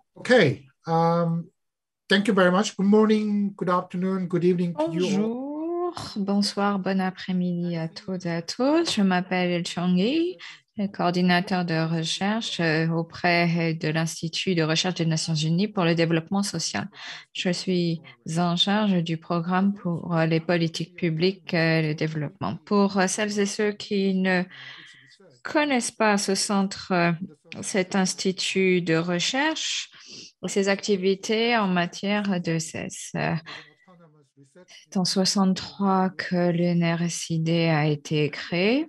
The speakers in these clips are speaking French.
Okay. Thank you very much. Good morning, good afternoon, good evening to you all. Bonjour, bonsoir, bon après-midi à toutes et à tous. Je m'appelle Changui, coordinateur de recherche auprès de l'Institut de recherche des Nations Unies pour le développement social. Je suis en charge du programme pour les politiques publiques et le développement. Pour celles et ceux qui ne connaissent pas ce centre, cet institut de recherche, ses activités en matière de cesse. C'est en 63 que l'UNRSID a été créé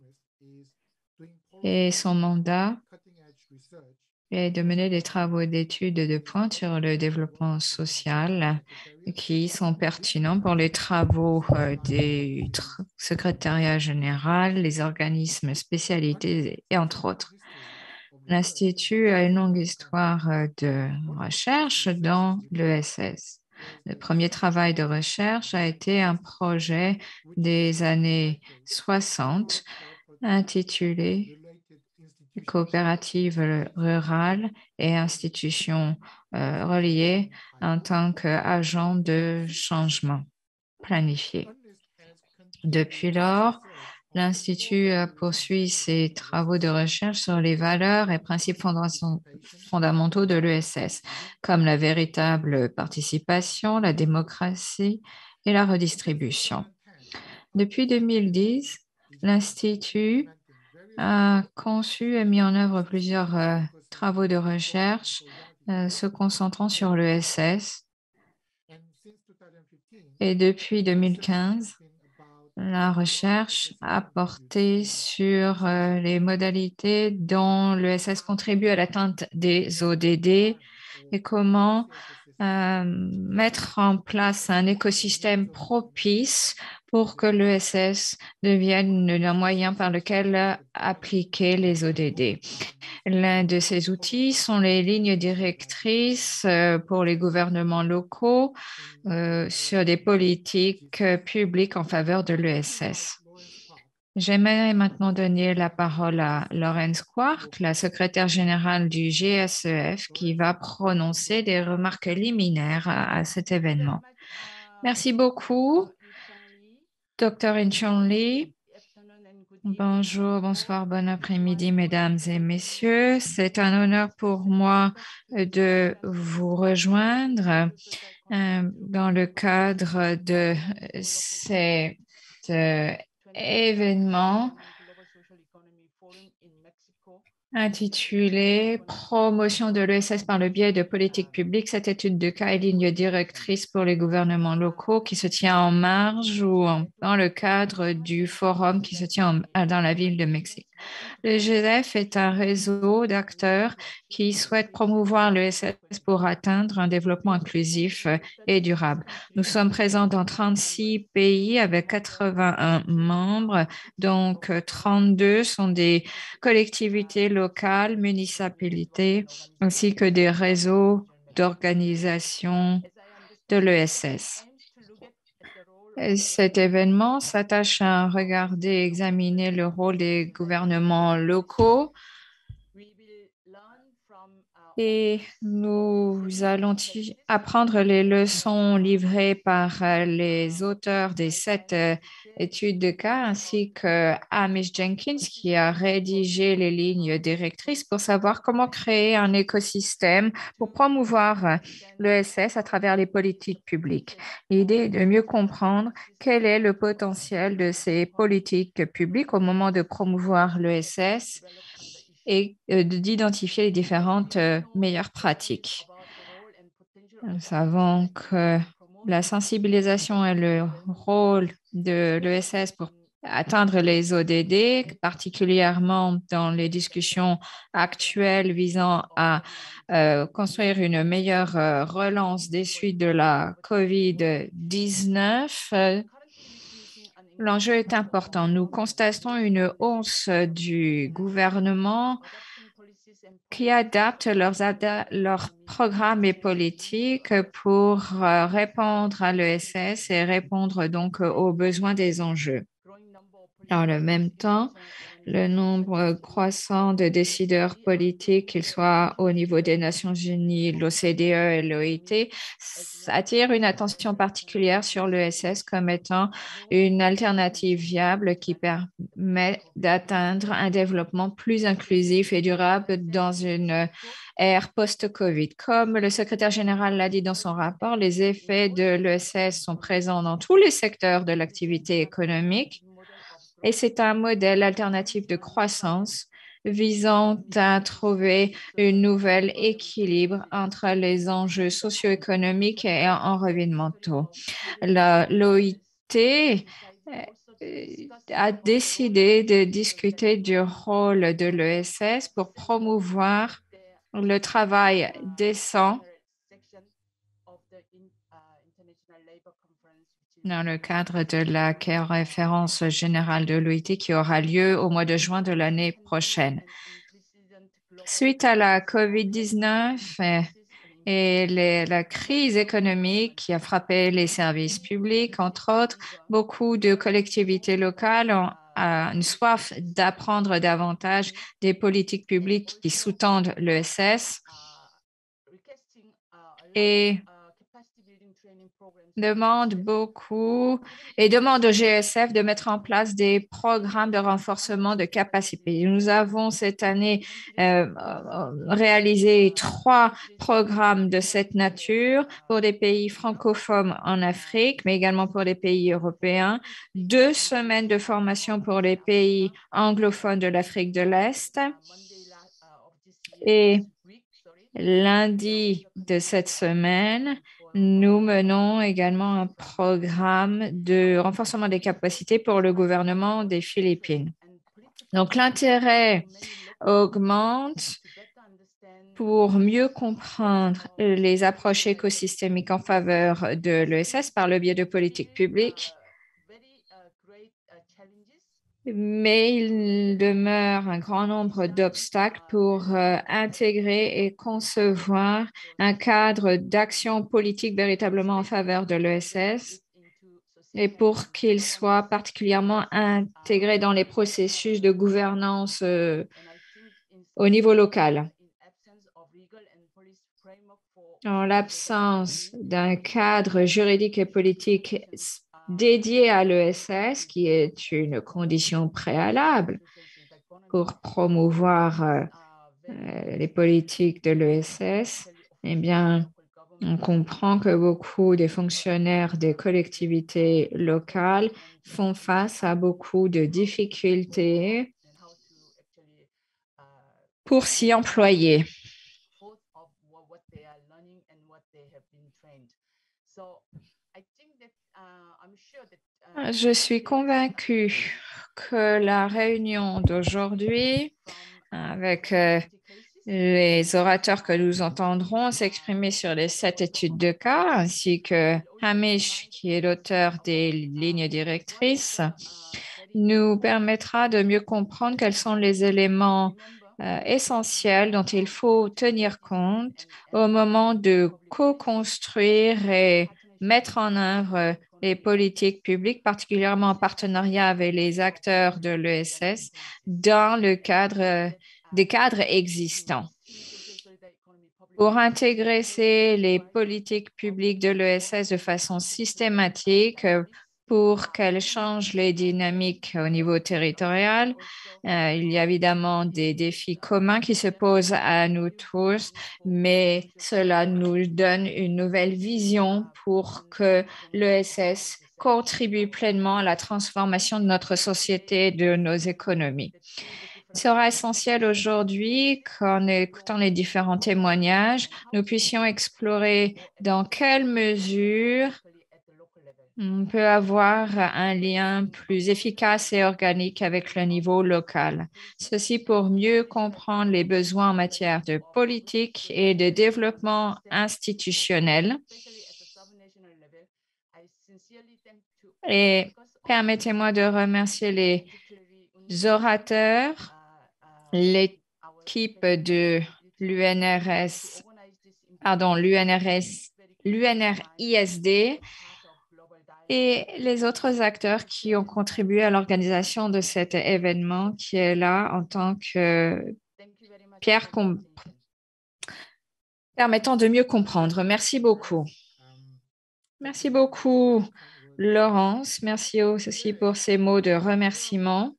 et son mandat est de mener des travaux d'études de pointe sur le développement social qui sont pertinents pour les travaux des secrétariats général, les organismes spécialisés et entre autres. L'Institut a une longue histoire de recherche dans l'ESS. Le premier travail de recherche a été un projet des années 60 intitulé Coopératives rurales et institutions reliées en tant qu'agents de changement planifié. Depuis lors, l'Institut poursuit ses travaux de recherche sur les valeurs et principes fondamentaux de l'ESS, comme la véritable participation, la démocratie et la redistribution. Depuis 2010, l'Institut a conçu et mis en œuvre plusieurs travaux de recherche se concentrant sur l'ESS. Et depuis 2015, la recherche a porté sur les modalités dont l'ESS contribue à l'atteinte des ODD et comment mettre en place un écosystème propice pour que l'ESS devienne un moyen par lequel appliquer les ODD. L'un de ces outils sont les lignes directrices pour les gouvernements locaux sur des politiques publiques en faveur de l'ESS. J'aimerais maintenant donner la parole à Laurence Quark, la secrétaire générale du GSEF, qui va prononcer des remarques liminaires à cet événement. Merci beaucoup, Dr. Inchon Lee. Bonjour, bonsoir, bon après-midi, mesdames et messieurs. C'est un honneur pour moi de vous rejoindre dans le cadre de cet événement intitulé Promotion de l'ESS par le biais de politiques publiques. Cette étude de cas est ligne directrice pour les gouvernements locaux qui se tient en marge ou dans le cadre du forum qui se tient dans la ville de Mexique. Le GDF est un réseau d'acteurs qui souhaitent promouvoir l'ESS pour atteindre un développement inclusif et durable. Nous sommes présents dans 36 pays avec 81 membres, donc 32 sont des collectivités locales, municipalités, ainsi que des réseaux d'organisation de l'ESS. Cet événement s'attache à regarder et examiner le rôle des gouvernements locaux et nous allons apprendre les leçons livrées par les auteurs des 7 études de cas ainsi que Amish Jenkins qui a rédigé les lignes directrices pour savoir comment créer un écosystème pour promouvoir l'ESS à travers les politiques publiques. L'idée est de mieux comprendre quel est le potentiel de ces politiques publiques au moment de promouvoir l'ESS et d'identifier les différentes meilleures pratiques. Nous savons que la sensibilisation et le rôle de l'ESS pour atteindre les ODD, particulièrement dans les discussions actuelles visant à construire une meilleure relance des suites de la COVID-19. L'enjeu est important. Nous constatons une hausse du gouvernement qui adaptent leurs programmes et politiques pour répondre à l'ESS et répondre donc aux besoins des enjeux. Dans le même temps, le nombre croissant de décideurs politiques, qu'ils soient au niveau des Nations Unies, l'OCDE et l'OIT, attire une attention particulière sur l'ESS comme étant une alternative viable qui permet d'atteindre un développement plus inclusif et durable dans une ère post-Covid. Comme le secrétaire général l'a dit dans son rapport, les effets de l'ESS sont présents dans tous les secteurs de l'activité économique et c'est un modèle alternatif de croissance visant à trouver un nouvel équilibre entre les enjeux socio-économiques et environnementaux. L'OIT a décidé de discuter du rôle de l'ESS pour promouvoir le travail décent dans le cadre de la conférence générale de l'OIT qui aura lieu au mois de juin de l'année prochaine. Suite à la COVID-19 et la crise économique qui a frappé les services publics, entre autres, beaucoup de collectivités locales ont une soif d'apprendre davantage des politiques publiques qui sous-tendent l'ESS et demande au GSF de mettre en place des programmes de renforcement de capacité. Nous avons cette année réalisé 3 programmes de cette nature pour des pays francophones en Afrique, mais également pour les pays européens, 2 semaines de formation pour les pays anglophones de l'Afrique de l'Est et lundi de cette semaine, nous menons également un programme de renforcement des capacités pour le gouvernement des Philippines. Donc, l'intérêt augmente pour mieux comprendre les approches écosystémiques en faveur de l'ESS par le biais de politiques publiques. Mais il demeure un grand nombre d'obstacles pour intégrer et concevoir un cadre d'action politique véritablement en faveur de l'ESS et pour qu'il soit particulièrement intégré dans les processus de gouvernance au niveau local. En l'absence d'un cadre juridique et politique dédié à l'ESS, qui est une condition préalable pour promouvoir les politiques de l'ESS, eh bien, on comprend que beaucoup des fonctionnaires des collectivités locales font face à beaucoup de difficultés pour s'y employer. Je suis convaincue que la réunion d'aujourd'hui, avec les orateurs que nous entendrons s'exprimer sur les 7 études de cas, ainsi que Hamish, qui est l'auteur des lignes directrices, nous permettra de mieux comprendre quels sont les éléments essentiels dont il faut tenir compte au moment de co-construire et mettre en œuvre les politiques publiques, particulièrement en partenariat avec les acteurs de l'ESS, dans le cadre des cadres existants. Pour intégrer les politiques publiques de l'ESS de façon systématique, pour qu'elles changent les dynamiques au niveau territorial. Il y a évidemment des défis communs qui se posent à nous tous, mais cela nous donne une nouvelle vision pour que l'ESS contribue pleinement à la transformation de notre société et de nos économies. Il sera essentiel aujourd'hui qu'en écoutant les différents témoignages, nous puissions explorer dans quelle mesure on peut avoir un lien plus efficace et organique avec le niveau local. Ceci pour mieux comprendre les besoins en matière de politique et de développement institutionnel. Et permettez-moi de remercier les orateurs, l'équipe de l'UNRISD et les autres acteurs qui ont contribué à l'organisation de cet événement qui est là en tant que pierre permettant de mieux comprendre. Merci beaucoup. Merci beaucoup, Laurence. Merci aussi pour ces mots de remerciement.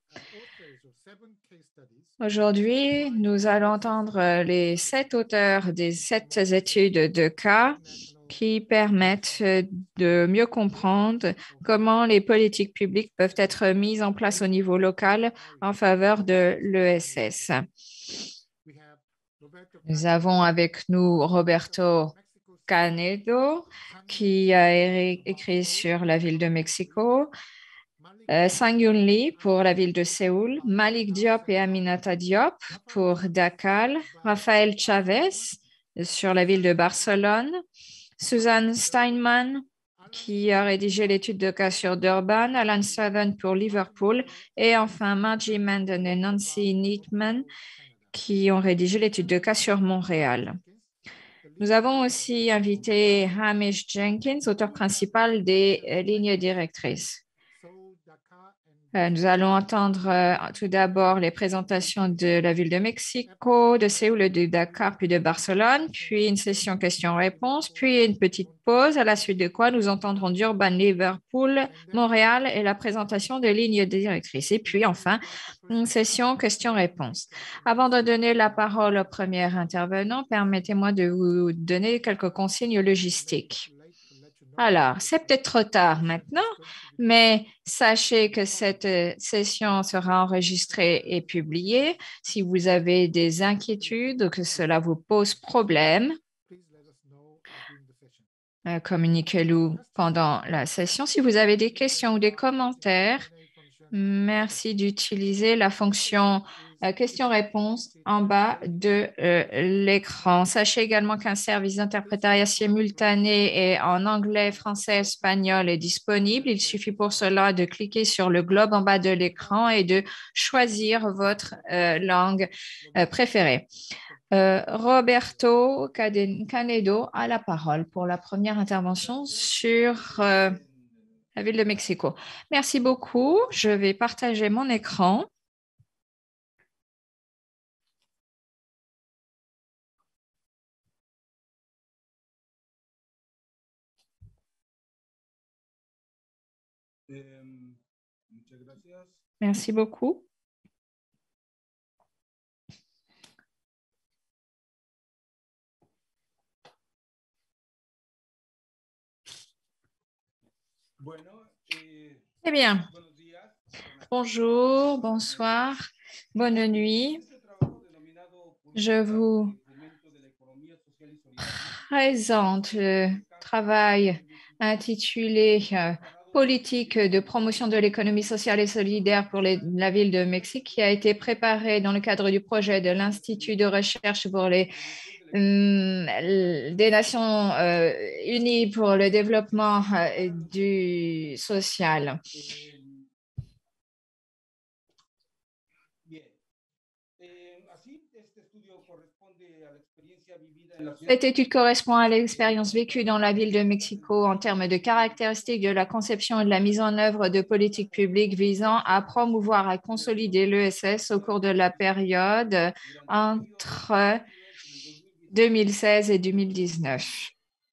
Aujourd'hui, nous allons entendre les 7 auteurs des 7 études de cas qui permettent de mieux comprendre comment les politiques publiques peuvent être mises en place au niveau local en faveur de l'ESS. Nous avons avec nous Roberto Canedo, qui a écrit sur la ville de Mexico, Sang-Yoon Lee pour la ville de Séoul, Malik Diop et Aminata Diop pour Dakar, Raphaël Chavez sur la ville de Barcelone, Suzanne Steinman qui a rédigé l'étude de cas sur Durban, Alan Southern pour Liverpool et enfin Margie Manden et Nancy Neatman qui ont rédigé l'étude de cas sur Montréal. Nous avons aussi invité Hamish Jenkins, auteur principal des lignes directrices. Nous allons entendre tout d'abord les présentations de la ville de Mexico, de Séoul, de Dakar, puis de Barcelone, puis une session questions-réponses, puis une petite pause, à la suite de quoi nous entendrons Durban, Liverpool, Montréal et la présentation des lignes directrices. Et puis enfin, une session questions-réponses. Avant de donner la parole au premier intervenant, permettez-moi de vous donner quelques consignes logistiques. Alors, c'est peut-être trop tard maintenant, mais sachez que cette session sera enregistrée et publiée. Si vous avez des inquiétudes ou que cela vous pose problème, communiquez-le pendant la session. Si vous avez des questions ou des commentaires, merci d'utiliser la fonction questions-réponses en bas de l'écran. Sachez également qu'un service d'interprétariat simultané et en anglais, français, espagnol est disponible. Il suffit pour cela de cliquer sur le globe en bas de l'écran et de choisir votre langue préférée. Roberto Canedo a la parole pour la première intervention sur la ville de Mexico. Merci beaucoup. Je vais partager mon écran. Merci beaucoup. Eh bien, bonjour, bonsoir, bonne nuit. Je vous présente le travail intitulé Politique de promotion de l'économie sociale et solidaire pour la ville de Mexique qui a été préparé dans le cadre du projet de l'Institut de recherche pour des Nations Unies pour le développement du social. Cette étude correspond à l'expérience vécue dans la ville de Mexico en termes de caractéristiques de la conception et de la mise en œuvre de politiques publiques visant à promouvoir et consolider l'ESS au cours de la période entre 2016 et 2019.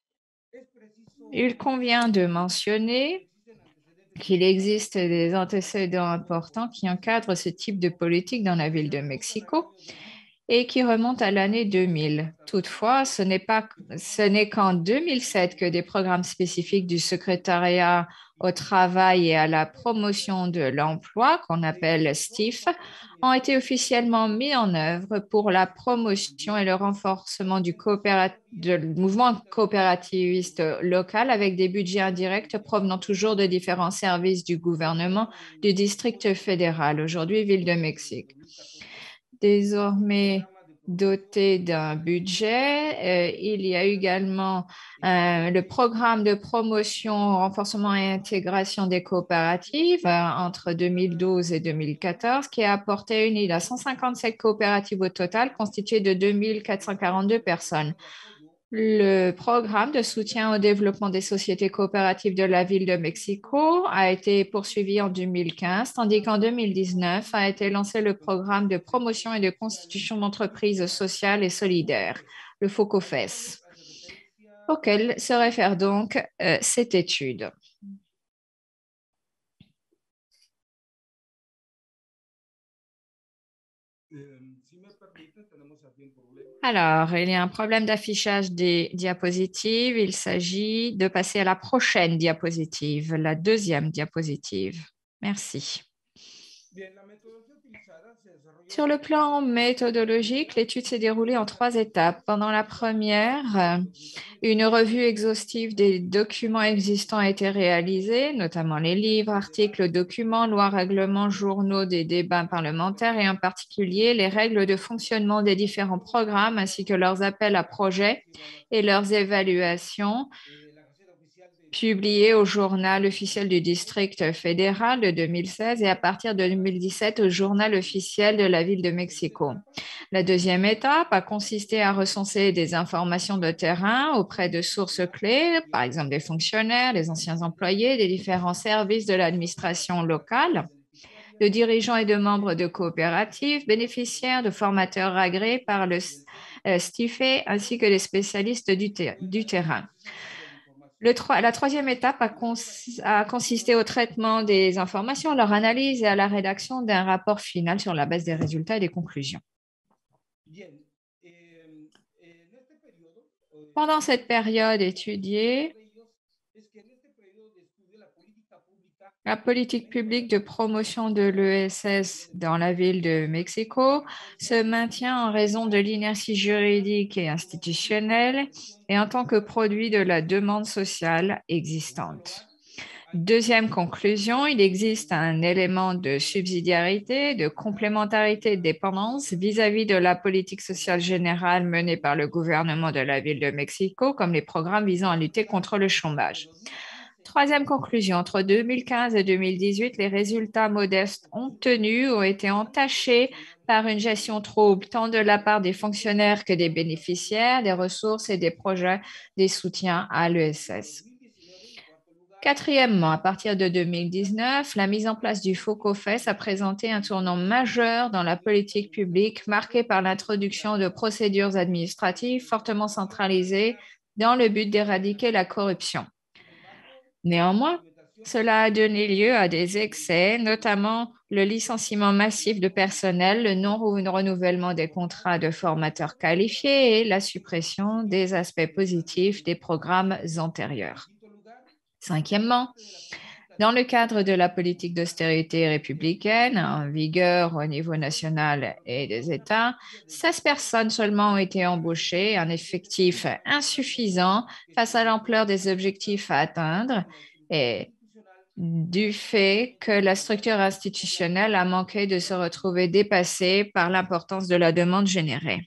Il convient de mentionner qu'il existe des antécédents importants qui encadrent ce type de politique dans la ville de Mexico et qui remontent à l'année 2000. Toutefois, ce n'est qu'en 2007 que des programmes spécifiques du secrétariat au travail et à la promotion de l'emploi, qu'on appelle STIF, ont été officiellement mis en œuvre pour la promotion et le renforcement du mouvement coopérativiste local avec des budgets indirects provenant toujours de différents services du gouvernement du district fédéral, aujourd'hui Ville de Mexique. Désormais doté d'un budget, il y a également le programme de promotion, renforcement et intégration des coopératives entre 2012 et 2014 qui a apporté une aide à 157 coopératives au total constituées de 2442 personnes. Le programme de soutien au développement des sociétés coopératives de la ville de Mexico a été poursuivi en 2015, tandis qu'en 2019 a été lancé le programme de promotion et de constitution d'entreprises sociales et solidaires, le FOCOFES, auquel se réfère donc cette étude. Alors, il y a un problème d'affichage des diapositives. Il s'agit de passer à la prochaine diapositive, la deuxième diapositive. Merci. Sur le plan méthodologique, l'étude s'est déroulée en 3 étapes. Pendant la première, une revue exhaustive des documents existants a été réalisée, notamment les livres, articles, documents, lois, règlements, journaux des débats parlementaires et en particulier les règles de fonctionnement des différents programmes ainsi que leurs appels à projets et leurs évaluations publié au journal officiel du district fédéral de 2016 et à partir de 2017 au journal officiel de la ville de Mexico. La deuxième étape a consisté à recenser des informations de terrain auprès de sources clés, par exemple des fonctionnaires, des anciens employés, des différents services de l'administration locale, de dirigeants et de membres de coopératives, bénéficiaires de formateurs agréés par le STIFE ainsi que des spécialistes du terrain. La troisième étape a consisté au traitement des informations, leur analyse et à la rédaction d'un rapport final sur la base des résultats et des conclusions. Pendant cette période étudiée, la politique publique de promotion de l'ESS dans la ville de Mexico se maintient en raison de l'inertie juridique et institutionnelle et en tant que produit de la demande sociale existante. Deuxième conclusion, il existe un élément de subsidiarité, de complémentarité et de dépendance vis-à-vis de la politique sociale générale menée par le gouvernement de la ville de Mexico, comme les programmes visant à lutter contre le chômage. Troisième conclusion, entre 2015 et 2018, les résultats modestes obtenus ont été entachés par une gestion trouble, tant de la part des fonctionnaires que des bénéficiaires, des ressources et des projets des soutiens à l'ESS. Quatrièmement, à partir de 2019, la mise en place du FOCOFES a présenté un tournant majeur dans la politique publique, marqué par l'introduction de procédures administratives fortement centralisées dans le but d'éradiquer la corruption. Néanmoins, cela a donné lieu à des excès, notamment le licenciement massif de personnel, le non-renouvellement des contrats de formateurs qualifiés et la suppression des aspects positifs des programmes antérieurs. Cinquièmement, dans le cadre de la politique d'austérité républicaine en vigueur au niveau national et des États, 16 personnes seulement ont été embauchées, un effectif insuffisant face à l'ampleur des objectifs à atteindre et du fait que la structure institutionnelle a manqué de se retrouver dépassée par l'importance de la demande générée.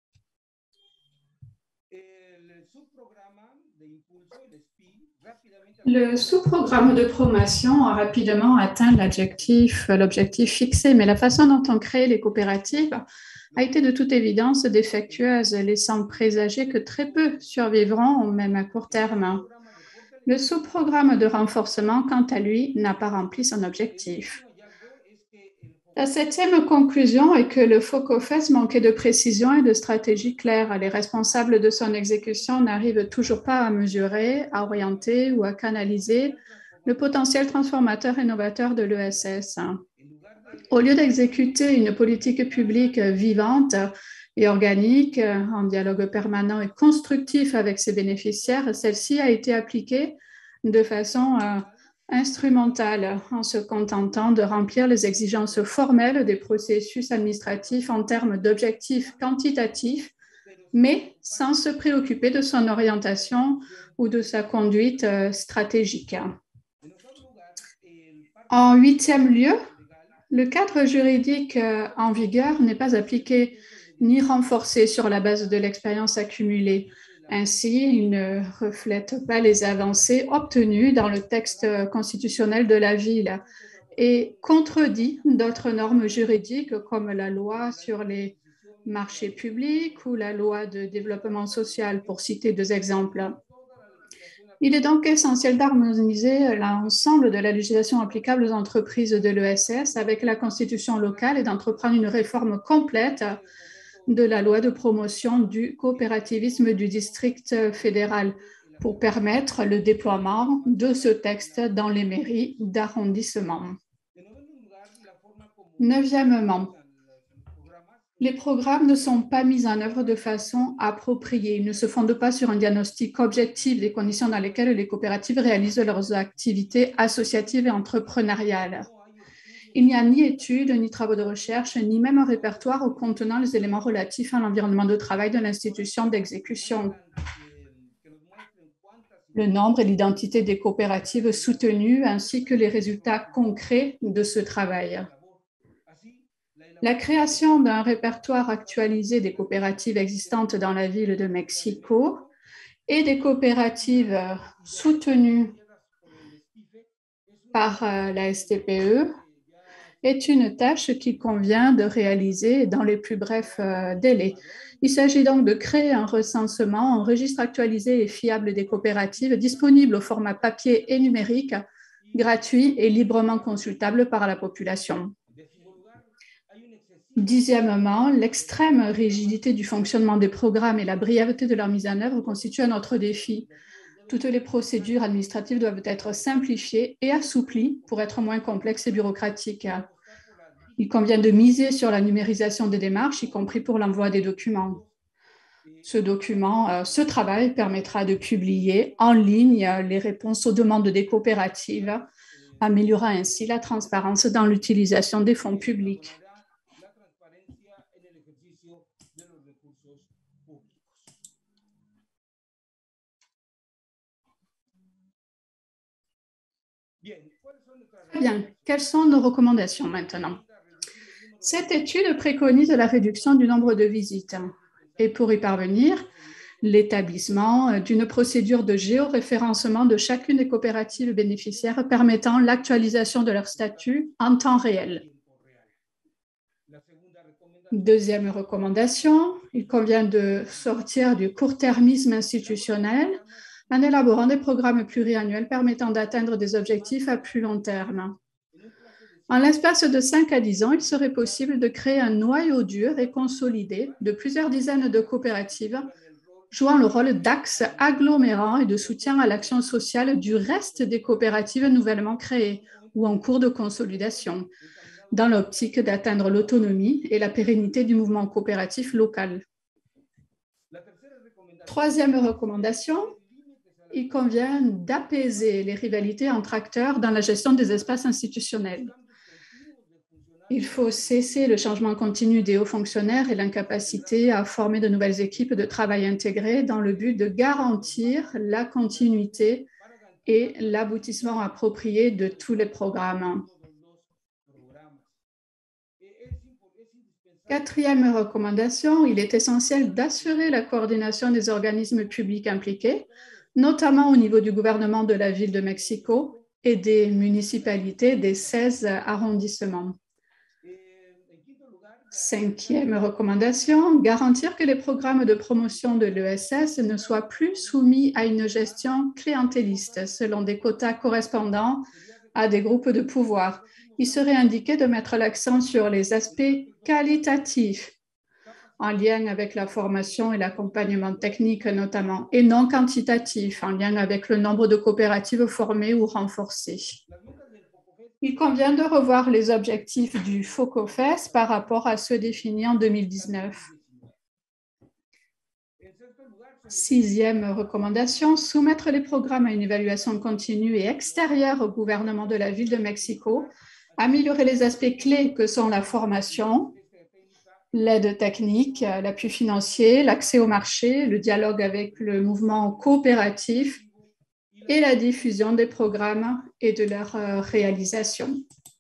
Le sous-programme de promotion a rapidement atteint l'objectif fixé, mais la façon dont on crée les coopératives a été de toute évidence défectueuse, laissant présager que très peu survivront, même à court terme. Le sous-programme de renforcement, quant à lui, n'a pas rempli son objectif. La septième conclusion est que le FOCOFES manquait de précision et de stratégie claire. Les responsables de son exécution n'arrivent toujours pas à mesurer, à orienter ou à canaliser le potentiel transformateur et novateur de l'ESS. Au lieu d'exécuter une politique publique vivante et organique, en dialogue permanent et constructif avec ses bénéficiaires, celle-ci a été appliquée de façon instrumentale, en se contentant de remplir les exigences formelles des processus administratifs en termes d'objectifs quantitatifs, mais sans se préoccuper de son orientation ou de sa conduite stratégique. En huitième lieu, le cadre juridique en vigueur n'est pas appliqué ni renforcé sur la base de l'expérience accumulée. Ainsi, il ne reflète pas les avancées obtenues dans le texte constitutionnel de la ville et contredit d'autres normes juridiques comme la loi sur les marché public ou la loi de développement social, pour citer deux exemples. Il est donc essentiel d'harmoniser l'ensemble de la législation applicable aux entreprises de l'ESS avec la constitution locale et d'entreprendre une réforme complète de la loi de promotion du coopérativisme du district fédéral pour permettre le déploiement de ce texte dans les mairies d'arrondissement. Neuvièmement, les programmes ne sont pas mis en œuvre de façon appropriée. Ils ne se fondent pas sur un diagnostic objectif des conditions dans lesquelles les coopératives réalisent leurs activités associatives et entrepreneuriales. Il n'y a ni études, ni travaux de recherche, ni même un répertoire contenant les éléments relatifs à l'environnement de travail de l'institution d'exécution. Le nombre et l'identité des coopératives soutenues, ainsi que les résultats concrets de ce travail. La création d'un répertoire actualisé des coopératives existantes dans la ville de Mexico et des coopératives soutenues par la STPE est une tâche qu'il convient de réaliser dans les plus brefs délais. Il s'agit donc de créer un recensement, un registre actualisé et fiable des coopératives disponible au format papier et numérique, gratuit et librement consultable par la population. Dixièmement, l'extrême rigidité du fonctionnement des programmes et la brièveté de leur mise en œuvre constituent un autre défi. Toutes les procédures administratives doivent être simplifiées et assouplies pour être moins complexes et bureaucratiques. Il convient de miser sur la numérisation des démarches, y compris pour l'envoi des documents. Ce travail permettra de publier en ligne les réponses aux demandes des coopératives, améliorant ainsi la transparence dans l'utilisation des fonds publics. Très bien. Quelles sont nos recommandations maintenant? Cette étude préconise la réduction du nombre de visites et pour y parvenir, l'établissement d'une procédure de géoréférencement de chacune des coopératives bénéficiaires permettant l'actualisation de leur statut en temps réel. Deuxième recommandation, il convient de sortir du court-termisme institutionnel en élaborant des programmes pluriannuels permettant d'atteindre des objectifs à plus long terme. En l'espace de 5 à 10 ans, il serait possible de créer un noyau dur et consolidé de plusieurs dizaines de coopératives jouant le rôle d'axe agglomérant et de soutien à l'action sociale du reste des coopératives nouvellement créées ou en cours de consolidation, dans l'optique d'atteindre l'autonomie et la pérennité du mouvement coopératif local. Troisième recommandation, il convient d'apaiser les rivalités entre acteurs dans la gestion des espaces institutionnels. Il faut cesser le changement continu des hauts fonctionnaires et l'incapacité à former de nouvelles équipes de travail intégrées dans le but de garantir la continuité et l'aboutissement approprié de tous les programmes. Quatrième recommandation, il est essentiel d'assurer la coordination des organismes publics impliqués, notamment au niveau du gouvernement de la ville de Mexico et des municipalités des 16 arrondissements. Cinquième recommandation, garantir que les programmes de promotion de l'ESS ne soient plus soumis à une gestion clientéliste selon des quotas correspondant à des groupes de pouvoir. Il serait indiqué de mettre l'accent sur les aspects qualitatifs en lien avec la formation et l'accompagnement technique notamment, et non quantitatifs en lien avec le nombre de coopératives formées ou renforcées. Il convient de revoir les objectifs du FOCOFES par rapport à ceux définis en 2019. Sixième recommandation, soumettre les programmes à une évaluation continue et extérieure au gouvernement de la ville de Mexico, améliorer les aspects clés que sont la formation, l'aide technique, l'appui financier, l'accès au marché, le dialogue avec le mouvement coopératif et la diffusion des programmes et de leur réalisation.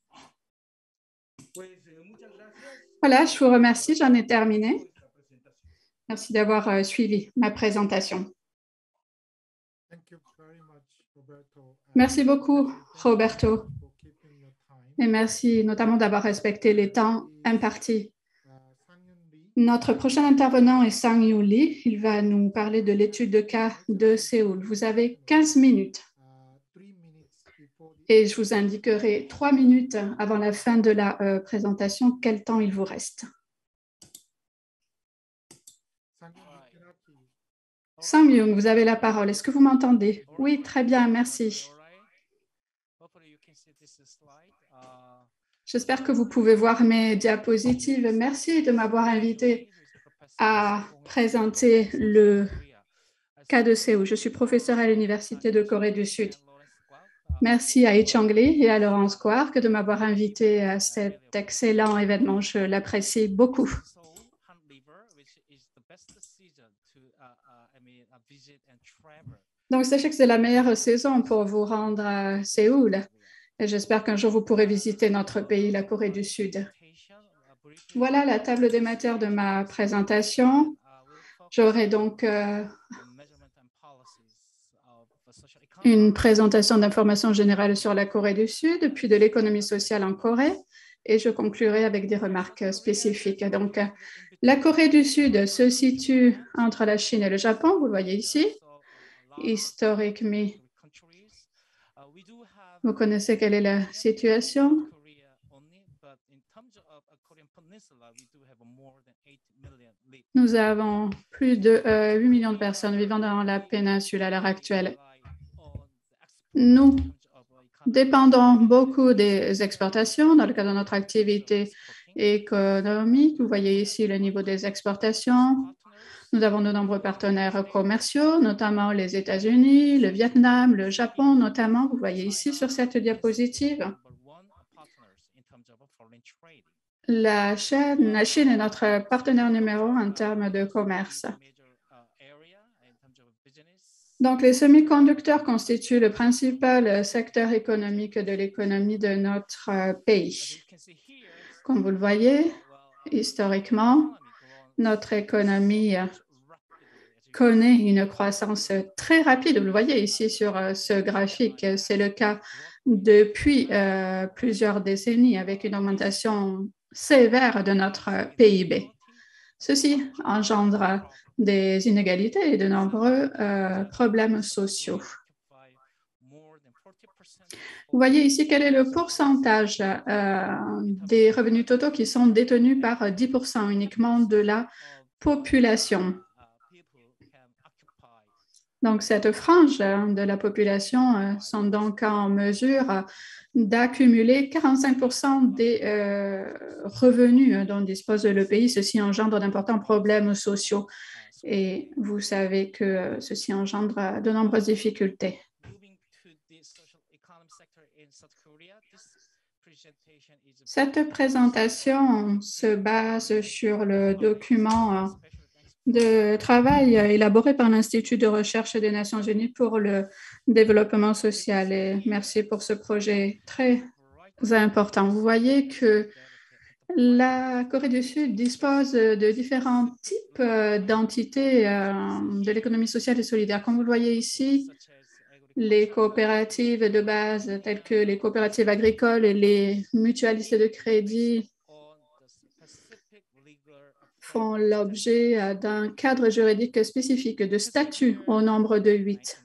Voilà, je vous remercie, j'en ai terminé. Merci d'avoir suivi ma présentation. Merci beaucoup, Roberto. Et merci notamment d'avoir respecté les temps impartis. Notre prochain intervenant est Sang-Yu Lee. Il va nous parler de l'étude de cas de Séoul. Vous avez 15 minutes et je vous indiquerai 3 minutes avant la fin de la présentation quel temps il vous reste. Sang-Myung, vous avez la parole. Est-ce que vous m'entendez? Oui, très bien, merci. J'espère que vous pouvez voir mes diapositives. Merci de m'avoir invité à présenter le cas de Séoul. Je suis professeur à l'Université de Corée du Sud. Merci à Hee Chang-lee et à Laurence Quark de m'avoir invité à cet excellent événement. Je l'apprécie beaucoup. Donc, sachez que c'est la meilleure saison pour vous rendre à Séoul. Et j'espère qu'un jour, vous pourrez visiter notre pays, la Corée du Sud. Voilà la table des matières de ma présentation. J'aurai donc une présentation d'informations générales sur la Corée du Sud, puis de l'économie sociale en Corée, et je conclurai avec des remarques spécifiques. Donc, la Corée du Sud se situe entre la Chine et le Japon, vous le voyez ici. Historiquement, vous connaissez quelle est la situation? Nous avons plus de 8 millions de personnes vivant dans la péninsule à l'heure actuelle. Nous dépendons beaucoup des exportations dans le cadre de notre activité économique. Vous voyez ici le niveau des exportations. Nous avons de nombreux partenaires commerciaux, notamment les États-Unis, le Vietnam, le Japon notamment. Vous voyez ici sur cette diapositive. La Chine est notre partenaire numéro 1 en termes de commerce. Donc, les semi-conducteurs constituent le principal secteur économique de l'économie de notre pays. Comme vous le voyez, historiquement, notre économie connaît une croissance très rapide. Vous le voyez ici sur ce graphique. C'est le cas depuis plusieurs décennies avec une augmentation sévère de notre PIB. Ceci engendre des inégalités et de nombreux problèmes sociaux. Vous voyez ici quel est le pourcentage des revenus totaux qui sont détenus par 10% uniquement de la population. Donc, cette frange de la population sont donc en mesure d'accumuler 45% des revenus dont dispose le pays. Ceci engendre d'importants problèmes sociaux et vous savez que ceci engendre de nombreuses difficultés. Cette présentation se base sur le document de travail élaboré par l'Institut de recherche des Nations Unies pour le développement social. Et merci pour ce projet très important. Vous voyez que la Corée du Sud dispose de différents types d'entités de l'économie sociale et solidaire. Comme vous le voyez ici, les coopératives de base telles que les coopératives agricoles et les mutualistes de crédit font l'objet d'un cadre juridique spécifique de statut au nombre de 8.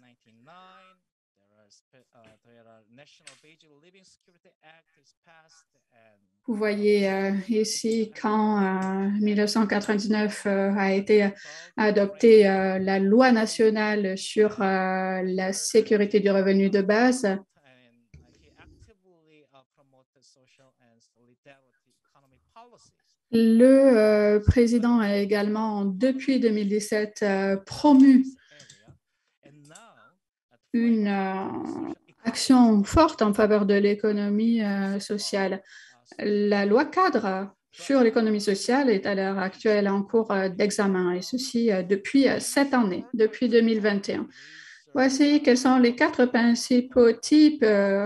Vous voyez ici quand en 1999 a été adoptée la loi nationale sur la sécurité du revenu de base. Le président a également, depuis 2017, promu une action forte en faveur de l'économie sociale. La loi cadre sur l'économie sociale est à l'heure actuelle en cours d'examen, et ceci depuis cette année, depuis 2021. Voici quels sont les 4 principaux types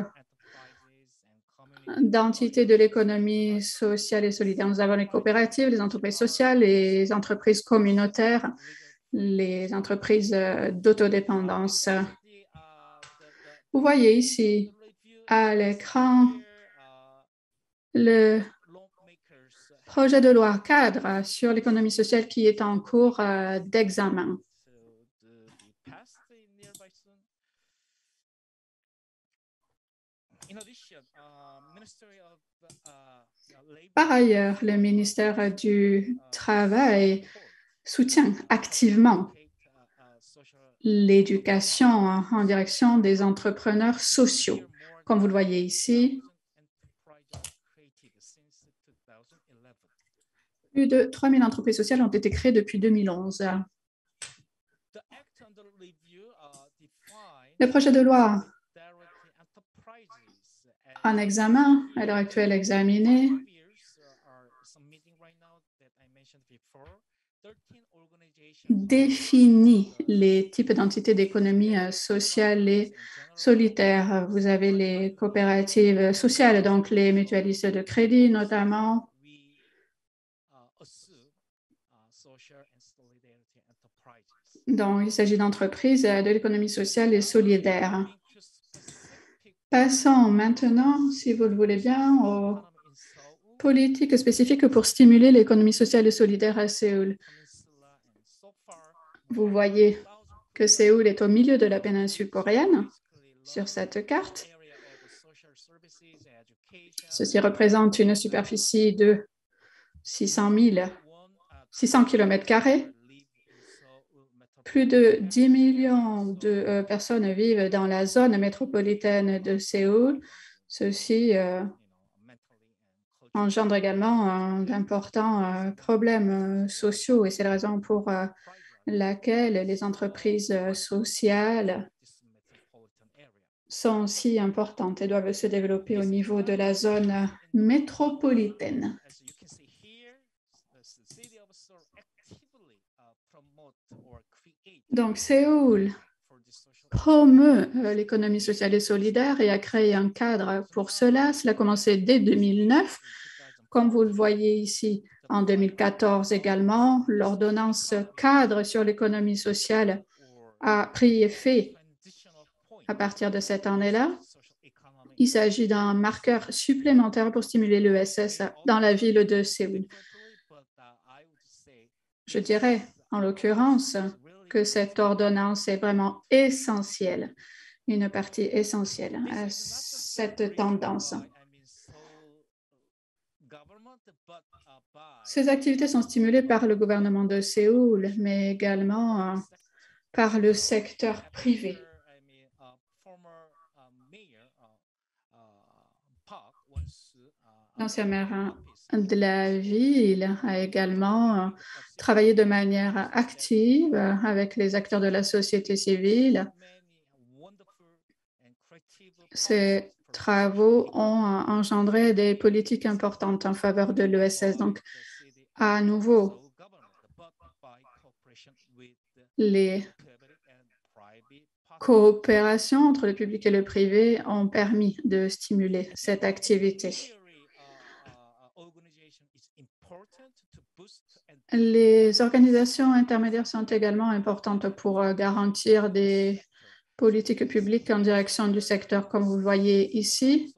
d'entités de l'économie sociale et solidaire. Nous avons les coopératives, les entreprises sociales, les entreprises communautaires, les entreprises d'autodépendance. Vous voyez ici à l'écran le projet de loi cadre sur l'économie sociale qui est en cours d'examen. Par ailleurs, le ministère du Travail soutient activement l'éducation en direction des entrepreneurs sociaux. Comme vous le voyez ici, plus de 3 000 entreprises sociales ont été créées depuis 2011. Le projet de loi en examen, à l'heure actuelle examiné, définit les types d'entités d'économie sociale et solidaire. Vous avez les coopératives sociales, donc les mutualistes de crédit notamment. Donc, il s'agit d'entreprises de l'économie sociale et solidaire. Passons maintenant, si vous le voulez bien, aux politiques spécifiques pour stimuler l'économie sociale et solidaire à Séoul. Vous voyez que Séoul est au milieu de la péninsule coréenne sur cette carte. Ceci représente une superficie de 600 km². Plus de 10 millions de personnes vivent dans la zone métropolitaine de Séoul. Ceci engendre également d'importants problèmes sociaux et c'est la raison pour laquelle les entreprises sociales sont si importantes et doivent se développer au niveau de la zone métropolitaine. Donc, Séoul promeut l'économie sociale et solidaire et a créé un cadre pour cela. Cela a commencé dès 2009. Comme vous le voyez ici, en 2014 également, l'ordonnance cadre sur l'économie sociale a pris effet à partir de cette année-là. Il s'agit d'un marqueur supplémentaire pour stimuler l'ESS dans la ville de Séoul. Je dirais, en l'occurrence, que cette ordonnance est vraiment essentielle, une partie essentielle à cette tendance. Ces activités sont stimulées par le gouvernement de Séoul, mais également par le secteur privé. L'ancien maire de la ville a également travaillé de manière active avec les acteurs de la société civile. Ces travaux ont engendré des politiques importantes en faveur de l'ESS. Donc, à nouveau, les coopérations entre le public et le privé ont permis de stimuler cette activité. Les organisations intermédiaires sont également importantes pour garantir des politiques publiques en direction du secteur, comme vous le voyez ici.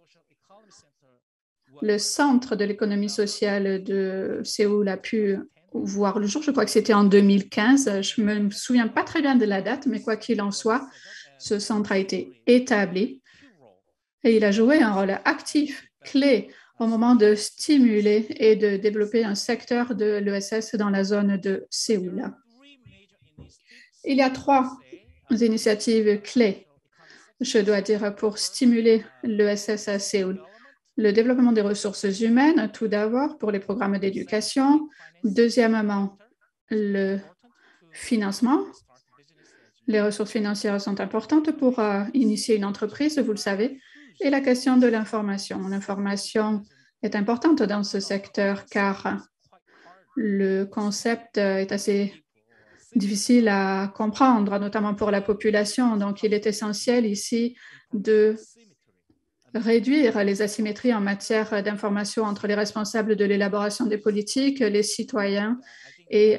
Le Centre de l'économie sociale de Séoul a pu voir le jour, je crois que c'était en 2015. Je ne me souviens pas très bien de la date, mais quoi qu'il en soit, ce centre a été établi et il a joué un rôle actif, clé, au moment de stimuler et de développer un secteur de l'ESS dans la zone de Séoul. Il y a 3 initiatives clés, je dois dire, pour stimuler l'ESS à Séoul. Le développement des ressources humaines, tout d'abord, pour les programmes d'éducation. Deuxièmement, le financement. Les ressources financières sont importantes pour initier une entreprise, vous le savez. Et la question de l'information. L'information est importante dans ce secteur car le concept est assez difficile à comprendre, notamment pour la population. Donc, il est essentiel ici de réduire les asymétries en matière d'information entre les responsables de l'élaboration des politiques, les citoyens et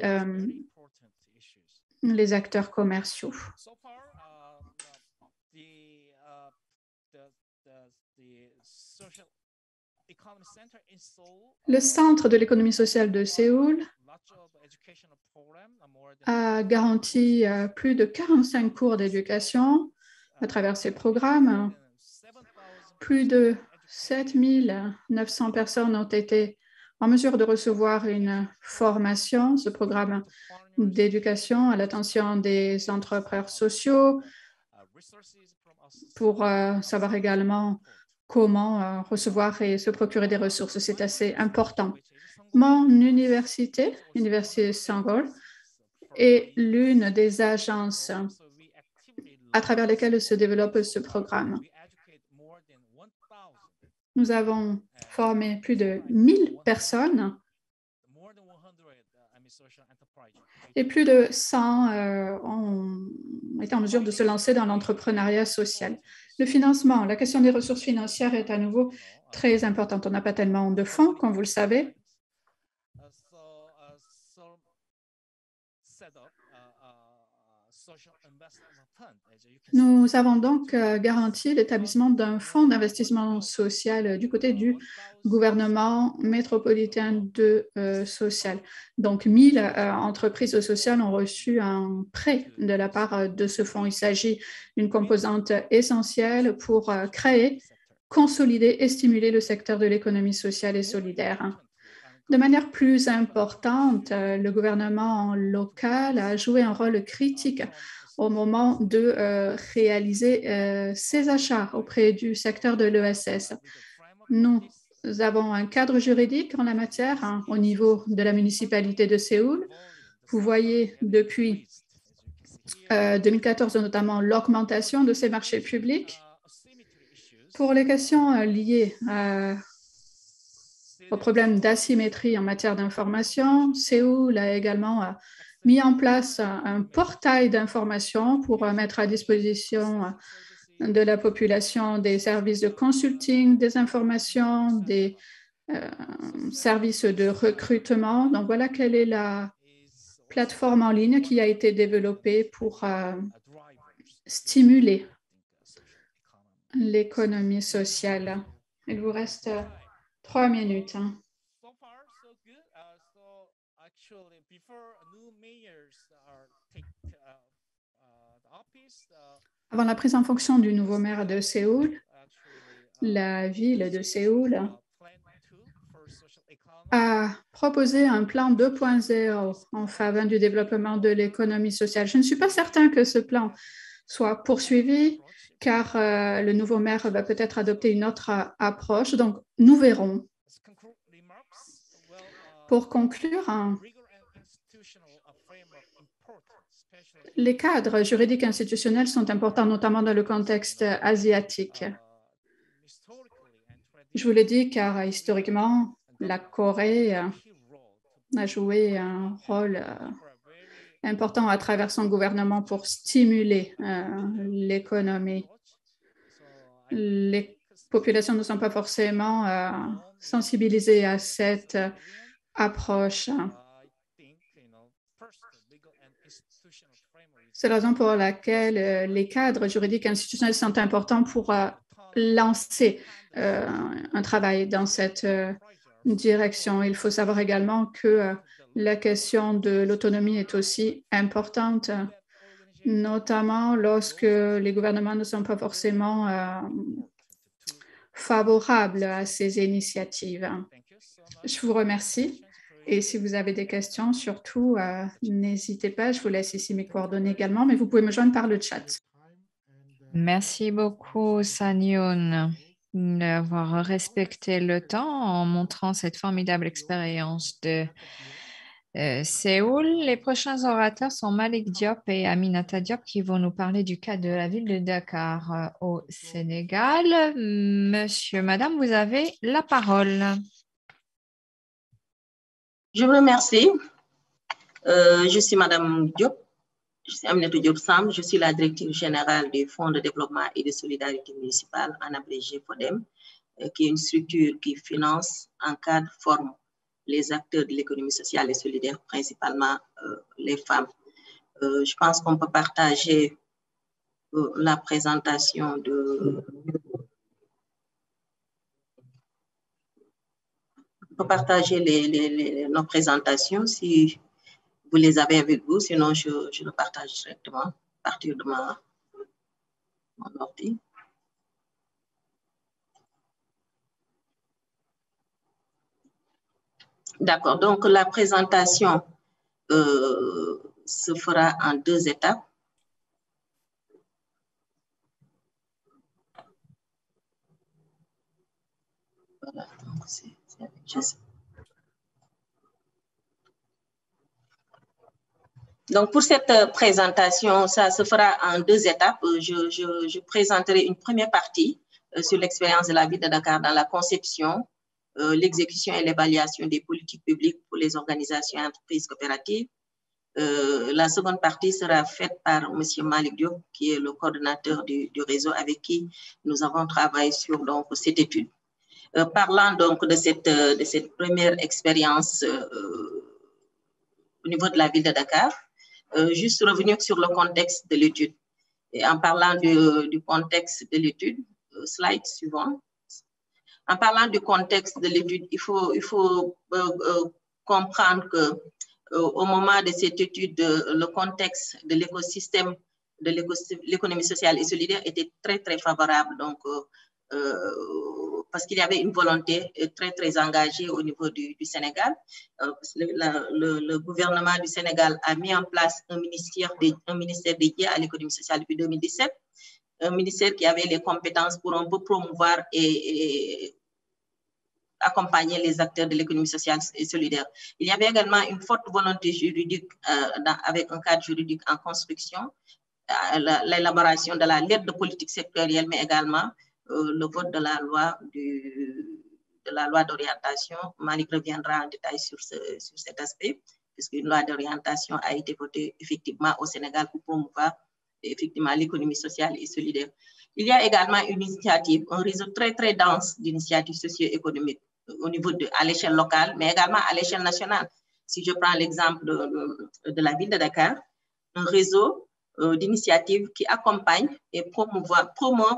les acteurs commerciaux. Le Centre de l'économie sociale de Séoul a garanti plus de 45 cours d'éducation à travers ces programmes. Plus de 7 900 personnes ont été en mesure de recevoir une formation, ce programme d'éducation à l'attention des entrepreneurs sociaux, pour savoir également comment recevoir et se procurer des ressources. C'est assez important. Mon université, l'Université Sangol, est l'une des agences à travers lesquelles se développe ce programme. Nous avons formé plus de 1000 personnes et plus de 100 ont été en mesure de se lancer dans l'entrepreneuriat social. Le financement, la question des ressources financières est à nouveau très importante. On n'a pas tellement de fonds, comme vous le savez. Nous avons donc garanti l'établissement d'un fonds d'investissement social du côté du gouvernement métropolitain de social. Donc, 1000 entreprises sociales ont reçu un prêt de la part de ce fonds. Il s'agit d'une composante essentielle pour créer, consolider et stimuler le secteur de l'économie sociale et solidaire. De manière plus importante, le gouvernement local a joué un rôle critique au moment de réaliser ses achats auprès du secteur de l'ESS. Nous avons un cadre juridique en la matière au niveau de la municipalité de Séoul. Vous voyez depuis 2014 notamment l'augmentation de ces marchés publics. Pour les questions liées au problème d'asymétrie en matière d'information, Séoul a également mis en place un portail d'information pour mettre à disposition de la population des services de consulting, des informations, des services de recrutement. Donc, voilà quelle est la plateforme en ligne qui a été développée pour stimuler l'économie sociale. Il vous reste 3 minutes. Avant la prise en fonction du nouveau maire de Séoul, la ville de Séoul a proposé un plan 2.0 en faveur du développement de l'économie sociale. Je ne suis pas certain que ce plan soit poursuivi, car le nouveau maire va peut-être adopter une autre approche. Donc, nous verrons. Pour conclure, les cadres juridiques institutionnels sont importants, notamment dans le contexte asiatique. Je vous l'ai dit, car historiquement, la Corée a joué un rôle important à travers son gouvernement pour stimuler l'économie. Les populations ne sont pas forcément sensibilisées à cette approche. C'est la raison pour laquelle les cadres juridiques institutionnels sont importants pour lancer un travail dans cette direction. Il faut savoir également que la question de l'autonomie est aussi importante, notamment lorsque les gouvernements ne sont pas forcément favorables à ces initiatives. Je vous remercie. Et si vous avez des questions, surtout, n'hésitez pas. Je vous laisse ici mes coordonnées également, mais vous pouvez me joindre par le chat. Merci beaucoup, Sang-Yoon, d'avoir respecté le temps en montrant cette formidable expérience de Séoul. Les prochains orateurs sont Malik Diop et Aminata Diop qui vont nous parler du cas de la ville de Dakar au Sénégal. Monsieur, madame, vous avez la parole. Je vous remercie. Je suis Madame Diop, je suis Aminata Diop Sam, je suis la directrice générale du Fonds de développement et de solidarité municipale, en abrégé FODEM, qui est une structure qui finance, encadre, forme les acteurs de l'économie sociale et solidaire, principalement les femmes. Je pense qu'on peut partager la présentation de... partager nos présentations si vous les avez avec vous, sinon je le partage directement à partir de mon ordi. D'accord, donc la présentation se fera en 2 étapes. Voilà, donc c'est juste. Donc, pour cette présentation, ça se fera en 2 étapes. Je présenterai une première partie sur l'expérience de la ville de Dakar dans la conception, l'exécution et l'évaluation des politiques publiques pour les organisations et entreprises coopératives. La seconde partie sera faite par M. Malik Diop, qui est le coordonnateur du réseau avec qui nous avons travaillé sur donc, cette étude. Parlant donc de cette première expérience au niveau de la ville de Dakar, juste revenir sur le contexte de l'étude. Et en parlant du contexte de l'étude, slide suivant. En parlant du contexte de l'étude, il faut comprendre que au moment de cette étude, le contexte de l'écosystème de l'économie sociale et solidaire était très, très favorable. Donc, parce qu'il y avait une volonté très, très engagée au niveau du Sénégal. Le gouvernement du Sénégal a mis en place un ministère dédié à l'économie sociale depuis 2017, un ministère qui avait les compétences pour un peu promouvoir et accompagner les acteurs de l'économie sociale et solidaire. Il y avait également une forte volonté juridique avec un cadre juridique en construction, l'élaboration de la lettre de politique sectorielle, mais également le vote de la loi d'orientation. Malik reviendra en détail sur cet aspect, puisqu'une loi d'orientation a été votée effectivement au Sénégal pour promouvoir effectivement l'économie sociale et solidaire. Il y a également une initiative, un réseau très, très dense d'initiatives socio-économiques au niveau à l'échelle locale, mais également à l'échelle nationale. Si je prends l'exemple de la ville de Dakar, un réseau d'initiatives qui accompagne et promouvoir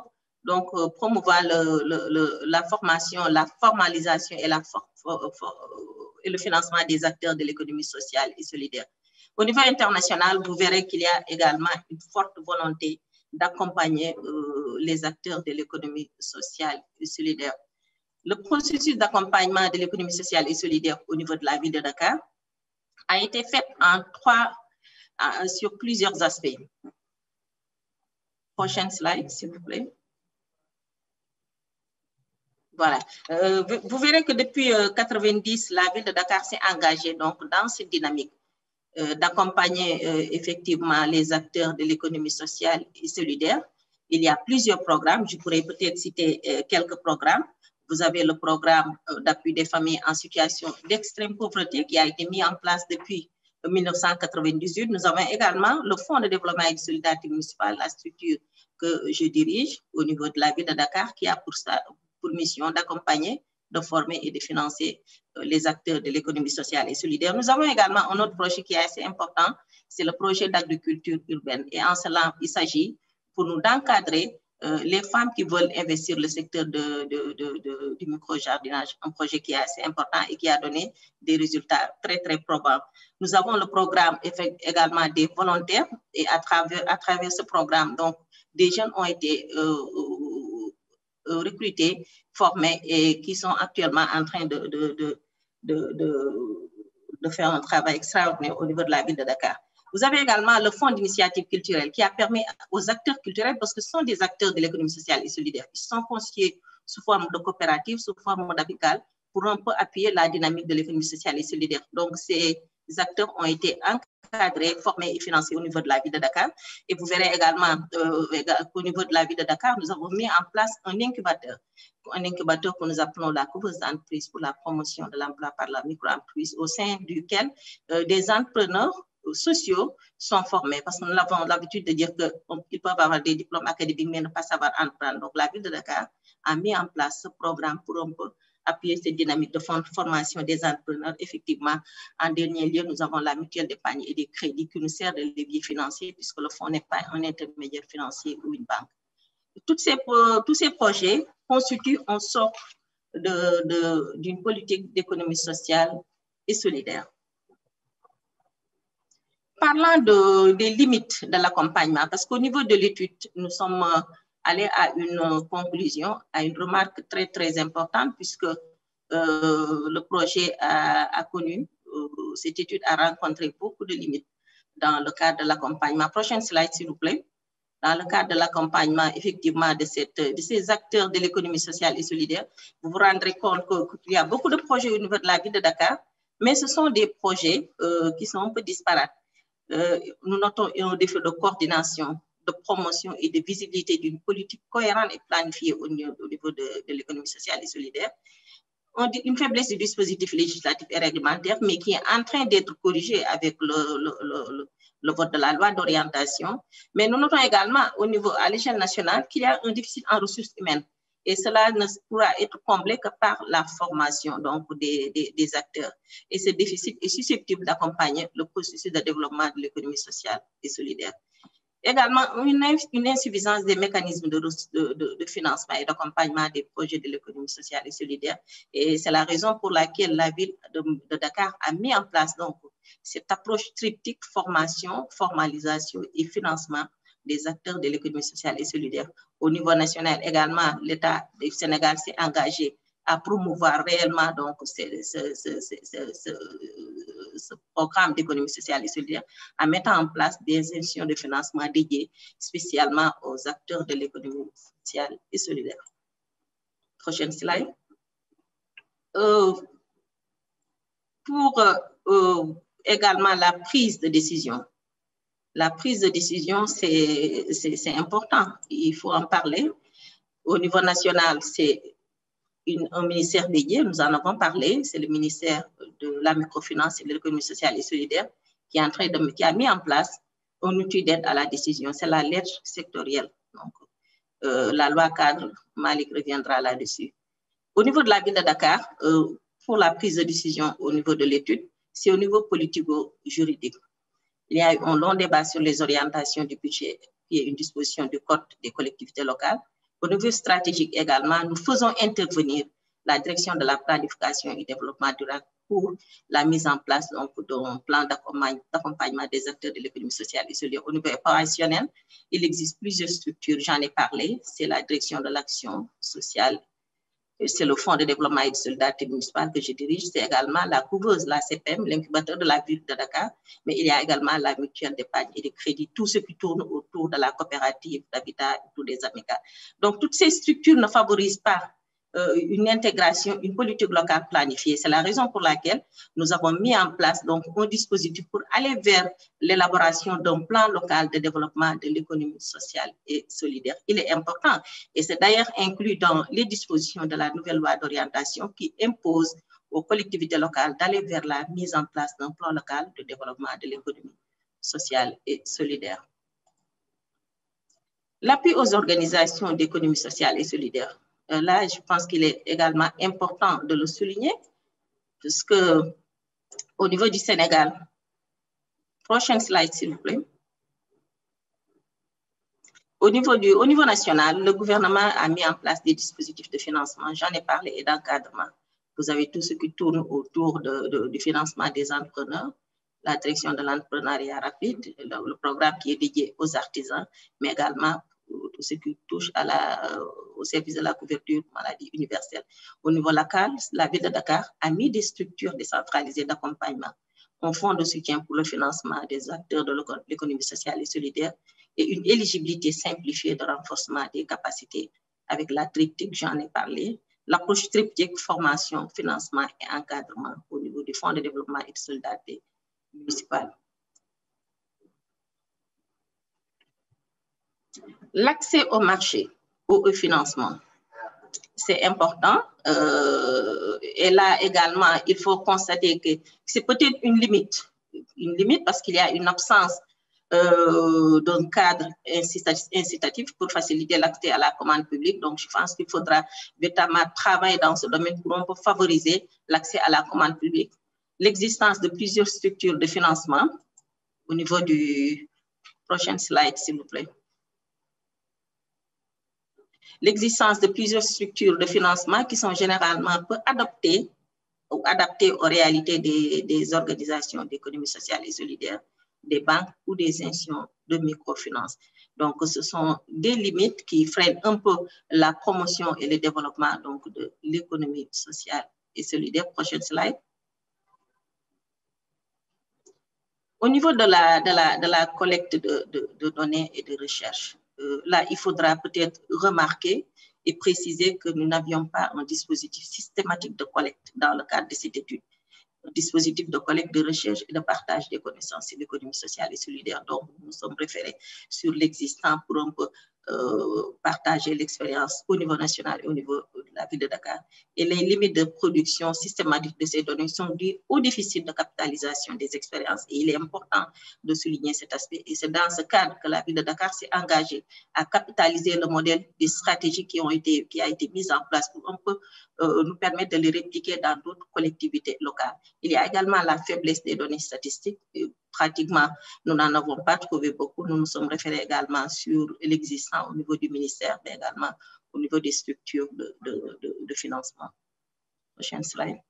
la formation, la formalisation et le financement des acteurs de l'économie sociale et solidaire. Au niveau international, vous verrez qu'il y a également une forte volonté d'accompagner les acteurs de l'économie sociale et solidaire. Le processus d'accompagnement de l'économie sociale et solidaire au niveau de la ville de Dakar a été fait sur plusieurs aspects. Prochaine slide, s'il vous plaît. Voilà. Vous verrez que depuis 1990, la ville de Dakar s'est engagée donc, dans cette dynamique d'accompagner effectivement les acteurs de l'économie sociale et solidaire. Il y a plusieurs programmes. Je pourrais peut-être citer quelques programmes. Vous avez le programme d'appui des familles en situation d'extrême pauvreté qui a été mis en place depuis 1998. Nous avons également le Fonds de développement et de solidarité municipale, la structure que je dirige au niveau de la ville de Dakar, qui a pour mission d'accompagner, de former et de financer les acteurs de l'économie sociale et solidaire. Nous avons également un autre projet qui est assez important, c'est le projet d'agriculture urbaine. Et en cela, il s'agit pour nous d'encadrer les femmes qui veulent investir le secteur du micro-jardinage, un projet qui est assez important et qui a donné des résultats très, très probables. Nous avons le programme également des volontaires et à travers ce programme, donc, des jeunes ont été recrutés, formés et qui sont actuellement en train de faire un travail extraordinaire au niveau de la ville de Dakar. Vous avez également le Fonds d'initiative culturelle qui a permis aux acteurs culturels, parce que ce sont des acteurs de l'économie sociale et solidaire, qui sont constitués sous forme de coopératives, sous forme d'amicales, pour un peu appuyer la dynamique de l'économie sociale et solidaire. Donc, ces acteurs ont été encadrés, formés et financés au niveau de la ville de Dakar. Et vous verrez également qu'au niveau de la ville de Dakar, nous avons mis en place un incubateur que nous appelons la couveuse d'entreprise pour la promotion de l'emploi par la micro-entreprise, au sein duquel des entrepreneurs sociaux sont formés, parce que nous avons l'habitude de dire qu'ils peuvent avoir des diplômes académiques mais ne pas savoir entreprendre. Donc, la ville de Dakar a mis en place ce programme pour un peu appuyer cette dynamique de formation des entrepreneurs. Effectivement, en dernier lieu, nous avons la mutuelle d'épargne et des crédits qui nous sert de levier financier, puisque le fonds n'est pas un intermédiaire financier ou une banque. Tous ces projets constituent un socle d'une politique d'économie sociale et solidaire. Parlant des limites de l'accompagnement, parce qu'au niveau de l'étude, nous sommes allés à une conclusion, à une remarque très, très importante, puisque le projet a connu, cette étude a rencontré beaucoup de limites dans le cadre de l'accompagnement. Prochaine slide, s'il vous plaît. Dans le cadre de l'accompagnement, effectivement, de ces acteurs de l'économie sociale et solidaire, vous vous rendrez compte qu'il y a beaucoup de projets au niveau de la ville de Dakar, mais ce sont des projets qui sont un peu disparates. Nous notons un défaut de coordination, de promotion et de visibilité d'une politique cohérente et planifiée au niveau de l'économie sociale et solidaire. On dit une faiblesse du dispositif législatif et réglementaire, mais qui est en train d'être corrigée avec le vote de la loi d'orientation. Mais nous notons également au niveau, à l'échelle nationale, qu'il y a un déficit en ressources humaines. Et cela ne pourra être comblé que par la formation donc, des acteurs. Et ce déficit est susceptible d'accompagner le processus de développement de l'économie sociale et solidaire. Également, une insuffisance des mécanismes de financement et d'accompagnement des projets de l'économie sociale et solidaire. Et c'est la raison pour laquelle la ville de Dakar a mis en place donc, cette approche triptyque formation, formalisation et financement des acteurs de l'économie sociale et solidaire. Au niveau national également, l'État du Sénégal s'est engagé à promouvoir réellement donc, ce programme d'économie sociale et solidaire en mettant en place des institutions de financement dédiées spécialement aux acteurs de l'économie sociale et solidaire. Prochaine slide. Pour également la prise de décision. La prise de décision, c'est important. Il faut en parler. Au niveau national, c'est un ministère dédié, nous en avons parlé, c'est le ministère de la microfinance et de l'économie sociale et solidaire qui a mis en place un outil d'aide à la décision. C'est la lettre sectorielle. Donc, la loi cadre, Malik reviendra là-dessus. Au niveau de la ville de Dakar, pour la prise de décision au niveau de l'étude, c'est au niveau politico-juridique. Il y a eu un long débat sur les orientations du budget, qui est une disposition du Code des collectivités locales. Au niveau stratégique également, nous faisons intervenir la direction de la planification et développement durable pour la mise en place d'un plan d'accompagnement des acteurs de l'économie sociale et solidaire. Au niveau opérationnel, il existe plusieurs structures, j'en ai parlé, c'est la direction de l'action sociale, c'est le Fonds de développement et de solidarité municipale que je dirige, c'est également la couveuse, la CPM, l'incubateur de la ville de Dakar, mais il y a également la mutuelle d'épargne et de crédit, tout ce qui tourne autour de la coopérative d'habitat et tous les amicales. Donc, toutes ces structures ne favorisent pas une intégration, une politique locale planifiée. C'est la raison pour laquelle nous avons mis en place donc, un dispositif pour aller vers l'élaboration d'un plan local de développement de l'économie sociale et solidaire. Il est important et c'est d'ailleurs inclus dans les dispositions de la nouvelle loi d'orientation qui impose aux collectivités locales d'aller vers la mise en place d'un plan local de développement de l'économie sociale et solidaire. L'appui aux organisations d'économie sociale et solidaire. Là, je pense qu'il est également important de le souligner, puisque au niveau du Sénégal, prochaine slide, s'il vous plaît. Au niveau national, le gouvernement a mis en place des dispositifs de financement, j'en ai parlé, et d'encadrement. Vous avez tout ce qui tourne autour du financement des entrepreneurs, la direction de l'entrepreneuriat rapide, le programme qui est dédié aux artisans, mais également tout ce qui touche au service de la couverture maladie universelle. Au niveau local, la ville de Dakar a mis des structures décentralisées d'accompagnement, un fonds de soutien pour le financement des acteurs de l'économie sociale et solidaire et une éligibilité simplifiée de renforcement des capacités avec la triptyque, j'en ai parlé, l'approche triptyque formation, financement et encadrement au niveau du fonds de développement et de solidarité municipale. L'accès au marché, au financement, c'est important. Et là également, il faut constater que c'est peut-être une limite parce qu'il y a une absence d'un cadre incitatif pour faciliter l'accès à la commande publique. Donc, je pense qu'il faudra véritablement travailler dans ce domaine pour favoriser l'accès à la commande publique. L'existence de plusieurs structures de financement au niveau du prochain slide, s'il vous plaît. l'existence de plusieurs structures de financement qui sont généralement peu adaptées aux réalités des organisations d'économie sociale et solidaire, des banques ou des institutions de microfinance. Donc, ce sont des limites qui freinent un peu la promotion et le développement donc, de l'économie sociale et solidaire. Prochaine slide. Au niveau de la collecte de données et de recherche, là, il faudra peut-être remarquer et préciser que nous n'avions pas un dispositif systématique de collecte dans le cadre de cette étude. Un dispositif de collecte, de recherche et de partage des connaissances et l'économie sociale et solidaire. Donc, nous sommes référés sur l'existant pour un peu partager l'expérience au niveau national et au niveau de la ville de Dakar. Et les limites de production systématique de ces données sont dues au déficit de capitalisation des expériences. Et il est important de souligner cet aspect. Et c'est dans ce cadre que la ville de Dakar s'est engagée à capitaliser le modèle des stratégies qui a été mise en place pour un peu nous permettre de les répliquer dans d'autres collectivités locales. Il y a également la faiblesse des données statistiques. Pratiquement, nous n'en avons pas trouvé beaucoup. Nous nous sommes référés également sur l'existant au niveau du ministère, mais également au niveau des structures de financement. Prochaine slide.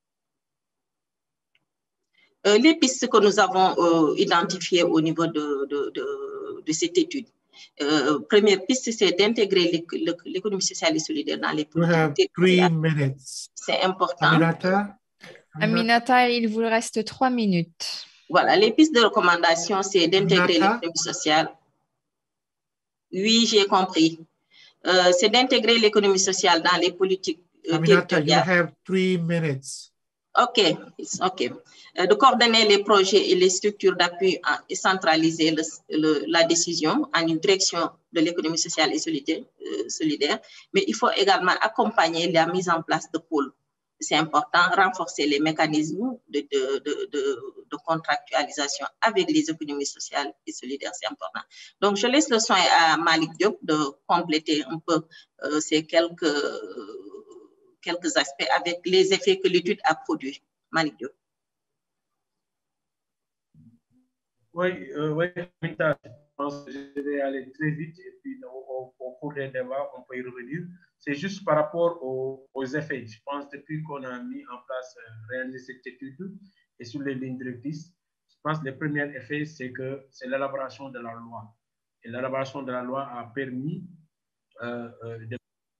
Les pistes que nous avons identifiées au niveau de cette étude. Première piste, c'est d'intégrer l'économie sociale et solidaire dans les politiques. 3 minutes. C'est important. Aminata, il vous reste 3 minutes. Voilà, les pistes de recommandation, c'est d'intégrer l'économie sociale. Oui, j'ai compris. C'est d'intégrer l'économie sociale dans les politiques Aminata, you have 3 minutes. OK, OK. De coordonner les projets et les structures d'appui et centraliser la décision en une direction de l'économie sociale et solidaire, mais il faut également accompagner la mise en place de pôles. C'est important, renforcer les mécanismes de contractualisation avec les économies sociales et solidaires, c'est important. Donc, je laisse le soin à Malik Diop de compléter un peu ces quelques aspects avec les effets que l'étude a produits. Malik Diop. Oui, je pense que je vais aller très vite et puis au cours des débats, on peut y revenir. C'est juste par rapport aux effets. Je pense depuis qu'on a mis en place, réalisé cette étude et sur les lignes directrices, je pense que le premier effet, c'est que c'est l'élaboration de la loi. Et l'élaboration de la loi a permis de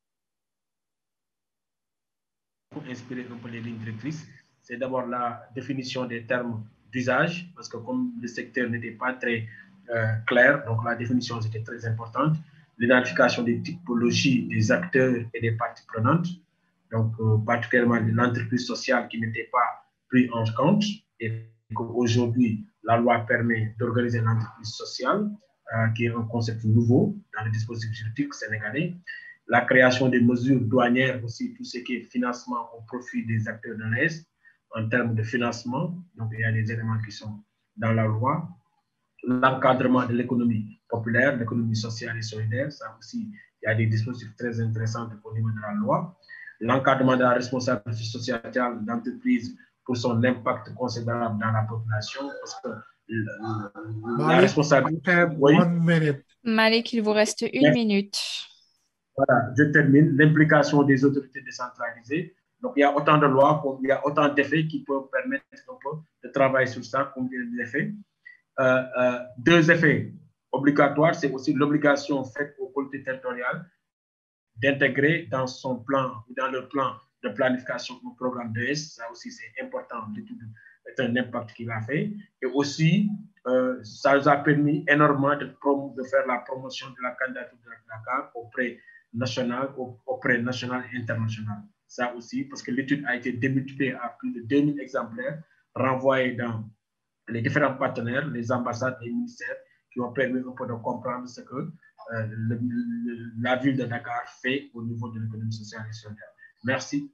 inspirer un peu les lignes directrices. C'est d'abord la définition des termes d'usage, parce que comme le secteur n'était pas très clair, donc la définition était très importante. L'identification des typologies des acteurs et des parties prenantes, donc particulièrement l'entreprise sociale qui n'était pas pris en compte, et qu'aujourd'hui, la loi permet d'organiser l'entreprise sociale, qui est un concept nouveau dans le dispositif juridique sénégalais. La création des mesures douanières aussi, tout ce qui est financement au profit des acteurs de l'Est, en termes de financement, donc il y a des éléments qui sont dans la loi. L'encadrement de l'économie populaire, l'économie sociale et solidaire, ça aussi, il y a des dispositifs très intéressants au niveau de la loi. L'encadrement de la responsabilité sociale d'entreprise pour son impact considérable dans la population, parce que la responsabilité... Oui. Malik, il vous reste 1 minute. Voilà, je termine. L'implication des autorités décentralisées. Donc, il y a autant de lois, il y a autant d'effets qui peuvent permettre un peu de travailler sur ça, comme des effets. 2 effets obligatoires, c'est aussi l'obligation faite aux collectivités territoriales d'intégrer dans son plan, dans le plan de planification du programme d'ES. Ça aussi, c'est important, c'est un impact qu'il a fait. Et aussi, ça nous a permis énormément de faire la promotion de la candidature de Dakar auprès national et international. Ça aussi, parce que l'étude a été démultipliée à plus de 2000 exemplaires, renvoyés dans les différents partenaires, les ambassades, les ministères, qui ont permis un peu de comprendre ce que la ville de Dakar fait au niveau de l'économie sociale et solidaire. Merci.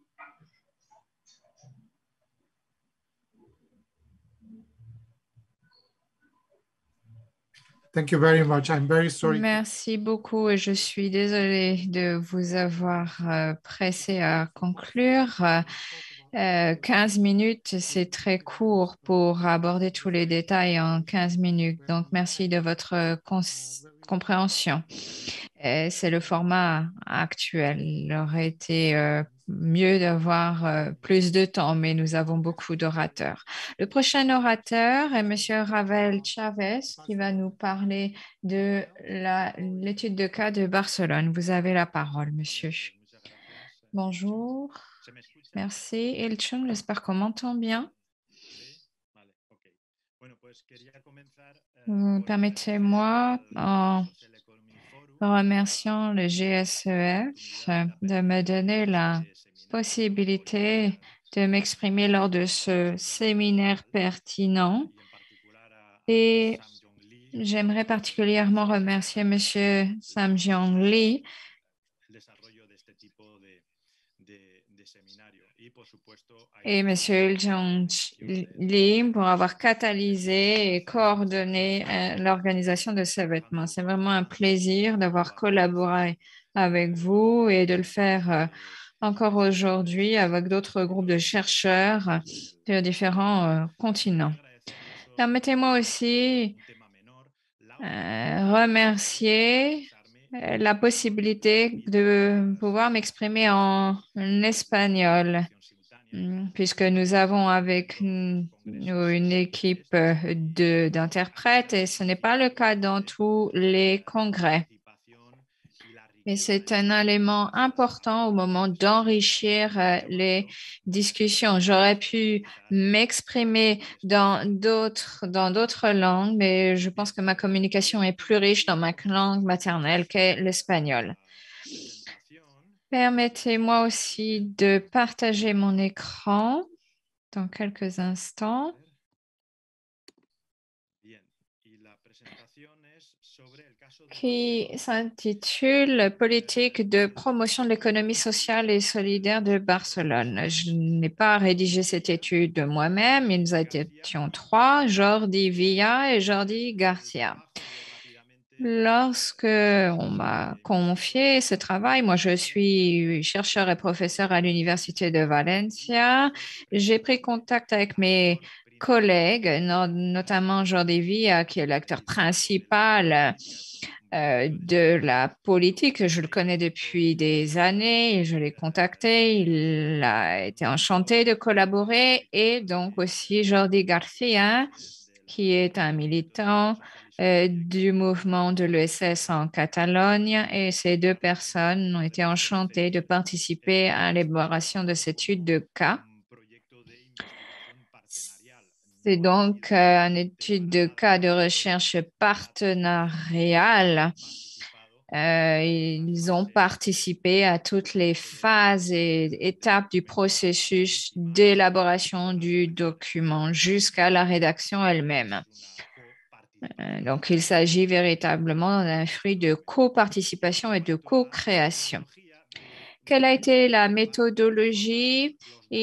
Thank you very much. I'm very sorry. Merci beaucoup et je suis désolée de vous avoir pressé à conclure. 15 minutes, c'est très court pour aborder tous les détails en 15 minutes. Donc, merci de votre compréhension. C'est le format actuel. Il aurait été mieux d'avoir plus de temps, mais nous avons beaucoup d'orateurs. Le prochain orateur est M. Ravel Chavez qui va nous parler de l'étude de cas de Barcelone. Vous avez la parole, monsieur. Bonjour. Merci. Ilchung, j'espère qu'on m'entend bien. Permettez-moi, en remerciant le GSEF de me donner la possibilité de m'exprimer lors de ce séminaire pertinent. Et j'aimerais particulièrement remercier M. Sam-Jiang Lee et M. Jiang Li pour avoir catalysé et coordonné l'organisation de ces événements. C'est vraiment un plaisir d'avoir collaboré avec vous et de le faire encore aujourd'hui avec d'autres groupes de chercheurs sur différents continents. Permettez-moi aussi remercier la possibilité de pouvoir m'exprimer en espagnol, puisque nous avons avec nous une équipe d'interprètes et ce n'est pas le cas dans tous les congrès. Et c'est un élément important au moment d'enrichir les discussions. J'aurais pu m'exprimer dans d'autres langues, mais je pense que ma communication est plus riche dans ma langue maternelle qu'est l'espagnol. Permettez-moi aussi de partager mon écran dans quelques instants. Qui s'intitule « Politique de promotion de l'économie sociale et solidaire de Barcelone ». Je n'ai pas rédigé cette étude moi-même, nous étions trois, Jordi Villa et Jordi Garcia. Lorsque on m'a confié ce travail, moi je suis chercheur et professeur à l'Université de Valencia, j'ai pris contact avec mes collègues, notamment Jordi Villa, qui est l'acteur principal de la politique. Je le connais depuis des années et je l'ai contacté. Il a été enchanté de collaborer. Et donc aussi Jordi Garcia, qui est un militant du mouvement de l'ESS en Catalogne. Et ces deux personnes ont été enchantées de participer à l'élaboration de cette étude de cas. C'est donc une étude de cas de recherche partenariale. Ils ont participé à toutes les phases et étapes du processus d'élaboration du document jusqu'à la rédaction elle-même. Donc, il s'agit véritablement d'un fruit de coparticipation et de co-création. Quelle a été la méthodologie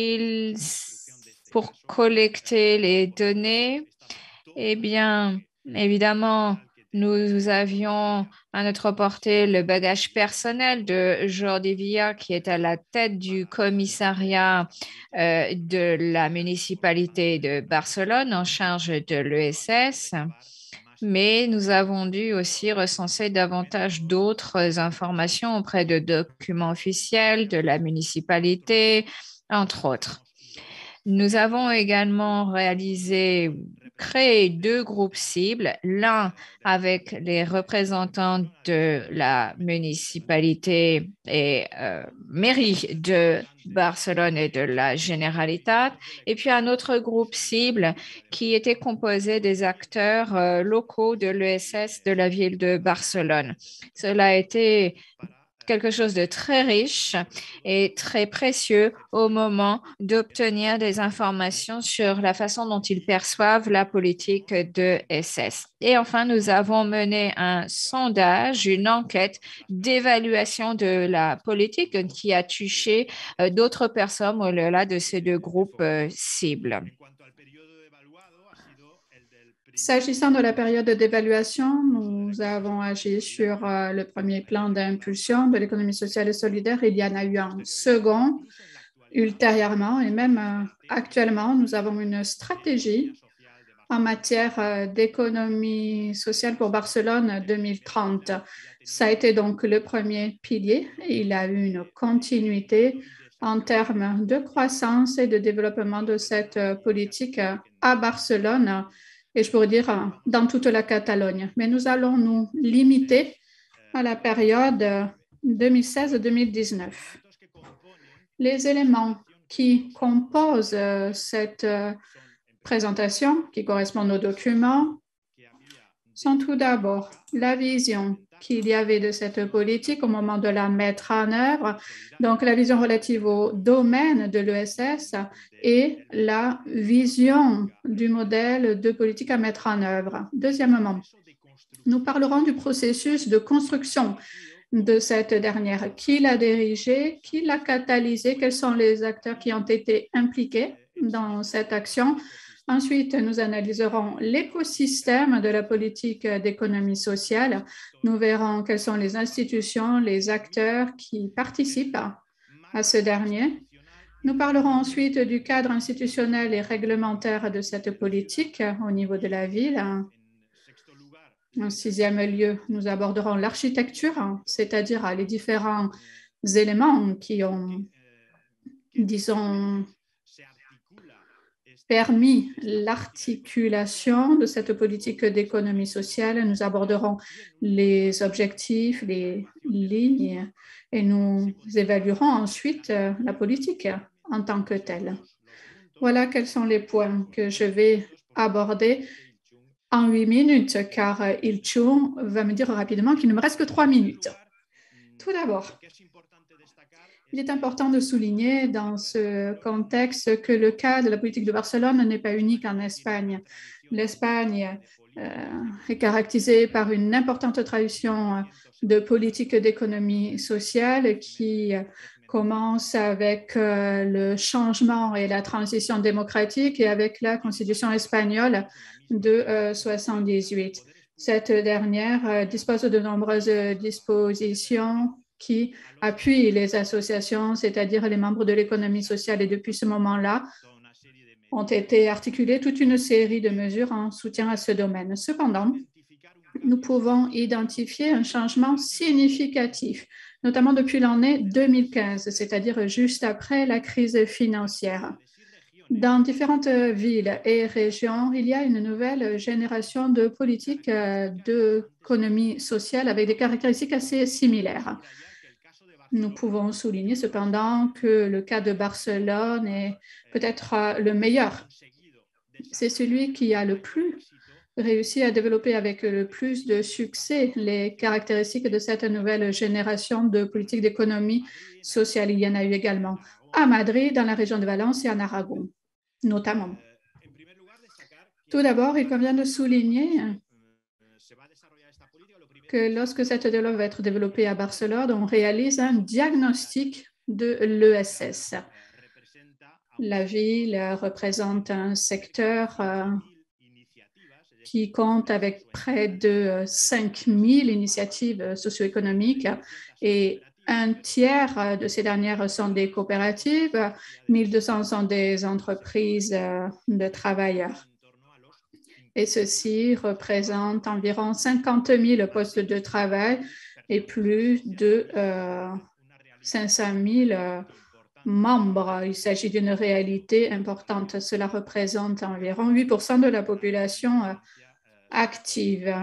pour collecter les données? Eh bien, évidemment, nous avions à notre portée le bagage personnel de Jordi Villa, qui est à la tête du commissariat de la municipalité de Barcelone en charge de l'ESS. Mais nous avons dû aussi recenser davantage d'autres informations auprès de documents officiels de la municipalité, entre autres. Nous avons également créé deux groupes cibles, l'un avec les représentants de la municipalité et mairie de Barcelone et de la Generalitat, et puis un autre groupe cible qui était composé des acteurs locaux de l'ESS de la ville de Barcelone. Cela a été quelque chose de très riche et très précieux au moment d'obtenir des informations sur la façon dont ils perçoivent la politique de SS. Et enfin, nous avons mené un sondage, une enquête d'évaluation de la politique qui a touché d'autres personnes au-delà de ces deux groupes cibles. S'agissant de la période d'évaluation, nous avons agi sur le premier plan d'impulsion de l'économie sociale et solidaire. Il y en a eu un second ultérieurement et même actuellement, nous avons une stratégie en matière d'économie sociale pour Barcelone 2030. Ça a été donc le premier pilier. Il a eu une continuité en termes de croissance et de développement de cette politique à Barcelone et je pourrais dire dans toute la Catalogne. Mais nous allons nous limiter à la période 2016-2019. Les éléments qui composent cette présentation, qui correspondent aux documents, sont tout d'abord la vision qu'il y avait de cette politique au moment de la mettre en œuvre, donc la vision relative au domaine de l'ESS et la vision du modèle de politique à mettre en œuvre. Deuxièmement, nous parlerons du processus de construction de cette dernière. Qui l'a dirigée, qui l'a catalysée, quels sont les acteurs qui ont été impliqués dans cette action. Ensuite, nous analyserons l'écosystème de la politique d'économie sociale. Nous verrons quelles sont les institutions, les acteurs qui participent à ce dernier. Nous parlerons ensuite du cadre institutionnel et réglementaire de cette politique au niveau de la ville. En sixième lieu, nous aborderons l'architecture, c'est-à-dire les différents éléments qui ont, disons, permis l'articulation de cette politique d'économie sociale. Nous aborderons les objectifs, les lignes et nous évaluerons ensuite la politique en tant que telle. Voilà quels sont les points que je vais aborder en 8 minutes, car Il-chung va me dire rapidement qu'il ne me reste que 3 minutes. Tout d'abord, il est important de souligner dans ce contexte que le cas de la politique de Barcelone n'est pas unique en Espagne. L'Espagne est caractérisée par une importante tradition de politique d'économie sociale qui commence avec le changement et la transition démocratique et avec la Constitution espagnole de 1978. Cette dernière dispose de nombreuses dispositions qui appuient les associations, c'est-à-dire les membres de l'économie sociale. Et depuis ce moment-là, ont été articulées toute une série de mesures en soutien à ce domaine. Cependant, nous pouvons identifier un changement significatif, notamment depuis l'année 2015, c'est-à-dire juste après la crise financière. Dans différentes villes et régions, il y a une nouvelle génération de politiques d'économie sociale avec des caractéristiques assez similaires. Nous pouvons souligner cependant que le cas de Barcelone est peut-être le meilleur. C'est celui qui a le plus réussi à développer avec le plus de succès les caractéristiques de cette nouvelle génération de politique d'économie sociale. Il y en a eu également à Madrid, dans la région de Valence et en Aragon, notamment. Tout d'abord, il convient de souligner que lorsque cette développement va être développée à Barcelone, on réalise un diagnostic de l'ESS. La ville représente un secteur qui compte avec près de 5000 initiatives socio-économiques et un tiers de ces dernières sont des coopératives, 1200 sont des entreprises de travailleurs. Et ceci représente environ 50 000 postes de travail et plus de 500 000 membres. Il s'agit d'une réalité importante. Cela représente environ 8% de la population active.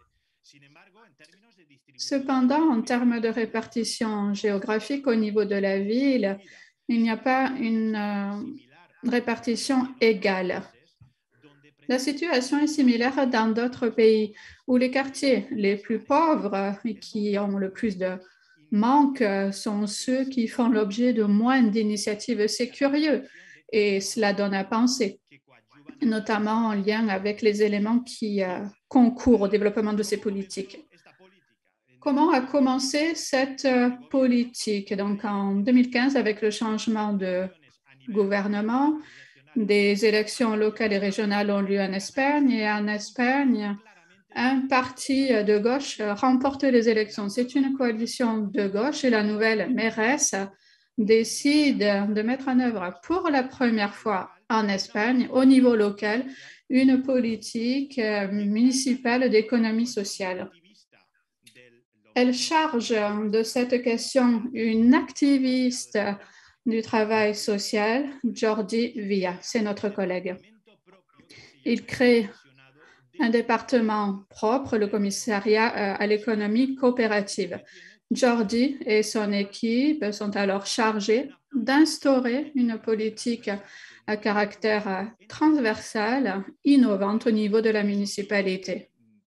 Cependant, en termes de répartition géographique au niveau de la ville, il n'y a pas une répartition égale. La situation est similaire dans d'autres pays où les quartiers les plus pauvres et qui ont le plus de manque sont ceux qui font l'objet de moins d'initiatives. C'est curieux et cela donne à penser, notamment en lien avec les éléments qui concourent au développement de ces politiques. Comment a commencé cette politique? Donc, en 2015, avec le changement de gouvernement, des élections locales et régionales ont lieu en Espagne et en Espagne, un parti de gauche remporte les élections. C'est une coalition de gauche et la nouvelle mairesse décide de mettre en œuvre pour la première fois en Espagne, au niveau local, une politique municipale d'économie sociale. Elle charge de cette question une activiste du travail social, Jordi Villa, c'est notre collègue. Il crée un département propre, le commissariat à l'économie coopérative. Jordi et son équipe sont alors chargés d'instaurer une politique à caractère transversal, innovante au niveau de la municipalité.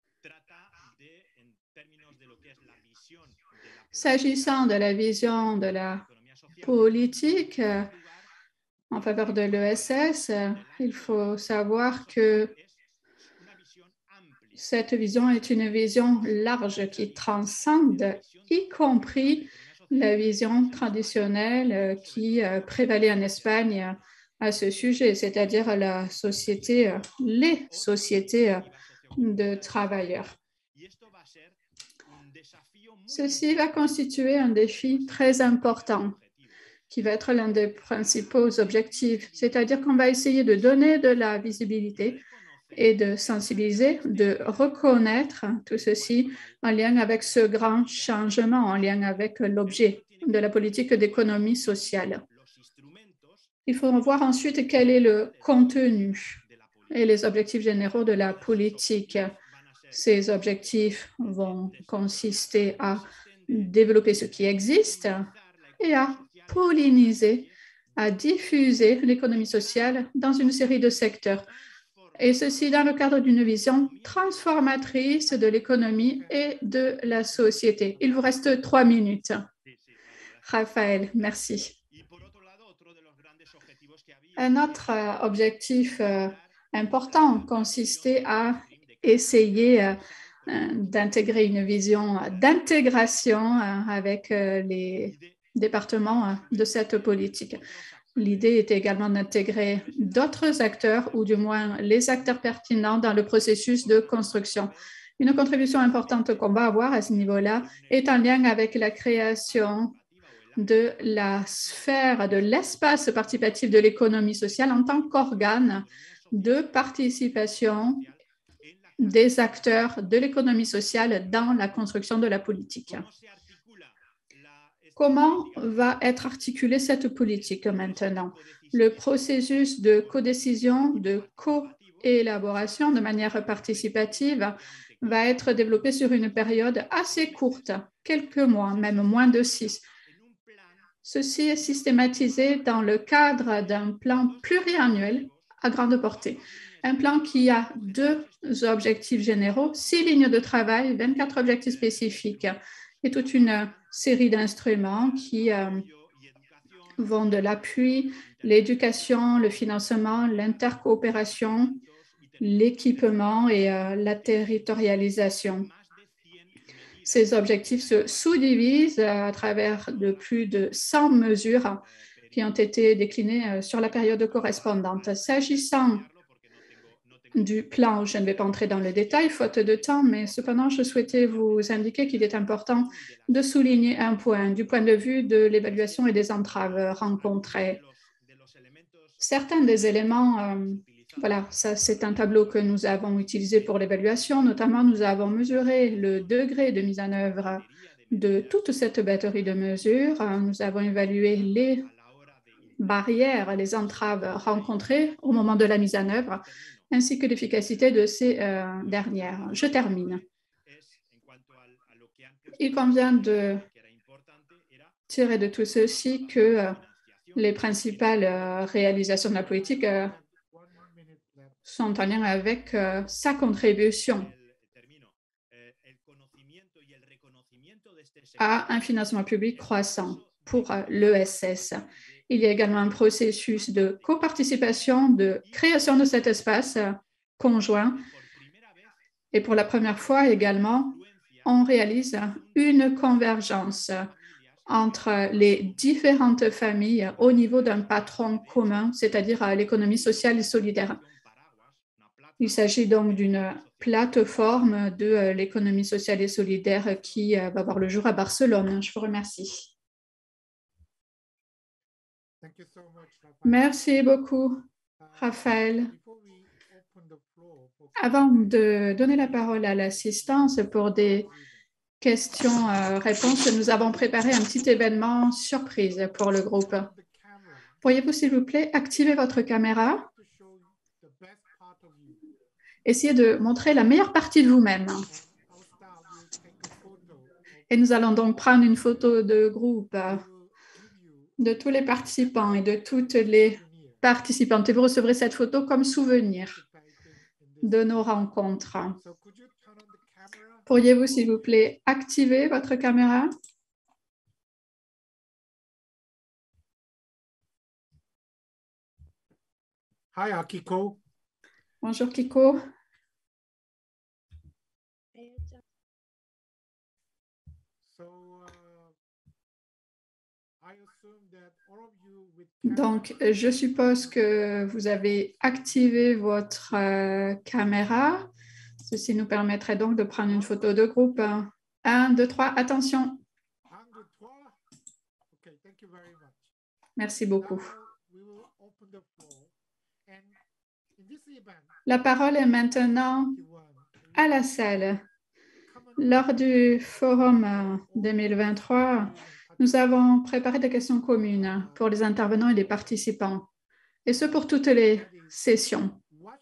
S'agissant de la vision de la politique en faveur de l'ESS, il faut savoir que cette vision est une vision large qui transcende, y compris la vision traditionnelle qui prévalait en Espagne à ce sujet, c'est-à-dire la société, les sociétés de travailleurs. Ceci va constituer un défi très important qui va être l'un des principaux objectifs, c'est-à-dire qu'on va essayer de donner de la visibilité et de sensibiliser, de reconnaître tout ceci en lien avec ce grand changement, en lien avec l'objet de la politique d'économie sociale. Il faut voir ensuite quel est le contenu et les objectifs généraux de la politique. Ces objectifs vont consister à développer ce qui existe et à polliniser, à diffuser l'économie sociale dans une série de secteurs. Et ceci dans le cadre d'une vision transformatrice de l'économie et de la société. Il vous reste 3 minutes. Raphaël, merci. Un autre objectif important consistait à essayer d'intégrer une vision d'intégration avec les départements de cette politique. L'idée était également d'intégrer d'autres acteurs, ou du moins les acteurs pertinents dans le processus de construction. Une contribution importante qu'on va avoir à ce niveau-là est en lien avec la création de la sphère, de l'espace participatif de l'économie sociale en tant qu'organe de participation des acteurs de l'économie sociale dans la construction de la politique. Comment va être articulée cette politique maintenant? Le processus de codécision, de co-élaboration de manière participative va être développé sur une période assez courte, quelques mois, même moins de 6. Ceci est systématisé dans le cadre d'un plan pluriannuel à grande portée. Un plan qui a 2 objectifs généraux, 6 lignes de travail, 24 objectifs spécifiques et toute une série d'instruments qui vont de l'appui, l'éducation, le financement, l'intercoopération, l'équipement et la territorialisation. Ces objectifs se sous-divisent à travers de plus de 100 mesures qui ont été déclinées sur la période correspondante. S'agissant du plan, je ne vais pas entrer dans le détail, faute de temps, mais cependant, je souhaitais vous indiquer qu'il est important de souligner un point, du point de vue de l'évaluation et des entraves rencontrées. Certains des éléments, voilà, ça c'est un tableau que nous avons utilisé pour l'évaluation, notamment nous avons mesuré le degré de mise en œuvre de toute cette batterie de mesures, nous avons évalué les barrières, les entraves rencontrées au moment de la mise en œuvre, ainsi que l'efficacité de ces dernières. Je termine. Il convient de tirer de tout ceci que les principales réalisations de la politique sont en lien avec sa contribution à un financement public croissant pour l'ESS. Il y a également un processus de coparticipation, de création de cet espace conjoint. Et pour la première fois également, on réalise une convergence entre les différentes familles au niveau d'un patron commun, c'est-à-dire l'économie sociale et solidaire. Il s'agit donc d'une plateforme de l'économie sociale et solidaire qui va voir le jour à Barcelone. Je vous remercie. Merci beaucoup, Raphaël, avant de donner la parole à l'assistance pour des questions-réponses, nous avons préparé un petit événement surprise pour le groupe. Pourriez-vous, s'il vous plaît, activer votre caméra? Essayez de montrer la meilleure partie de vous-même. Et nous allons donc prendre une photo de groupe de tous les participants et de toutes les participantes. Et vous recevrez cette photo comme souvenir de nos rencontres. Pourriez-vous, s'il vous plaît, activer votre caméra? Hi, Akiko. Bonjour, Kiko. Donc, je suppose que vous avez activé votre caméra. Ceci nous permettrait donc de prendre une photo de groupe. 1, 2, 3, attention. Merci beaucoup. La parole est maintenant à la salle. Lors du forum 2023, nous avons préparé des questions communes pour les intervenants et les participants, et ce pour toutes les sessions.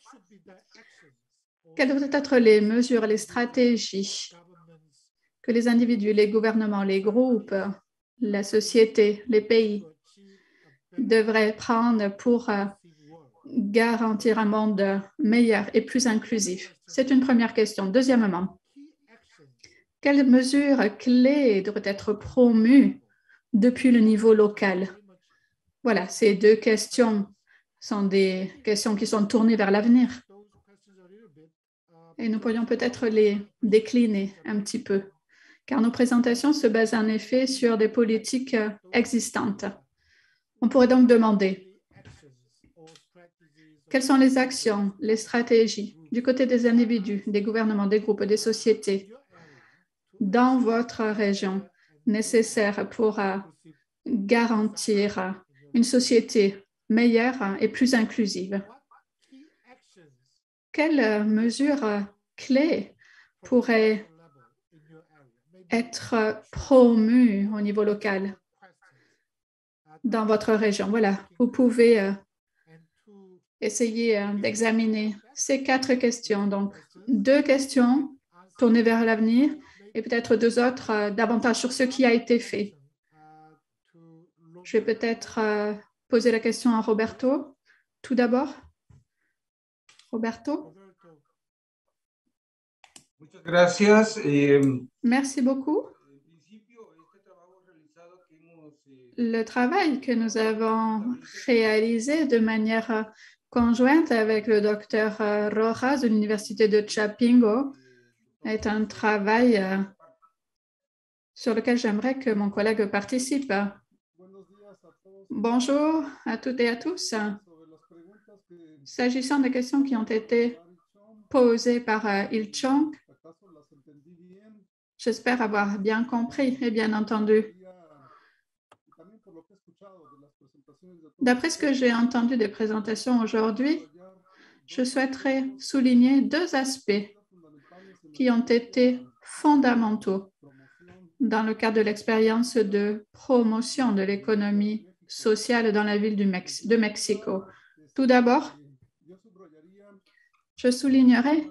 Quelles doivent être les mesures, les stratégies que les individus, les gouvernements, les groupes, la société, les pays devraient prendre pour garantir un monde meilleur et plus inclusif? C'est une première question. Deuxièmement, quelles mesures clés devraient être promues depuis le niveau local? Voilà, ces deux questions sont des questions qui sont tournées vers l'avenir. Et nous pourrions peut-être les décliner un petit peu, car nos présentations se basent en effet sur des politiques existantes. On pourrait donc demander quelles sont les actions, les stratégies du côté des individus, des gouvernements, des groupes, des sociétés dans votre région nécessaires pour garantir une société meilleure et plus inclusive. Quelles mesures clés pourraient être promues au niveau local dans votre région? Voilà, vous pouvez essayer d'examiner ces 4 questions. Donc, 2 questions tournées vers l'avenir et peut-être 2 autres davantage sur ce qui a été fait. Je vais peut-être poser la question à Roberto. Tout d'abord, Roberto. Merci beaucoup. Le travail que nous avons réalisé de manière conjointe avec le docteur Rojas de l'Université de Chapingo est un travail sur lequel j'aimerais que mon collègue participe. Bonjour à toutes et à tous. S'agissant des questions qui ont été posées par Il Chong, j'espère avoir bien compris et bien entendu. D'après ce que j'ai entendu des présentations aujourd'hui, je souhaiterais souligner 2 aspects qui ont été fondamentaux dans le cadre de l'expérience de promotion de l'économie sociale dans la ville de Mexico. Tout d'abord, je soulignerai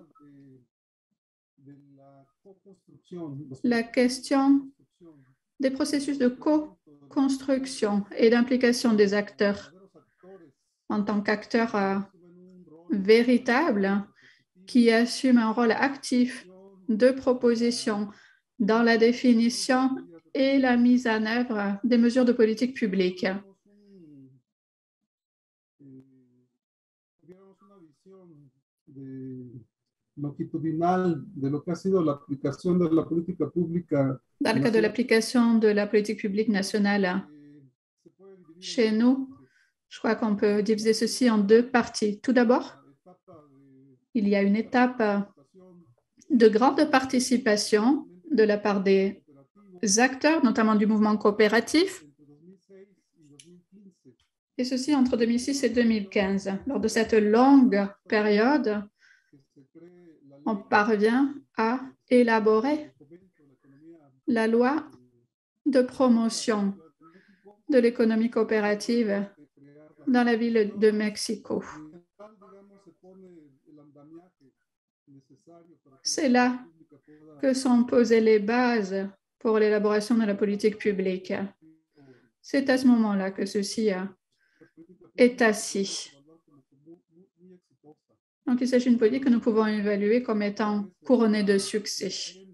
la question des processus de co-construction et d'implication des acteurs en tant qu'acteurs véritables qui assument un rôle actif de proposition dans la définition et la mise en œuvre des mesures de politique publique. Longitudinal de lo que ha sido la aplicación de la política pública. Dans le cadre de l'application de la politique publique nationale, chez nous, je crois qu'on peut diviser ceci en 2 parties. Tout d'abord, il y a une étape de grande participation de la part des acteurs, notamment du mouvement coopératif, et ceci entre 2006 et 2015. Lors de cette longue période, on parvient à élaborer la loi de promotion de l'économie coopérative dans la ville de Mexico. C'est là que sont posées les bases pour l'élaboration de la politique publique. C'est à ce moment-là que ceci est assis. Donc, il s'agit d'une politique que nous pouvons évaluer comme étant couronnée de succès.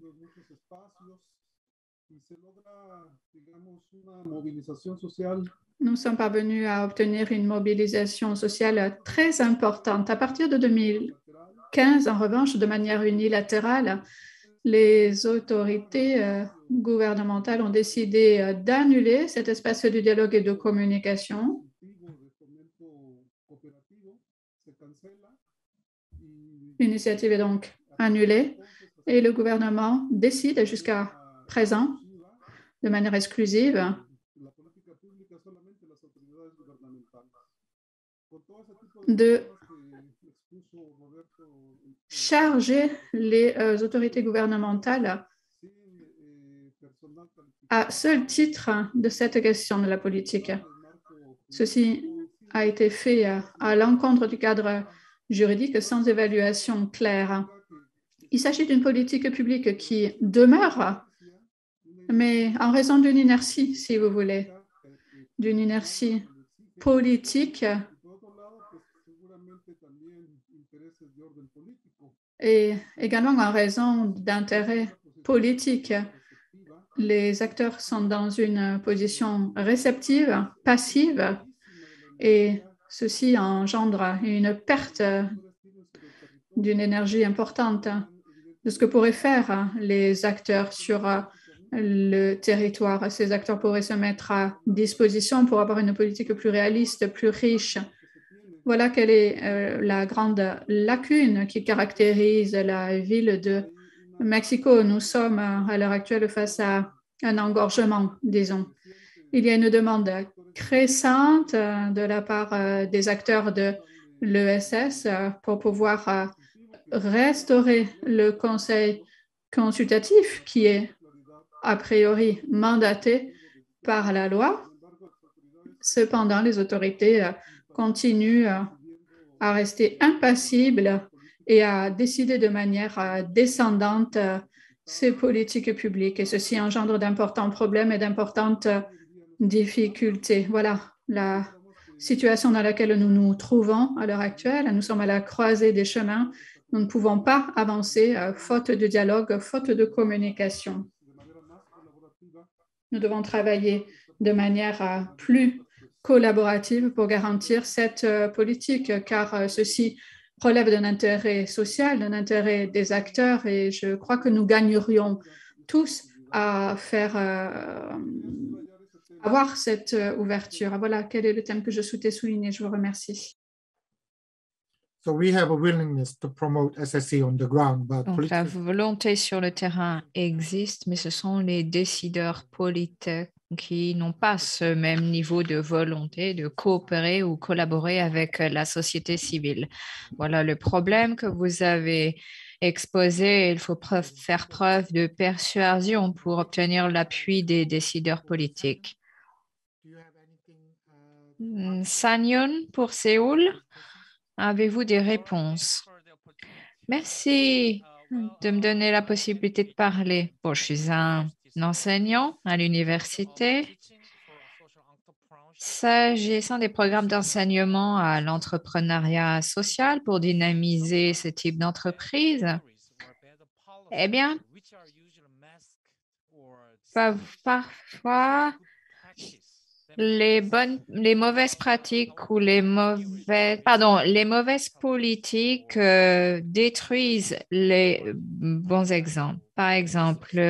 Nous sommes parvenus à obtenir une mobilisation sociale très importante. À partir de 2015, en revanche, de manière unilatérale, les autorités gouvernementales ont décidé d'annuler cet espace de dialogue et de communication. L'initiative est donc annulée et le gouvernement décide jusqu'à présent, de manière exclusive, de charger les autorités gouvernementales à seul titre de cette question de la politique. Ceci a été fait à l'encontre du cadre juridique sans évaluation claire. Il s'agit d'une politique publique qui demeure, mais en raison d'une inertie, si vous voulez, d'une inertie politique et également en raison d'intérêts politiques. Les acteurs sont dans une position réceptive, passive, et ceci engendre une perte d'une énergie importante de ce que pourraient faire les acteurs sur le territoire. Ces acteurs pourraient se mettre à disposition pour avoir une politique plus réaliste, plus riche. Voilà quelle est la grande lacune qui caractérise la ville de Mexico. Nous sommes à l'heure actuelle face à un engorgement, disons. Il y a une demande crescente de la part des acteurs de l'ESS pour pouvoir restaurer le conseil consultatif qui est a priori mandaté par la loi. Cependant, les autorités continuent à rester impassibles et à décider de manière descendante ces politiques publiques. Et ceci engendre d'importants problèmes et d'importantes difficultés. Voilà la situation dans laquelle nous nous trouvons à l'heure actuelle. Nous sommes à la croisée des chemins. Nous ne pouvons pas avancer faute de dialogue, faute de communication. Nous devons travailler de manière plus collaborative pour garantir cette politique, car ceci relève d'un intérêt social, d'un intérêt des acteurs, et je crois que nous gagnerions tous à faire avoir cette ouverture. Voilà quel est le thème que je souhaitais souligner. Je vous remercie. Donc, la volonté sur le terrain existe, mais ce sont les décideurs politiques qui n'ont pas ce même niveau de volonté de coopérer ou collaborer avec la société civile. Voilà le problème que vous avez exposé. Il faut faire preuve de persuasion pour obtenir l'appui des décideurs politiques. Sanyon pour Séoul, avez-vous des réponses? Merci de me donner la possibilité de parler. Bon, je suis un enseignant à l'université. S'agissant des programmes d'enseignement à l'entrepreneuriat social pour dynamiser ce type d'entreprise, eh bien, parfois, les mauvaises pratiques ou les mauvaises politiques détruisent les bons exemples. Par exemple,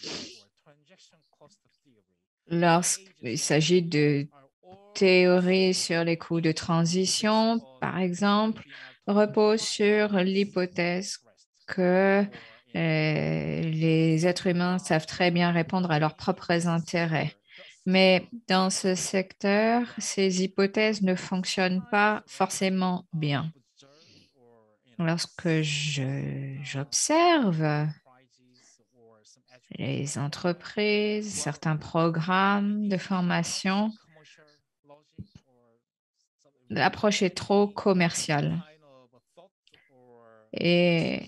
lorsqu'il s'agit de théories sur les coûts de transition, par exemple, repose sur l'hypothèse que les êtres humains savent très bien répondre à leurs propres intérêts. Mais dans ce secteur, ces hypothèses ne fonctionnent pas forcément bien. Lorsque j'observe les entreprises, certains programmes de formation, l'approche est trop commerciale. Et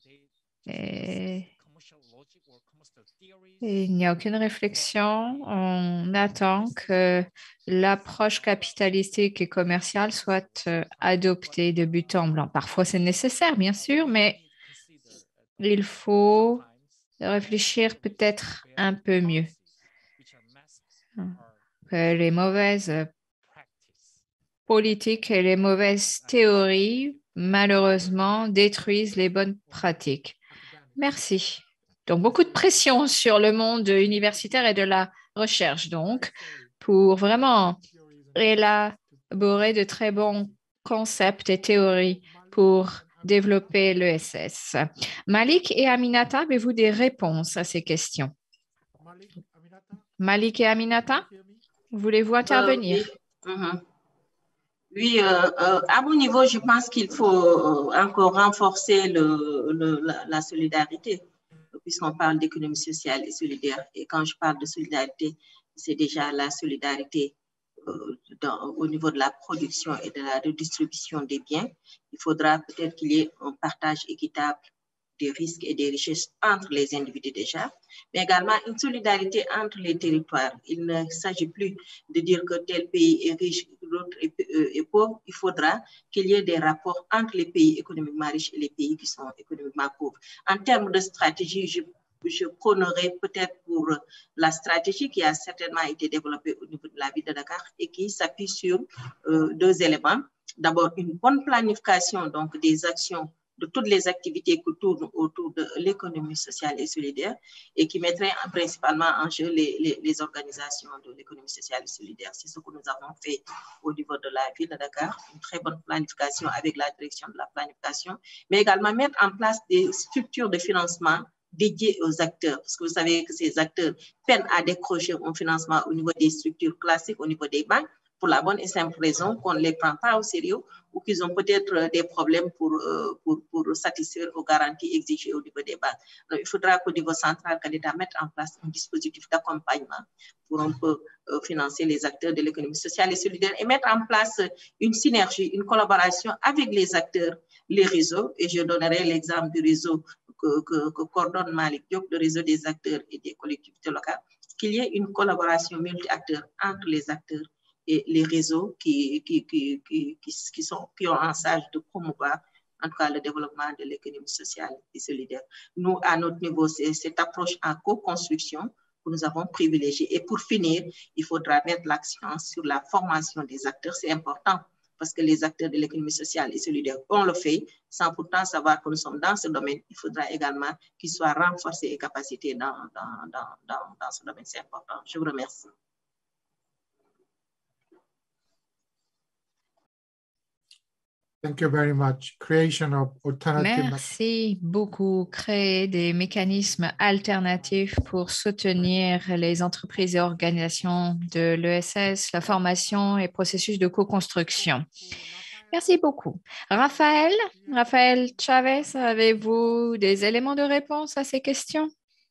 il n'y a aucune réflexion. On attend que l'approche capitalistique et commerciale soit adoptée de but en blanc. Parfois, c'est nécessaire, bien sûr, mais il faut réfléchir peut-être un peu mieux. Que les mauvaises politiques et les mauvaises théories, malheureusement, détruisent les bonnes pratiques. Merci. Donc, beaucoup de pression sur le monde universitaire et de la recherche, donc, pour vraiment élaborer de très bons concepts et théories pour développer l'ESS. Malik et Aminata, avez-vous des réponses à ces questions? Malik et Aminata, voulez-vous intervenir? Oui. Oui, à mon niveau, je pense qu'il faut encore renforcer la solidarité, puisqu'on parle d'économie sociale et solidaire. Et quand je parle de solidarité, c'est déjà la solidarité au niveau de la production et de la redistribution des biens. Il faudra peut-être qu'il y ait un partage équitable des risques et des richesses entre les individus déjà, mais également une solidarité entre les territoires. Il ne s'agit plus de dire que tel pays est riche, l'autre est pauvre. Il faudra qu'il y ait des rapports entre les pays économiquement riches et les pays qui sont économiquement pauvres. En termes de stratégie, je prônerais peut-être pour la stratégie qui a certainement été développée au niveau de la ville de Dakar et qui s'appuie sur deux éléments. D'abord, une bonne planification donc des actions de toutes les activités qui tournent autour de l'économie sociale et solidaire et qui mettraient principalement en jeu les organisations de l'économie sociale et solidaire. C'est ce que nous avons fait au niveau de la ville de Dakar, une très bonne planification avec la direction de la planification, mais également mettre en place des structures de financement dédiées aux acteurs, parce que vous savez que ces acteurs peinent à décrocher un financement au niveau des structures classiques, au niveau des banques, pour la bonne et simple raison qu'on ne les prend pas au sérieux ou qu'ils ont peut-être des problèmes pour satisfaire aux garanties exigées au niveau des banques. Donc, il faudra qu'au niveau central, que l'État mette en place un dispositif d'accompagnement pour un peu financer les acteurs de l'économie sociale et solidaire et mettre en place une synergie, une collaboration avec les acteurs, les réseaux. Et je donnerai l'exemple du réseau que coordonne Malik Diop, le réseau des acteurs et des collectivités locales, qu'il y ait une collaboration multi-acteurs entre les acteurs et les réseaux qui ont en charge de promouvoir en tout cas le développement de l'économie sociale et solidaire. Nous, à notre niveau, c'est cette approche en co-construction que nous avons privilégiée. Et pour finir, il faudra mettre l'accent sur la formation des acteurs. C'est important parce que les acteurs de l'économie sociale et solidaire, on le fait sans pourtant savoir que nous sommes dans ce domaine. Il faudra également qu'ils soient renforcés et capacités dans ce domaine. C'est important. Je vous remercie. Thank you very much. Creation of alternative. Merci beaucoup. Créer des mécanismes alternatifs pour soutenir les entreprises et organisations de l'ESS, la formation et processus de co-construction. Merci beaucoup. Raphaël Chavez, avez-vous des éléments de réponse à ces questions?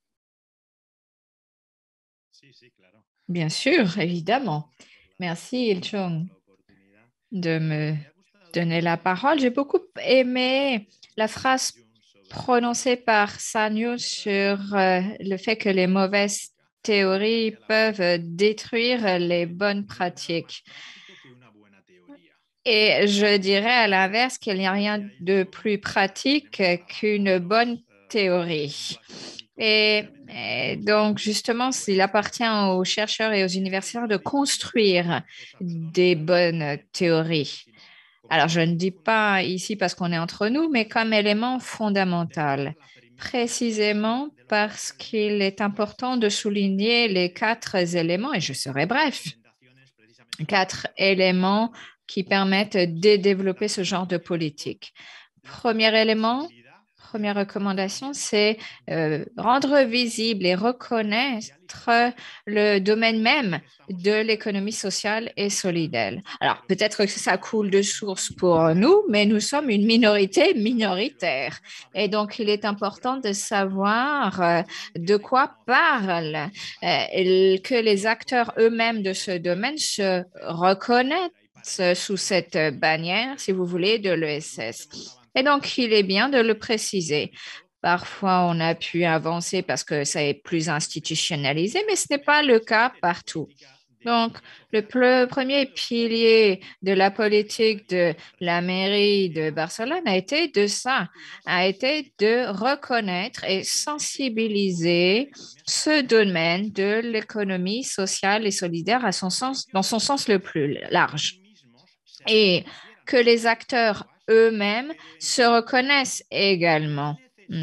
Bien sûr, évidemment. Merci, Il-chung, de me donner la parole. J'ai beaucoup aimé la phrase prononcée par Sanyu sur le fait que les mauvaises théories peuvent détruire les bonnes pratiques. Et je dirais à l'inverse qu'il n'y a rien de plus pratique qu'une bonne théorie. Et donc, justement, il appartient aux chercheurs et aux universitaires de construire des bonnes théories. Alors, je ne dis pas ici parce qu'on est entre nous, mais comme élément fondamental, précisément parce qu'il est important de souligner les 4 éléments, et je serai bref, 4 éléments qui permettent de développer ce genre de politique. Premier élément, première recommandation, c'est rendre visible et reconnaître le domaine même de l'économie sociale et solidaire. Alors, peut-être que ça coule de source pour nous, mais nous sommes une minorité minoritaire. Et donc, il est important de savoir de quoi parlent, que les acteurs eux-mêmes de ce domaine se reconnaissent sous cette bannière, si vous voulez, de l'ESS. Et donc, il est bien de le préciser. Parfois, on a pu avancer parce que ça est plus institutionnalisé, mais ce n'est pas le cas partout. Donc, le premier pilier de la politique de la mairie de Barcelone a été de reconnaître et sensibiliser ce domaine de l'économie sociale et solidaire dans son sens le plus large. Et que les acteurs eux-mêmes se reconnaissent également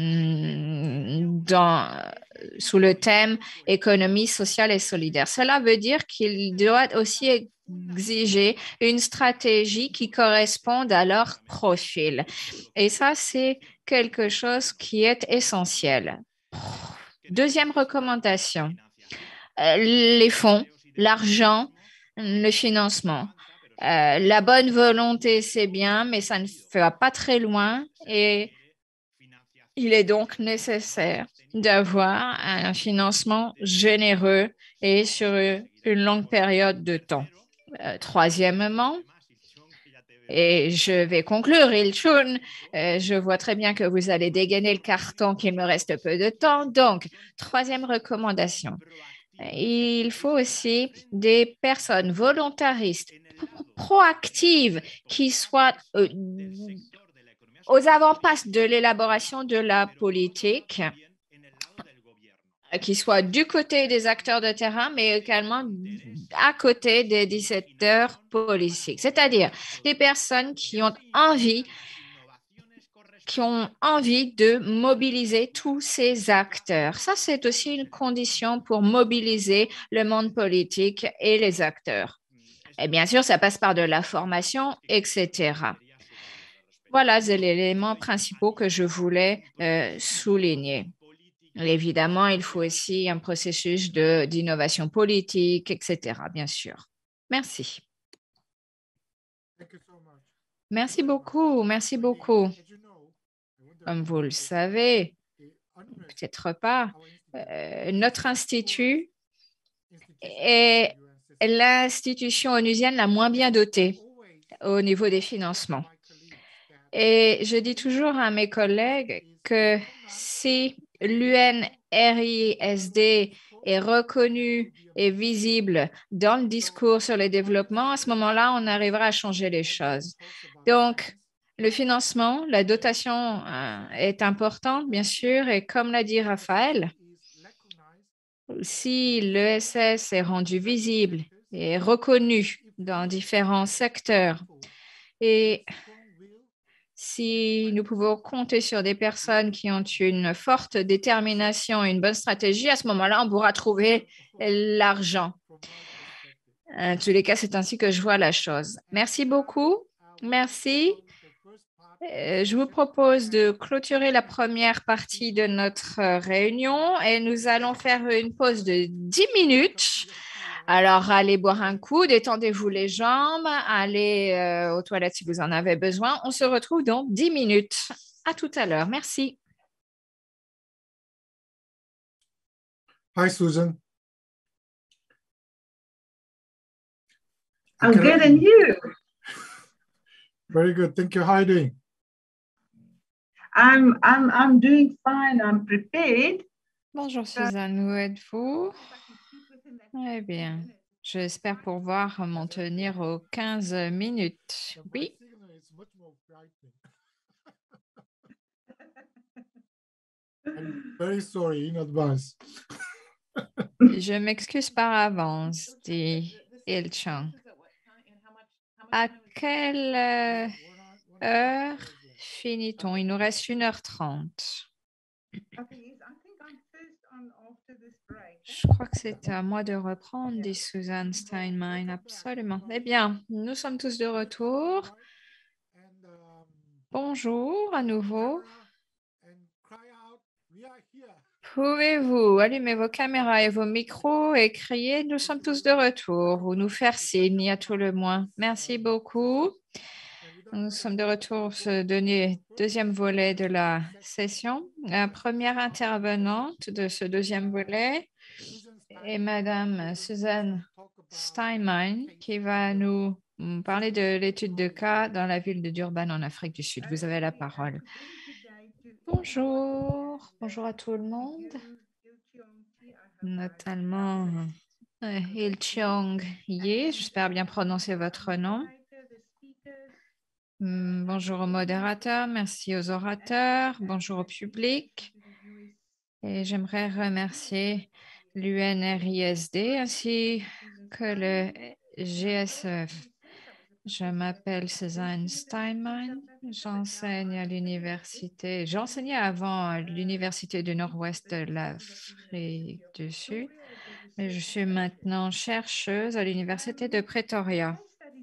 sous le thème économie sociale et solidaire. Cela veut dire qu'il doit aussi exiger une stratégie qui corresponde à leur profil. Et ça, c'est quelque chose qui est essentiel. Deuxième recommandation, les fonds, l'argent, le financement. La bonne volonté, c'est bien, mais ça ne va pas très loin et il est donc nécessaire d'avoir un financement généreux et sur une longue période de temps. Troisièmement, et je vais conclure, Ilchun, je vois très bien que vous allez dégainer le carton, qu'il me reste peu de temps. Donc, troisième recommandation. Il faut aussi des personnes volontaristes, proactives, qui soient aux avant-postes de l'élaboration de la politique, qui soient du côté des acteurs de terrain, mais également à côté des décideurs politiques, c'est-à-dire des personnes qui ont envie de mobiliser tous ces acteurs. Ça, c'est aussi une condition pour mobiliser le monde politique et les acteurs. Et bien sûr, ça passe par de la formation, etc. Voilà les éléments principaux que je voulais souligner. Évidemment, il faut aussi un processus d'innovation politique, etc., bien sûr. Merci. Merci beaucoup, merci beaucoup. Comme vous le savez, peut-être pas, notre institut est l'institution onusienne la moins bien dotée au niveau des financements. Et je dis toujours à mes collègues que si l'UNRISD est reconnu et visible dans le discours sur le développement, à ce moment-là, on arrivera à changer les choses. Donc, le financement, la dotation est importante, bien sûr, et comme l'a dit Raphaël, si l'ESS est rendu visible et reconnu dans différents secteurs et si nous pouvons compter sur des personnes qui ont une forte détermination et une bonne stratégie, à ce moment-là, on pourra trouver l'argent. En tous les cas, c'est ainsi que je vois la chose. Merci beaucoup. Merci. Je vous propose de clôturer la première partie de notre réunion et nous allons faire une pause de 10 minutes. Alors, allez boire un coup, détendez-vous les jambes, allez aux toilettes si vous en avez besoin. On se retrouve dans 10 minutes. À tout à l'heure. Merci. Hi, Susan. I'm good, and you? Very good. Thank you. How are you doing? I'm doing fine. I'm prepared. Bonjour Suzanne, où êtes-vous? Très bien. J'espère pouvoir m'en tenir aux 15 minutes. Oui. I'm very sorry in advance. Je m'excuse par avance, dit Il-Chang. À quelle heure finit-on? Il nous reste 1h30. Je crois que c'est à moi de reprendre, dit Suzanne Steinmein. Absolument. Eh bien, nous sommes tous de retour. Bonjour à nouveau. Pouvez-vous allumer vos caméras et vos micros et crier "Nous sommes tous de retour" ou nous faire signe à tout le moins. Merci beaucoup. Nous sommes de retour pour ce deuxième volet de la session. La première intervenante de ce deuxième volet est Madame Suzanne Steinman qui va nous parler de l'étude de cas dans la ville de Durban en Afrique du Sud. Vous avez la parole. Bonjour, bonjour à tout le monde, notamment Il Cheong Ye, j'espère bien prononcer votre nom. Bonjour aux modérateurs, merci aux orateurs, bonjour au public. Et j'aimerais remercier l'UNRISD ainsi que le GSF. Je m'appelle Suzanne Steinman, j'enseigne à l'université. J'enseignais avant à l'université du Nord-Ouest de l'Afrique du Sud, mais je suis maintenant chercheuse à l'université de Pretoria.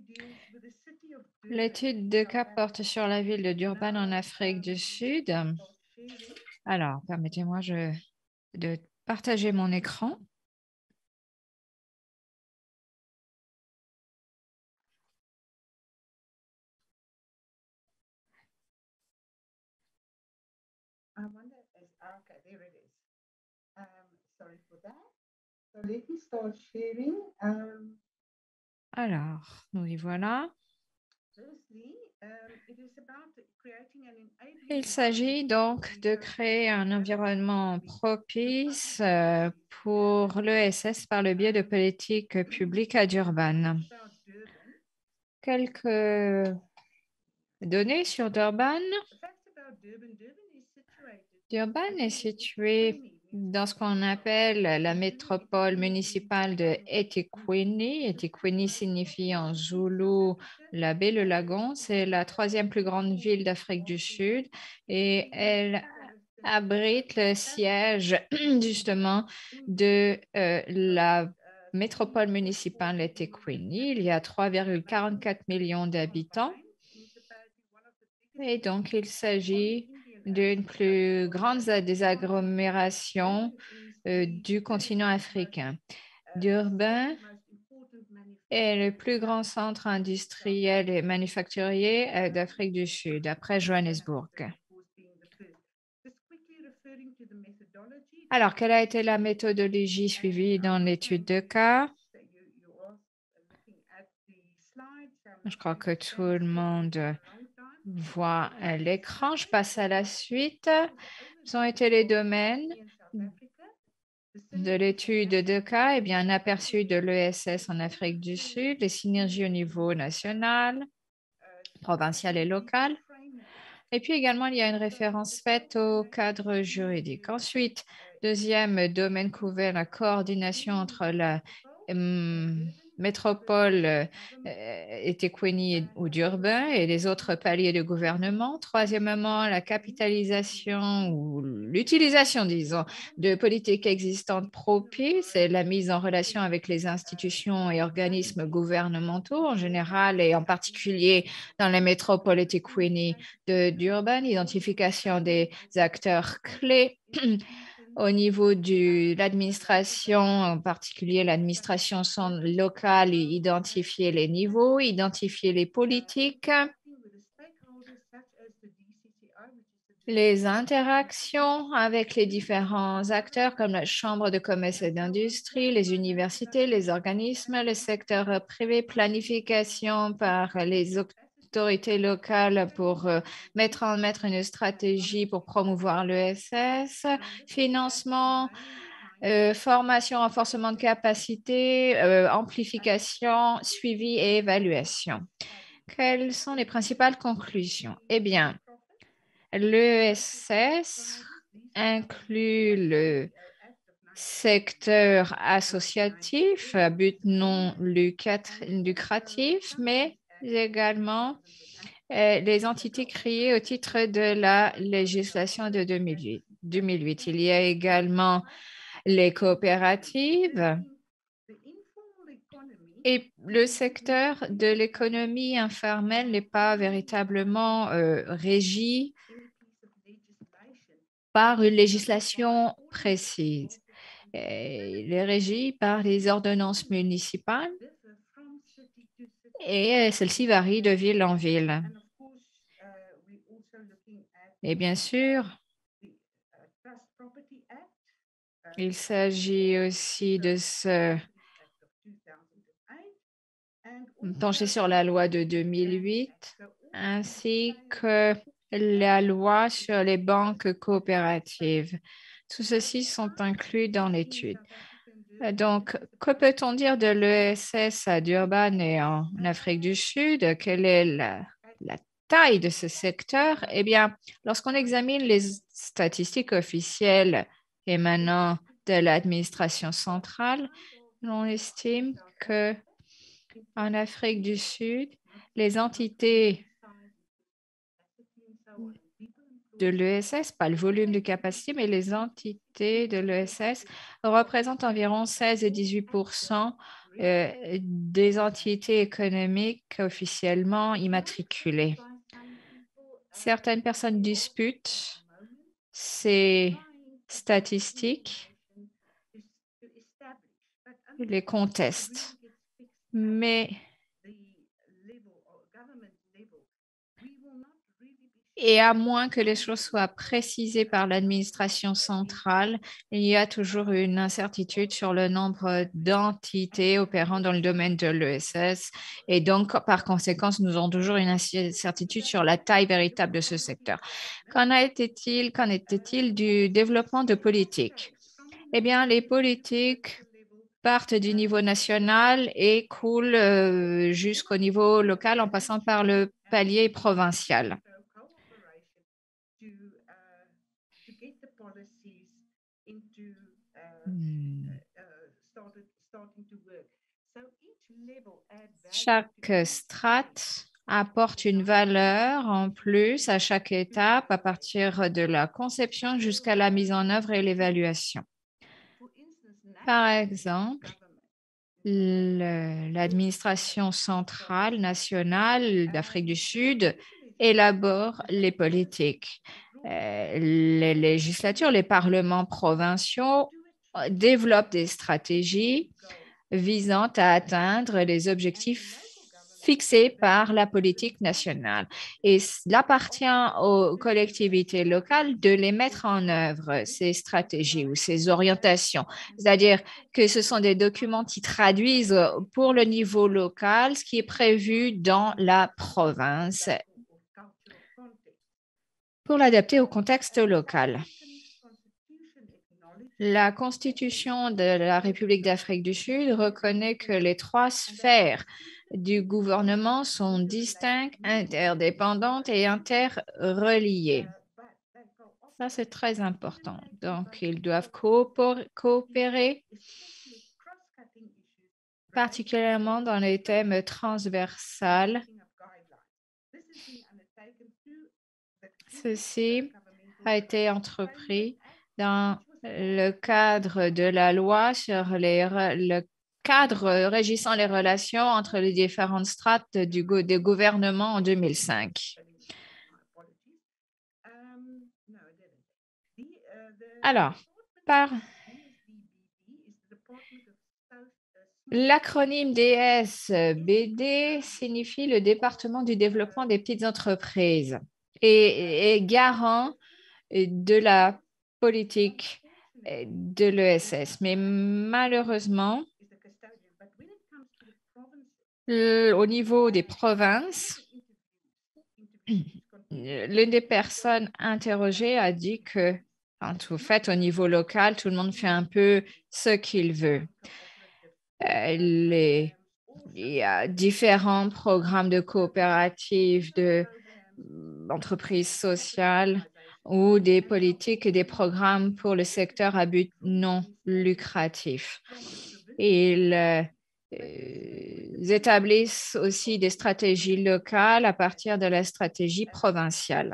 L'étude de cas porte sur la ville de Durban en Afrique du Sud. Alors, permettez-moi de partager mon écran. Okay, there it is. Sorry for that. So let me start sharing. Alors, nous y voilà. Il s'agit donc de créer un environnement propice pour l'ESS par le biais de politiques publiques à Durban. Quelques données sur Durban. Durban est situé dans ce qu'on appelle la métropole municipale de eThekwini. eThekwini signifie en zoulou la baie, le lagon. C'est la troisième plus grande ville d'Afrique du Sud et elle abrite le siège justement de la métropole municipale d'eThekwini. Il y a 3,44 millions d'habitants et donc il s'agit d'une plus grande des agglomérations du continent africain. Durban est le plus grand centre industriel et manufacturier d'Afrique du Sud, après Johannesburg. Alors, quelle a été la méthodologie suivie dans l'étude de cas? Je crois que tout le monde voit l'écran. Je passe à la suite. Quels ont été les domaines de l'étude de cas? Eh bien, un aperçu de l'ESS en Afrique du Sud, les synergies au niveau national, provincial et local. Et puis également, il y a une référence faite au cadre juridique. Ensuite, deuxième domaine couvert, la coordination entre la métropole eThekwini ou Durban et les autres paliers de gouvernement. Troisièmement, la capitalisation ou l'utilisation, disons, de politiques existantes propices et la mise en relation avec les institutions et organismes gouvernementaux en général et en particulier dans la métropole eThekwini de Durban, identification des acteurs clés au niveau de l'administration, en particulier l'administration locale, identifier les niveaux, identifier les politiques, les interactions avec les différents acteurs comme la Chambre de commerce et d'industrie, les universités, les organismes, le secteur privé, planification par les autorités locales pour mettre en œuvre une stratégie pour promouvoir l'ESS, financement, formation, renforcement de capacité, amplification, suivi et évaluation. Quelles sont les principales conclusions? Eh bien, l'ESS inclut le secteur associatif à but non lucratif, mais également les entités créées au titre de la législation de 2008. Il y a également les coopératives et le secteur de l'économie informelle n'est pas véritablement régi par une législation précise. Il est régi par les ordonnances municipales et celles-ci varient de ville en ville. Et bien sûr, il s'agit aussi de se pencher sur la loi de 2008 ainsi que la loi sur les banques coopératives. Tout ceci sont inclus dans l'étude. Donc, que peut-on dire de l'ESS à Durban et en Afrique du Sud? Quelle est la taille de ce secteur? Eh bien, lorsqu'on examine les statistiques officielles émanant de l'administration centrale, on estime que en Afrique du Sud, les entités de l'ESS, pas le volume de capacité, mais les entités de l'ESS représentent environ 16 et 18% des entités économiques officiellement immatriculées. Certaines personnes disputent ces statistiques, les contestent, mais et à moins que les choses soient précisées par l'administration centrale, il y a toujours une incertitude sur le nombre d'entités opérant dans le domaine de l'ESS. Et donc, par conséquent, nous avons toujours une incertitude sur la taille véritable de ce secteur. Qu'en était-il du développement de politiques? Eh bien, les politiques partent du niveau national et coulent jusqu'au niveau local en passant par le palier provincial. Chaque strate apporte une valeur en plus à chaque étape à partir de la conception jusqu'à la mise en œuvre et l'évaluation. Par exemple, l'administration centrale nationale d'Afrique du Sud élabore les politiques. Les législatures, les parlements provinciaux développent des stratégies visant à atteindre les objectifs fixés par la politique nationale. Et il appartient aux collectivités locales de les mettre en œuvre, ces stratégies ou ces orientations. C'est-à-dire que ce sont des documents qui traduisent pour le niveau local ce qui est prévu dans la province pour l'adapter au contexte local. La Constitution de la République d'Afrique du Sud reconnaît que les 3 sphères du gouvernement sont distinctes, interdépendantes et interreliées. Ça, c'est très important. Donc, ils doivent coopérer, particulièrement dans les thèmes transversals. Ceci a été entrepris dans le cadre de la loi sur le cadre régissant les relations entre les différentes strates des gouvernements en 2005. Alors, l'acronyme DSBD signifie le département du développement des petites entreprises et est garant de la politique de l'ESS. Mais malheureusement, au niveau des provinces, l'une des personnes interrogées a dit que, en tout fait, au niveau local, tout le monde fait un peu ce qu'il veut. Il y a différents programmes de coopératives, d'entreprises sociales ou des politiques et des programmes pour le secteur à but non lucratif. Ils établissent aussi des stratégies locales à partir de la stratégie provinciale.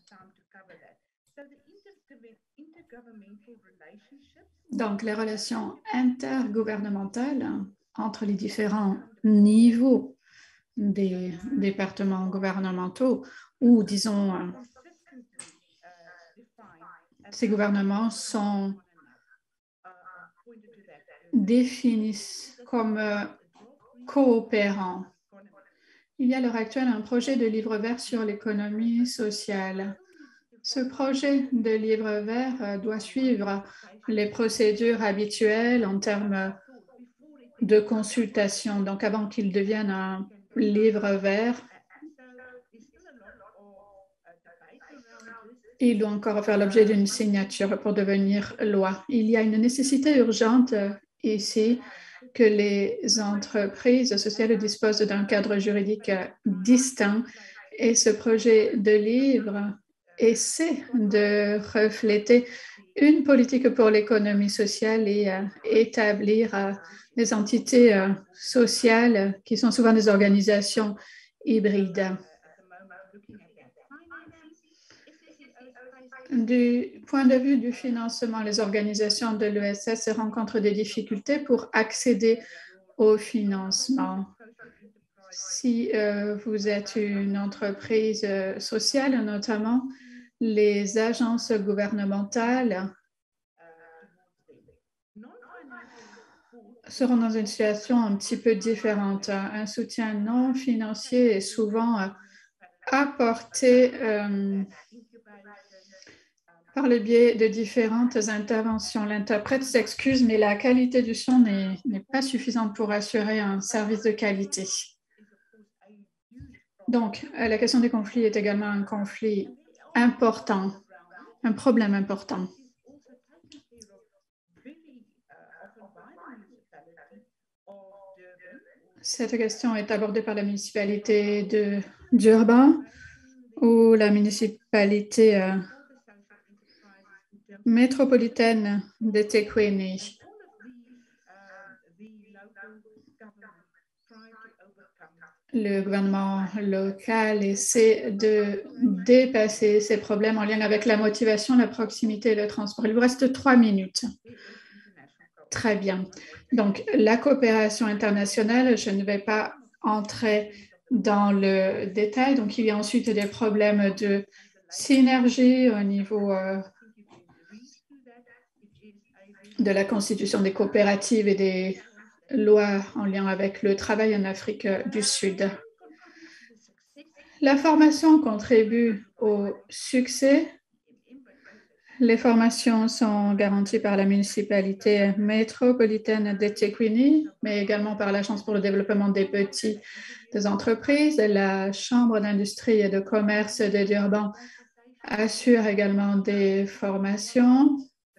Donc, les relations intergouvernementales entre les différents niveaux des départements gouvernementaux ou, disons, ces gouvernements sont définis comme coopérants. Il y a à l'heure actuelle un projet de livre vert sur l'économie sociale. Ce projet de livre vert doit suivre les procédures habituelles en termes de consultation. Donc, avant qu'il devienne un livre vert, il doit encore faire l'objet d'une signature pour devenir loi. Il y a une nécessité urgente ici que les entreprises sociales disposent d'un cadre juridique distinct et ce projet de livre essaie de refléter une politique pour l'économie sociale et établir des entités sociales qui sont souvent des organisations hybrides. Du point de vue du financement, les organisations de l'ESS rencontrent des difficultés pour accéder au financement. Si vous êtes une entreprise sociale, notamment, les agences gouvernementales seront dans une situation un petit peu différente. Un soutien non financier est souvent apporté par le biais de différentes interventions. L'interprète s'excuse, mais la qualité du son n'est pas suffisante pour assurer un service de qualité. Donc, la question des conflits est également un conflit important, un problème important. Cette question est abordée par la municipalité de Durban ou la municipalité métropolitaine de Tekwini. Le gouvernement local essaie de dépasser ces problèmes en lien avec la motivation, la proximité et le transport. Il vous reste 3 minutes. Très bien. Donc, la coopération internationale, je ne vais pas entrer dans le détail. Donc, il y a ensuite des problèmes de synergie au niveau de la constitution des coopératives et des lois en lien avec le travail en Afrique du Sud. La formation contribue au succès. Les formations sont garanties par la municipalité métropolitaine de Tekwini, mais également par l'Agence pour le développement des petites entreprises. La Chambre d'industrie et de commerce de Durban assure également des formations.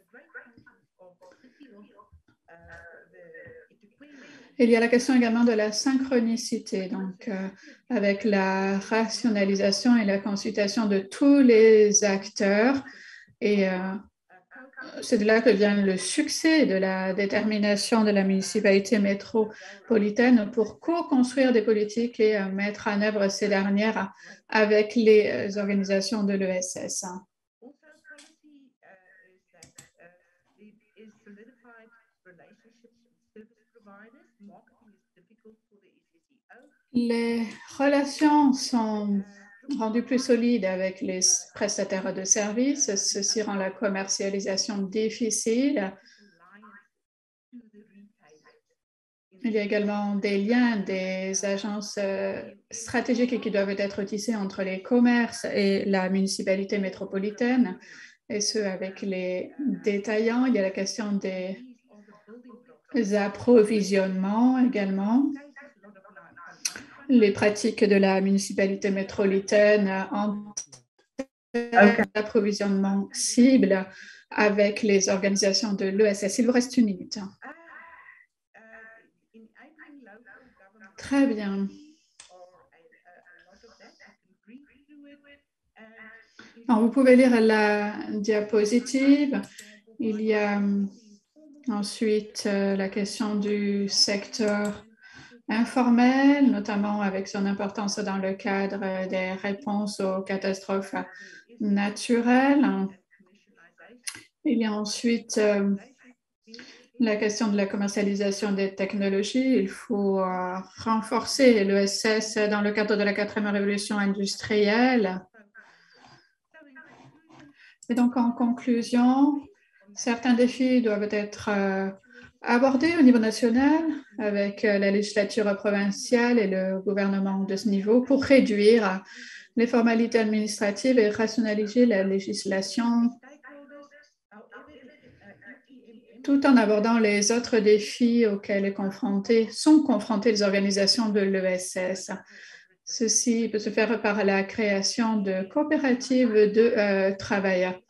Il y a la question également de la synchronicité, donc avec la rationalisation et la consultation de tous les acteurs. Et c'est de là que vient le succès de la détermination de la municipalité métropolitaine pour co-construire des politiques et mettre en œuvre ces dernières avec les organisations de l'ESS. Les relations sont rendues plus solides avec les prestataires de services. Ceci rend la commercialisation difficile. Il y a également des liens, des agences stratégiques qui doivent être tissées entre les commerces et la municipalité métropolitaine, et ce avec les détaillants. Il y a la question des approvisionnements également. Les pratiques de la municipalité métropolitaine en d'approvisionnement cible avec les organisations de l'ESS. Il vous reste 1 minute. Très bien. Alors, vous pouvez lire la diapositive. Il y a ensuite la question du secteur informel, notamment avec son importance dans le cadre des réponses aux catastrophes naturelles. Il y a ensuite la question de la commercialisation des technologies. Il faut renforcer l'ESS dans le cadre de la 4e révolution industrielle. Et donc, en conclusion, certains défis doivent être abordés au niveau national avec la législature provinciale et le gouvernement de ce niveau pour réduire les formalités administratives et rationaliser la législation tout en abordant les autres défis auxquels sont confrontées les organisations de l'ESS. Ceci peut se faire par la création de coopératives de travailleurs.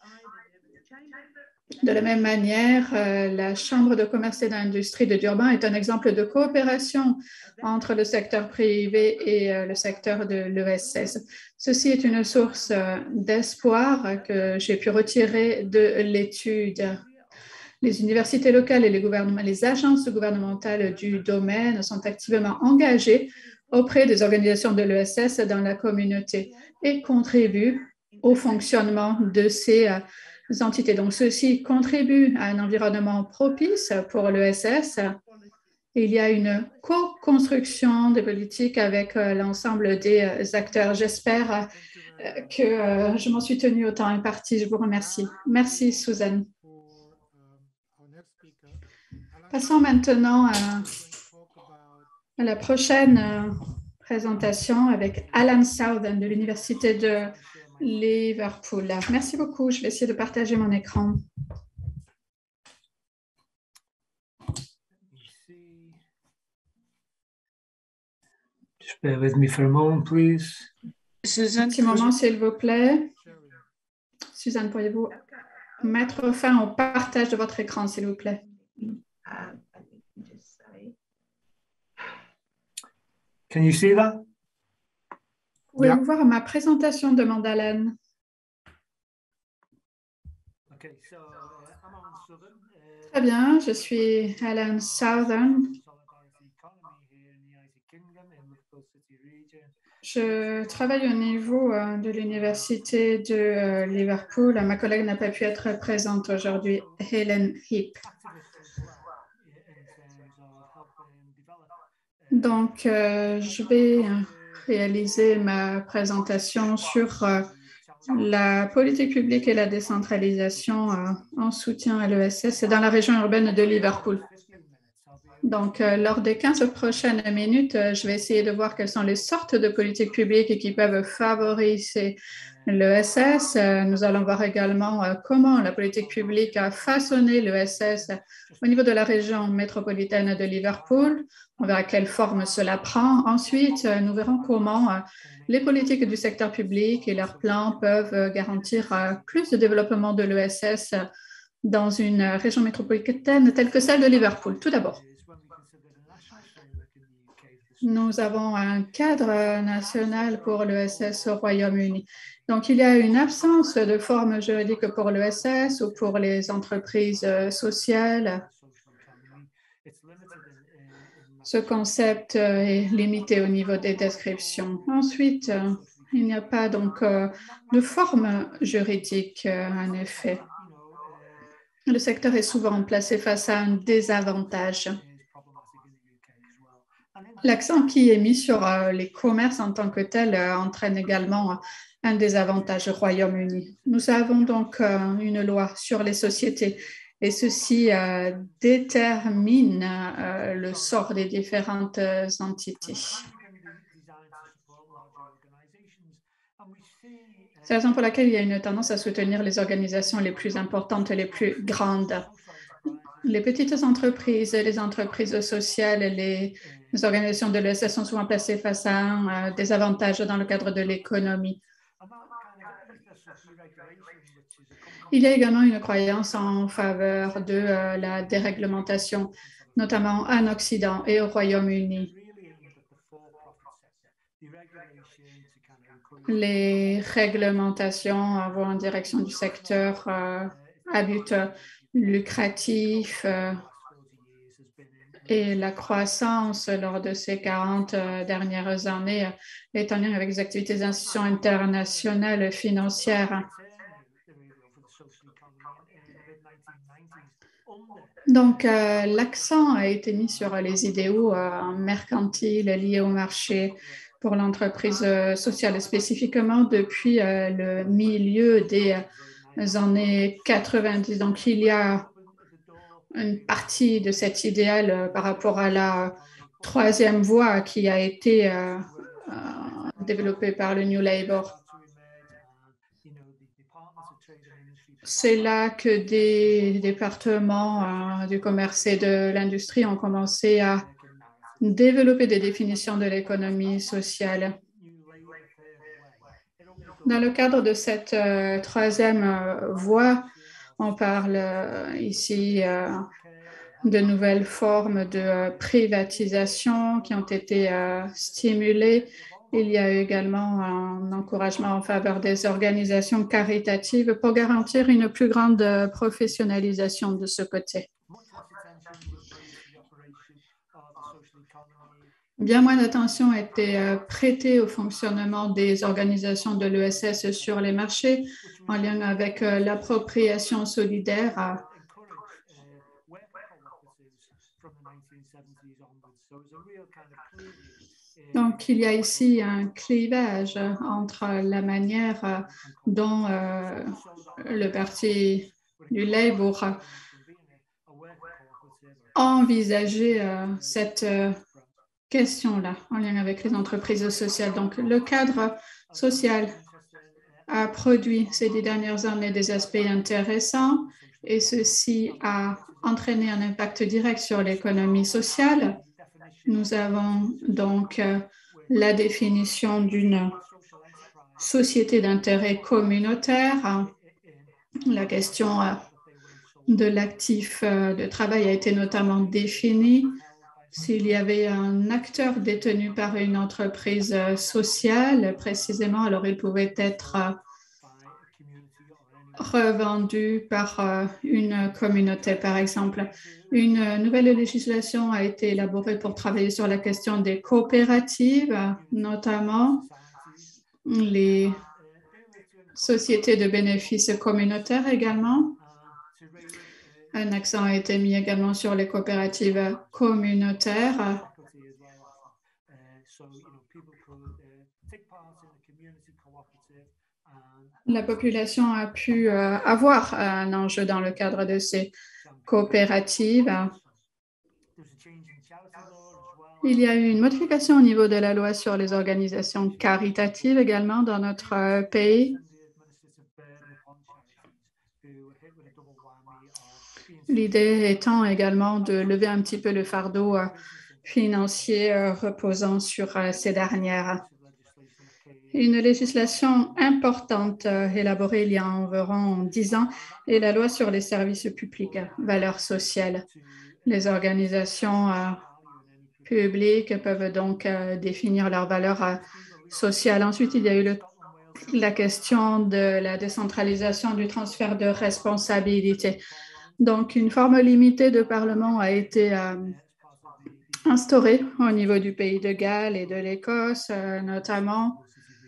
De la même manière, la Chambre de commerce et d'industrie de Durban est un exemple de coopération entre le secteur privé et le secteur de l'ESS. Ceci est une source d'espoir que j'ai pu retirer de l'étude. Les universités locales et les agences gouvernementales du domaine sont activement engagées auprès des organisations de l'ESS dans la communauté et contribuent au fonctionnement de ces entités. Donc, ceci contribue à un environnement propice pour l'ESS. Il y a une co-construction des politiques avec l'ensemble des acteurs. J'espère que je m'en suis tenue au temps imparti. Je vous remercie. Merci, Suzanne. Passons maintenant à la prochaine présentation avec Alan Southern de l'Université de Liverpool. Merci beaucoup. Je vais essayer de partager mon écran. Just bear with me for a moment, please. Un petit moment, s'il vous plaît. Suzanne, pourriez-vous mettre fin au partage de votre écran, s'il vous plaît? Can you see that? Pouvez-vous voir ma présentation, demande Alan. Okay, so, I'm Alan Southern. Très bien, je suis Alan Southern. Je travaille au niveau de l'Université de Liverpool. Ma collègue n'a pas pu être présente aujourd'hui, Helen Heap. Donc, je vais réaliser ma présentation sur la politique publique et la décentralisation en soutien à l'ESS dans la région urbaine de Liverpool. Donc, lors des 15 prochaines minutes, je vais essayer de voir quelles sont les sortes de politiques publiques qui peuvent favoriser l'ESS. Nous allons voir également comment la politique publique a façonné l'ESS au niveau de la région métropolitaine de Liverpool. On verra quelle forme cela prend. Ensuite, nous verrons comment les politiques du secteur public et leurs plans peuvent garantir plus de développement de l'ESS dans une région métropolitaine telle que celle de Liverpool. Tout d'abord, nous avons un cadre national pour l'ESS au Royaume-Uni. Donc, il y a une absence de forme juridique pour l'ESS ou pour les entreprises sociales. Ce concept est limité au niveau des descriptions. Ensuite, il n'y a pas donc de forme juridique, en effet. Le secteur est souvent placé face à un désavantage. L'accent qui est mis sur les commerces en tant que tel entraîne également un désavantage au Royaume-Uni. Nous avons donc une loi sur les sociétés et ceci détermine le sort des différentes entités. C'est la raison pour laquelle il y a une tendance à soutenir les organisations les plus importantes, les plus grandes. Les petites entreprises, les entreprises sociales, les organisations de l'ESS sont souvent placées face à un désavantage dans le cadre de l'économie. Il y a également une croyance en faveur de la déréglementation, notamment en Occident et au Royaume-Uni. Les réglementations vont en direction du secteur à but lucratif et la croissance lors de ces 40 dernières années est en lien avec les activités des institutions internationales financières. Donc, l'accent a été mis sur les idéaux mercantiles liés au marché pour l'entreprise sociale, spécifiquement depuis le milieu des années 90. Donc, il y a une partie de cet idéal par rapport à la troisième voie qui a été développée par le New Labour. C'est là que des départements du commerce et de l'industrie ont commencé à développer des définitions de l'économie sociale. Dans le cadre de cette troisième voie, on parle ici de nouvelles formes de privatisation qui ont été stimulées. Il y a eu également un encouragement en faveur des organisations caritatives pour garantir une plus grande professionnalisation de ce côté. Bien moins d'attention a été prêtée au fonctionnement des organisations de l'ESS sur les marchés en lien avec l'appropriation solidaire. Donc, il y a ici un clivage entre la manière dont le Parti du Labour a envisagé cette question-là en lien avec les entreprises sociales. Donc, le cadre social a produit ces 10 dernières années des aspects intéressants et ceci a entraîné un impact direct sur l'économie sociale. Nous avons donc la définition d'une société d'intérêt communautaire. La question de l'actif de travail a été notamment définie. S'il y avait un acteur détenu par une entreprise sociale, précisément, alors il pouvait être revendu par une communauté, par exemple. Une nouvelle législation a été élaborée pour travailler sur la question des coopératives, notamment les sociétés de bénéfices communautaires également. Un accent a été mis également sur les coopératives communautaires. La population a pu avoir un enjeu dans le cadre de ces coopératives. Il y a eu une modification au niveau de la loi sur les organisations caritatives également dans notre pays. L'idée étant également de lever un petit peu le fardeau financier reposant sur ces dernières. Une législation importante élaborée il y a environ 10 ans est la loi sur les services publics, valeurs sociales. Les organisations publiques peuvent donc définir leurs valeurs sociales. Ensuite, il y a eu la question de la décentralisation du transfert de responsabilité. Donc, une forme limitée de parlement a été instaurée au niveau du pays de Galles et de l'Écosse, notamment.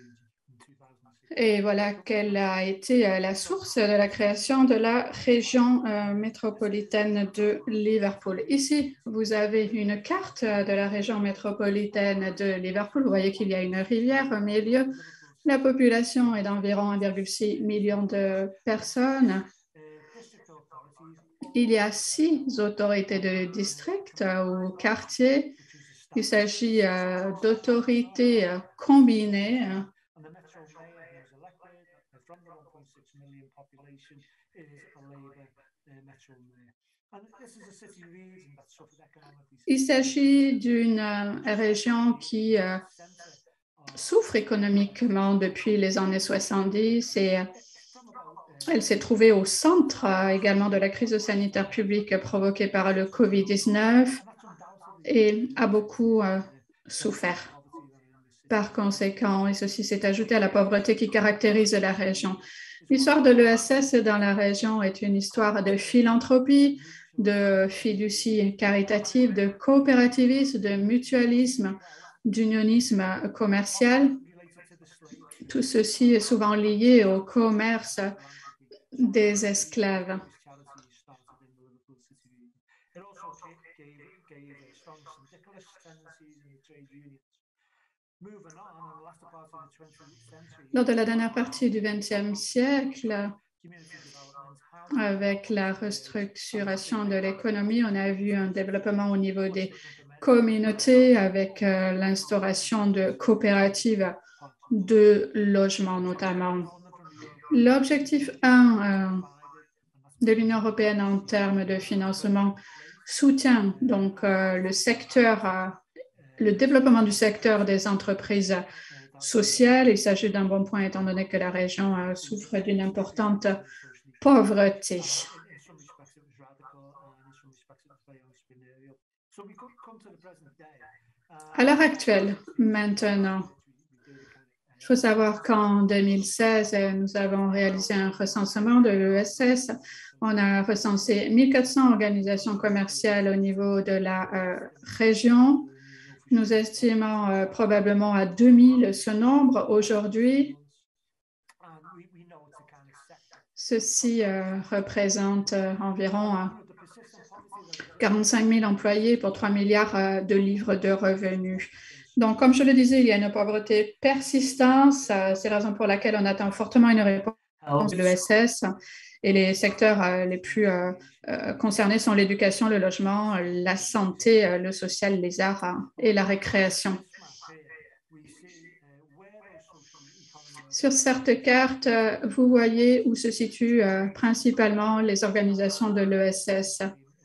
Et voilà quelle a été la source de la création de la région métropolitaine de Liverpool. Ici, vous avez une carte de la région métropolitaine de Liverpool. Vous voyez qu'il y a une rivière au milieu. La population est d'environ 1,6 million de personnes. Il y a 6 autorités de district ou quartier. Il s'agit d'autorités combinées. Il s'agit d'une région qui souffre économiquement depuis les années 70 et elle s'est trouvée au centre également de la crise sanitaire publique provoquée par le COVID-19 et a beaucoup souffert. Par conséquent, et ceci s'est ajouté à la pauvreté qui caractérise la région. L'histoire de l'ESS dans la région est une histoire de philanthropie, de fiducie caritative, de coopérativisme, de mutualisme, d'unionisme commercial. Tout ceci est souvent lié au commerce des esclaves. Lors de la dernière partie du XXe siècle, Avec la restructuration de l'économie, on a vu un développement au niveau des communautés avec l'instauration de coopératives de logement notamment. L'objectif 1 de l'Union européenne en termes de financement soutient donc le développement du secteur des entreprises sociales. Il s'agit d'un bon point étant donné que la région souffre d'une importante pauvreté. À l'heure actuelle, maintenant, il faut savoir qu'en 2016, nous avons réalisé un recensement de l'ESS. On a recensé 1400 organisations commerciales au niveau de la région. Nous estimons probablement à 2000 ce nombre aujourd'hui. Ceci représente environ 45 000 employés pour 3 milliards de livres de revenus. Donc, comme je le disais, il y a une pauvreté persistante. C'est la raison pour laquelle on attend fortement une réponse de l'ESS. Et les secteurs les plus concernés sont l'éducation, le logement, la santé, le social, les arts et la récréation. Sur cette carte, vous voyez où se situent principalement les organisations de l'ESS.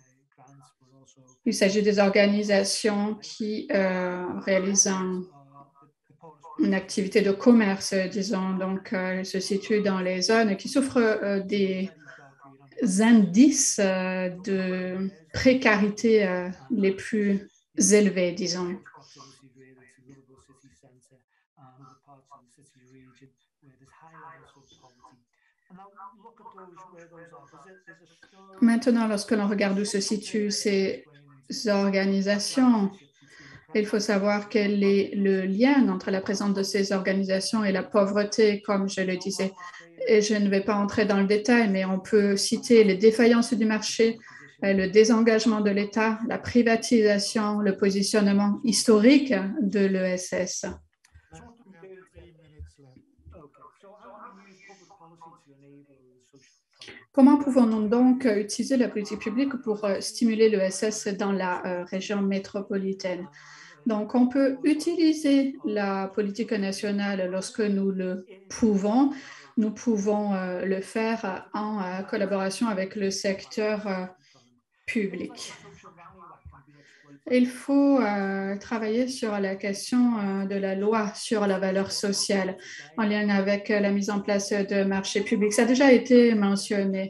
Il s'agit des organisations qui réalisent une activité de commerce, disons. Donc, elles se situent dans les zones qui souffrent des indices de précarité les plus élevés, disons. Maintenant, lorsque l'on regarde où se situent ces organisations, il faut savoir quel est le lien entre la présence de ces organisations et la pauvreté, comme je le disais. Et je ne vais pas entrer dans le détail, mais on peut citer les défaillances du marché, le désengagement de l'État, la privatisation, le positionnement historique de l'ESS. Comment pouvons-nous donc utiliser la politique publique pour stimuler l'ESS dans la région métropolitaine? Donc, on peut utiliser la politique nationale lorsque nous le pouvons. Nous pouvons le faire en collaboration avec le secteur public. Il faut travailler sur la question de la loi sur la valeur sociale en lien avec la mise en place de marchés publics. Ça a déjà été mentionné.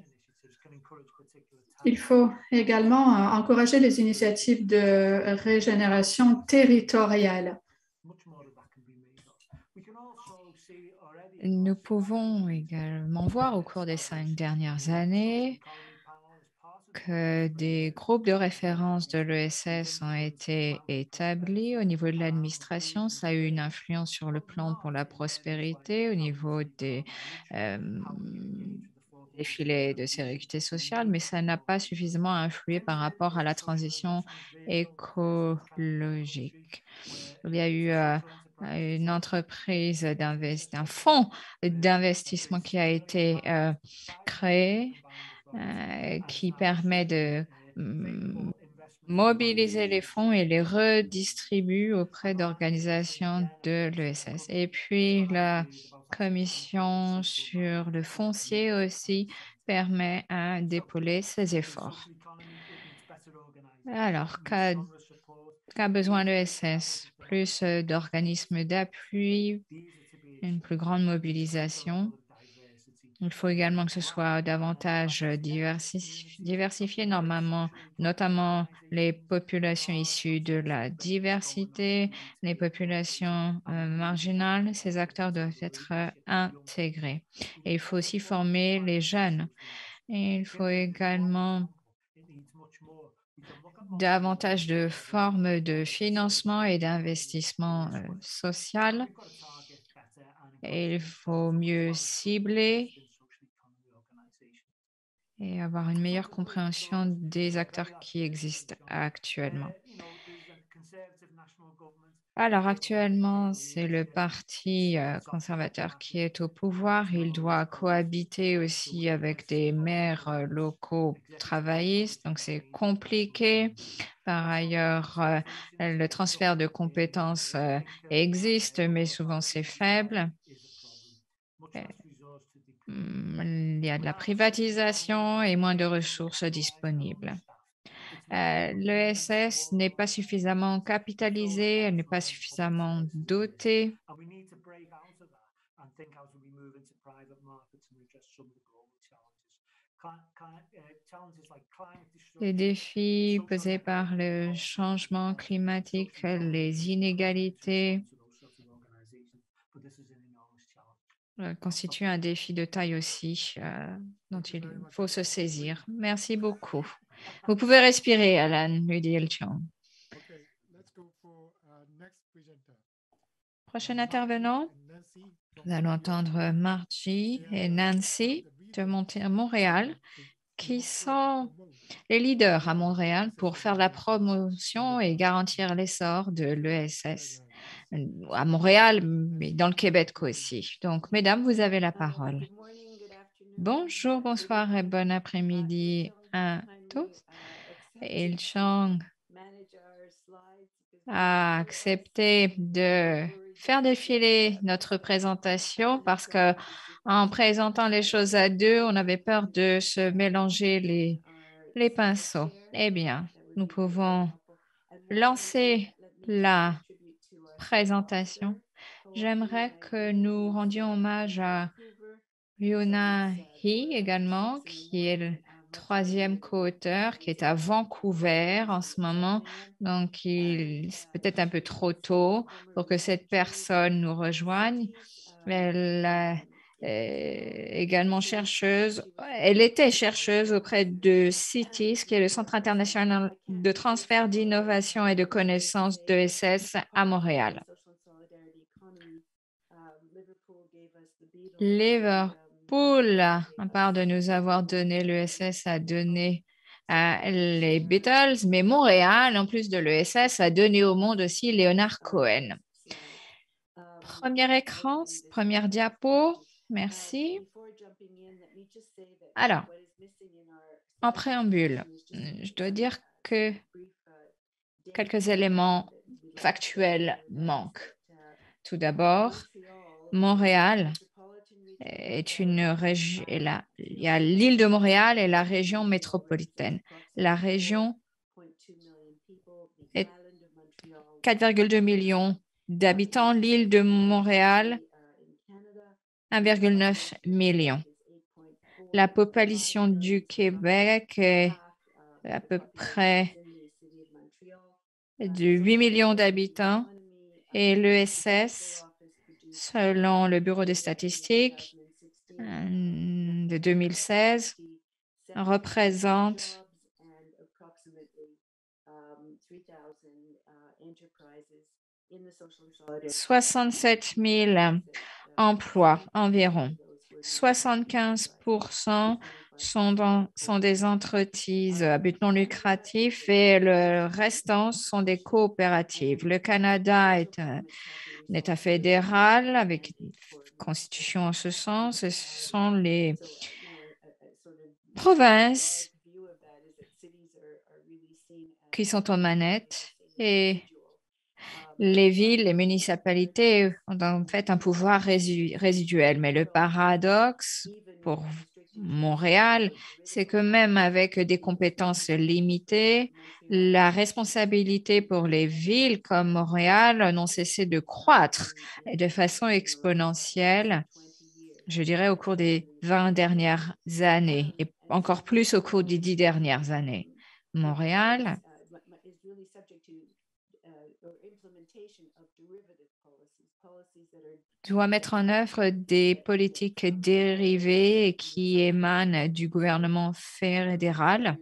Il faut également encourager les initiatives de régénération territoriale. Nous pouvons également voir au cours des 5 dernières années que des groupes de référence de l'ESS ont été établis au niveau de l'administration. Ça a eu une influence sur le plan pour la prospérité, au niveau des filets de sécurité sociale, mais ça n'a pas suffisamment influé par rapport à la transition écologique. Il y a eu une entreprise un fonds d'investissement qui a été créé qui permet de mobiliser les fonds et les redistribue auprès d'organisations de l'ESS. Et puis, la commission sur le foncier aussi permet d'épauler ces efforts. Alors, qu'a besoin l'ESS? Plus d'organismes d'appui, une plus grande mobilisation. Il faut également que ce soit davantage diversifié, notamment les populations issues de la diversité, les populations marginales. Ces acteurs doivent être intégrés. Et il faut aussi former les jeunes. Et il faut également davantage de formes de financement et d'investissement social. Et il faut mieux cibler et avoir une meilleure compréhension des acteurs qui existent actuellement. Alors actuellement, c'est le parti conservateur qui est au pouvoir. Il doit cohabiter aussi avec des maires locaux travaillistes, donc c'est compliqué. Par ailleurs, le transfert de compétences existe, mais souvent c'est faible. Il y a de la privatisation et moins de ressources disponibles. L'ESS n'est pas suffisamment capitalisée, elle n'est pas suffisamment dotée. Les défis posés par le changement climatique, les inégalités constituent un défi de taille aussi dont il faut se saisir. Merci beaucoup. Vous pouvez respirer, Alan, lui dit El Chang. Prochain intervenant, nous allons entendre Margie et Nancy de Montréal, qui sont les leaders à Montréal pour faire la promotion et garantir l'essor de l'ESS à Montréal, mais dans le Québec aussi. Donc, mesdames, vous avez la parole. Bonjour, bonsoir et bon après-midi à tous. El Chang a accepté de faire défiler notre présentation parce que en présentant les choses à deux, on avait peur de se mélanger les pinceaux. Eh bien, nous pouvons lancer la présentation. J'aimerais que nous rendions hommage à Fiona He également, qui est le troisième co-auteur, qui est à Vancouver en ce moment. Donc, c'est peut-être un peu trop tôt pour que cette personne nous rejoigne. Elle est également chercheuse. Elle était chercheuse auprès de CITES, qui est le Centre international de transfert d'innovation et de connaissances d'ESS à Montréal. Liverpool, à part de nous avoir donné l'ESS, a donné les Beatles, mais Montréal, en plus de l'ESS, a donné au monde aussi Leonard Cohen. Premier écran, première diapo, merci. Alors, en préambule, je dois dire que quelques éléments factuels manquent. Tout d'abord, Montréal est une région, il y a l'île de Montréal et la région métropolitaine. La région est 4,2 millions d'habitants, l'île de Montréal, 1,9 million. La population du Québec est à peu près de 8 millions d'habitants et l'ESS, selon le Bureau des statistiques de 2016, représente 67 000 emplois environ. 75% sont des entreprises à but non lucratif et le restant sont des coopératives. Le Canada est un État fédéral avec une constitution en ce sens. Ce sont les provinces qui sont aux manettes et les villes, les municipalités ont en fait un pouvoir résiduel. Mais le paradoxe pour Montréal, c'est que même avec des compétences limitées, la responsabilité pour les villes comme Montréal n'ont cessé de croître et de façon exponentielle, je dirais, au cours des 20 dernières années et encore plus au cours des 10 dernières années. Montréal doit mettre en œuvre des politiques dérivées qui émanent du gouvernement fédéral.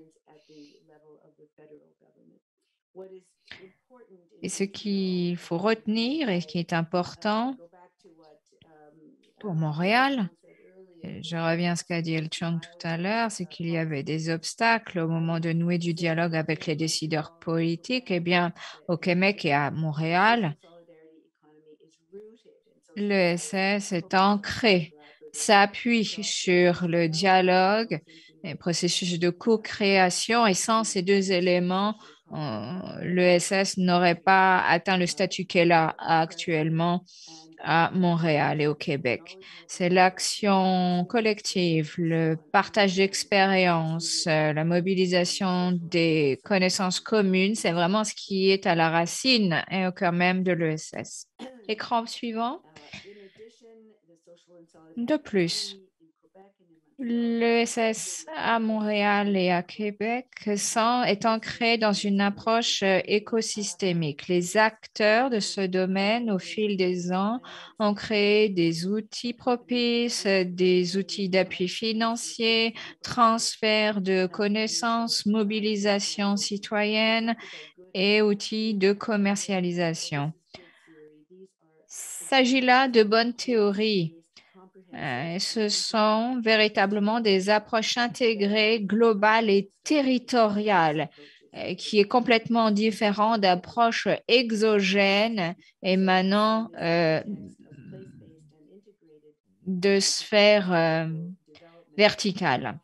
Et ce qu'il faut retenir et qui est important pour Montréal, je reviens à ce qu'a dit El Chang tout à l'heure, c'est qu'il y avait des obstacles au moment de nouer du dialogue avec les décideurs politiques. Eh bien, au Québec et à Montréal, l'ESS est ancré, s'appuie sur le dialogue, un processus de co-création, et sans ces deux éléments, l'ESS n'aurait pas atteint le statut qu'elle a actuellement à Montréal et au Québec. C'est l'action collective, le partage d'expériences, la mobilisation des connaissances communes, c'est vraiment ce qui est à la racine et au cœur même de l'ESS. Écran suivant. De plus, l'ESS à Montréal et à Québec est ancré dans une approche écosystémique. Les acteurs de ce domaine, au fil des ans, ont créé des outils propices, des outils d'appui financier, transfert de connaissances, mobilisation citoyenne et outils de commercialisation. Il s'agit là de bonnes théories. Ce sont véritablement des approches intégrées, globales et territoriales, qui est complètement différent d'approches exogènes émanant de sphères verticales.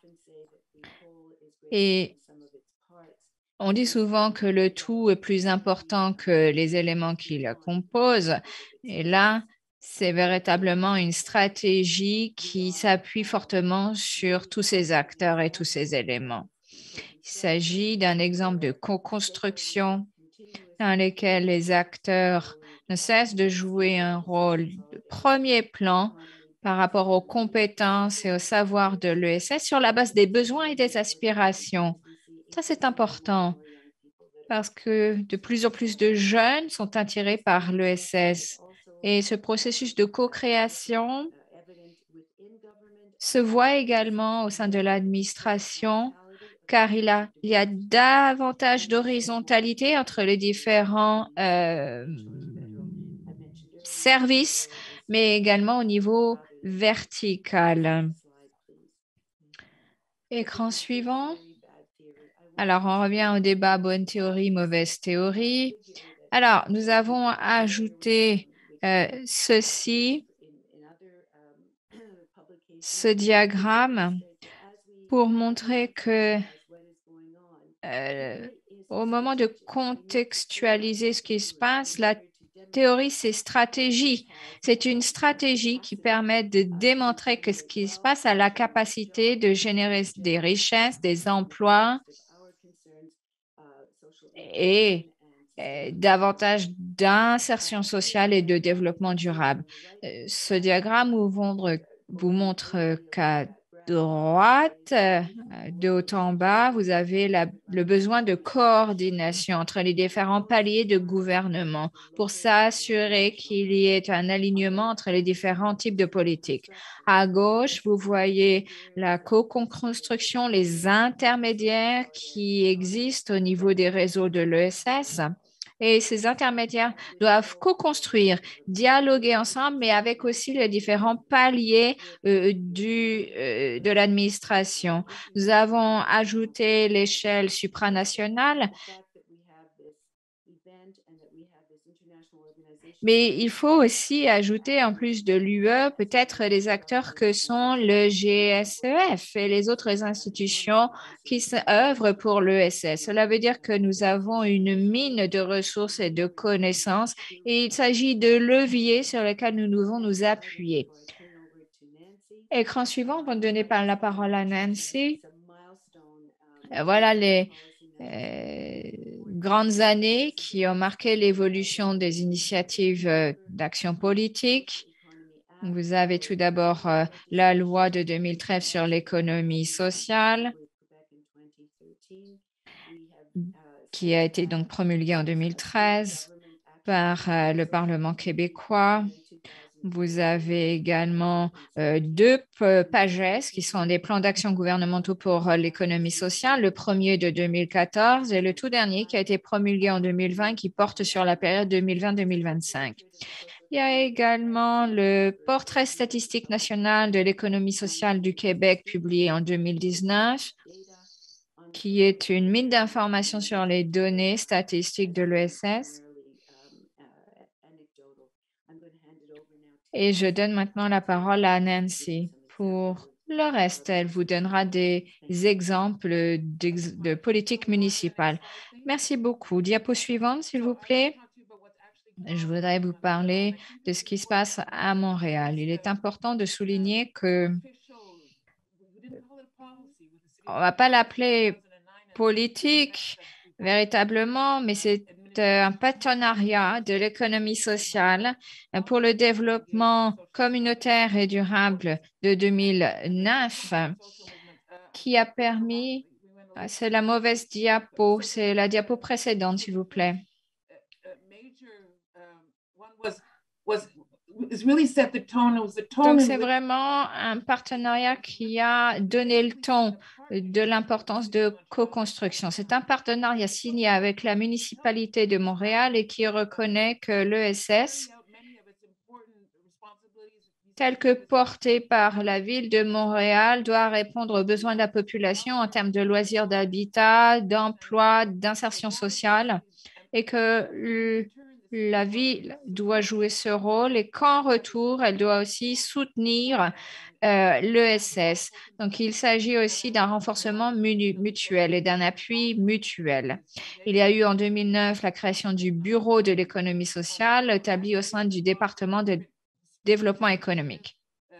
Et on dit souvent que le tout est plus important que les éléments qui le composent. Et là, c'est véritablement une stratégie qui s'appuie fortement sur tous ces acteurs et tous ces éléments. Il s'agit d'un exemple de co-construction dans lequel les acteurs ne cessent de jouer un rôle de premier plan par rapport aux compétences et au savoir de l'ESS sur la base des besoins et des aspirations. Ça, c'est important parce que de plus en plus de jeunes sont attirés par l'ESS. Et ce processus de co-création se voit également au sein de l'administration, car il y a davantage d'horizontalité entre les différents services, mais également au niveau vertical. Écran suivant. Alors, on revient au débat bonne théorie, mauvaise théorie. Alors, nous avons ajouté ce diagramme pour montrer que au moment de contextualiser ce qui se passe, la théorie, c'est stratégie. C'est une stratégie qui permet de démontrer que ce qui se passe a la capacité de générer des richesses, des emplois et davantage d'insertion sociale et de développement durable. Ce diagramme vous montre qu'à droite, de haut en bas, vous avez le besoin de coordination entre les différents paliers de gouvernement pour s'assurer qu'il y ait un alignement entre les différents types de politiques. À gauche, vous voyez la co-construction, les intermédiaires qui existent au niveau des réseaux de l'ESS. Et ces intermédiaires doivent co-construire, dialoguer ensemble, mais avec aussi les différents paliers de l'administration. Nous avons ajouté l'échelle supranationale, mais il faut aussi ajouter, en plus de l'UE, peut-être les acteurs que sont le GSEF et les autres institutions qui œuvrent pour l'ESS. Cela veut dire que nous avons une mine de ressources et de connaissances et il s'agit de leviers sur lesquels nous devons nous appuyer. Écran suivant, avant de donner la parole à Nancy. Voilà les grandes années qui ont marqué l'évolution des initiatives d'action politique. Vous avez tout d'abord la loi de 2013 sur l'économie sociale qui a été donc promulguée en 2013 par le Parlement québécois. Vous avez également deux PAGES qui sont des plans d'action gouvernementaux pour l'économie sociale, le premier de 2014 et le tout dernier qui a été promulgué en 2020 qui porte sur la période 2020-2025. Il y a également le portrait statistique national de l'économie sociale du Québec publié en 2019 qui est une mine d'informations sur les données statistiques de l'ESS. Et je donne maintenant la parole à Nancy. Pour le reste, elle vous donnera des exemples de politique municipale. Merci beaucoup. Diapo suivante, s'il vous plaît. Je voudrais vous parler de ce qui se passe à Montréal. Il est important de souligner que on ne va pas l'appeler politique véritablement, mais c'est un partenariat de l'économie sociale pour le développement communautaire et durable de 2009 qui a permis, c'est la mauvaise diapo, c'est la diapo précédente, s'il vous plaît. Donc, c'est vraiment un partenariat qui a donné le ton de l'importance de co-construction. C'est un partenariat signé avec la municipalité de Montréal et qui reconnaît que l'ESS, tel que porté par la ville de Montréal, doit répondre aux besoins de la population en termes de loisirs, d'habitat, d'emploi, d'insertion sociale et que la ville doit jouer ce rôle et qu'en retour, elle doit aussi soutenir l'ESS. Donc, il s'agit aussi d'un renforcement mutuel et d'un appui mutuel. Il y a eu en 2009 la création du Bureau de l'économie sociale établi au sein du département de développement économique.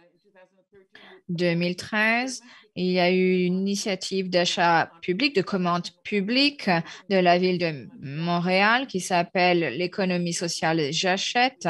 2013, il y a eu une initiative d'achat public, de commande publique de la ville de Montréal qui s'appelle l'économie sociale J'achète,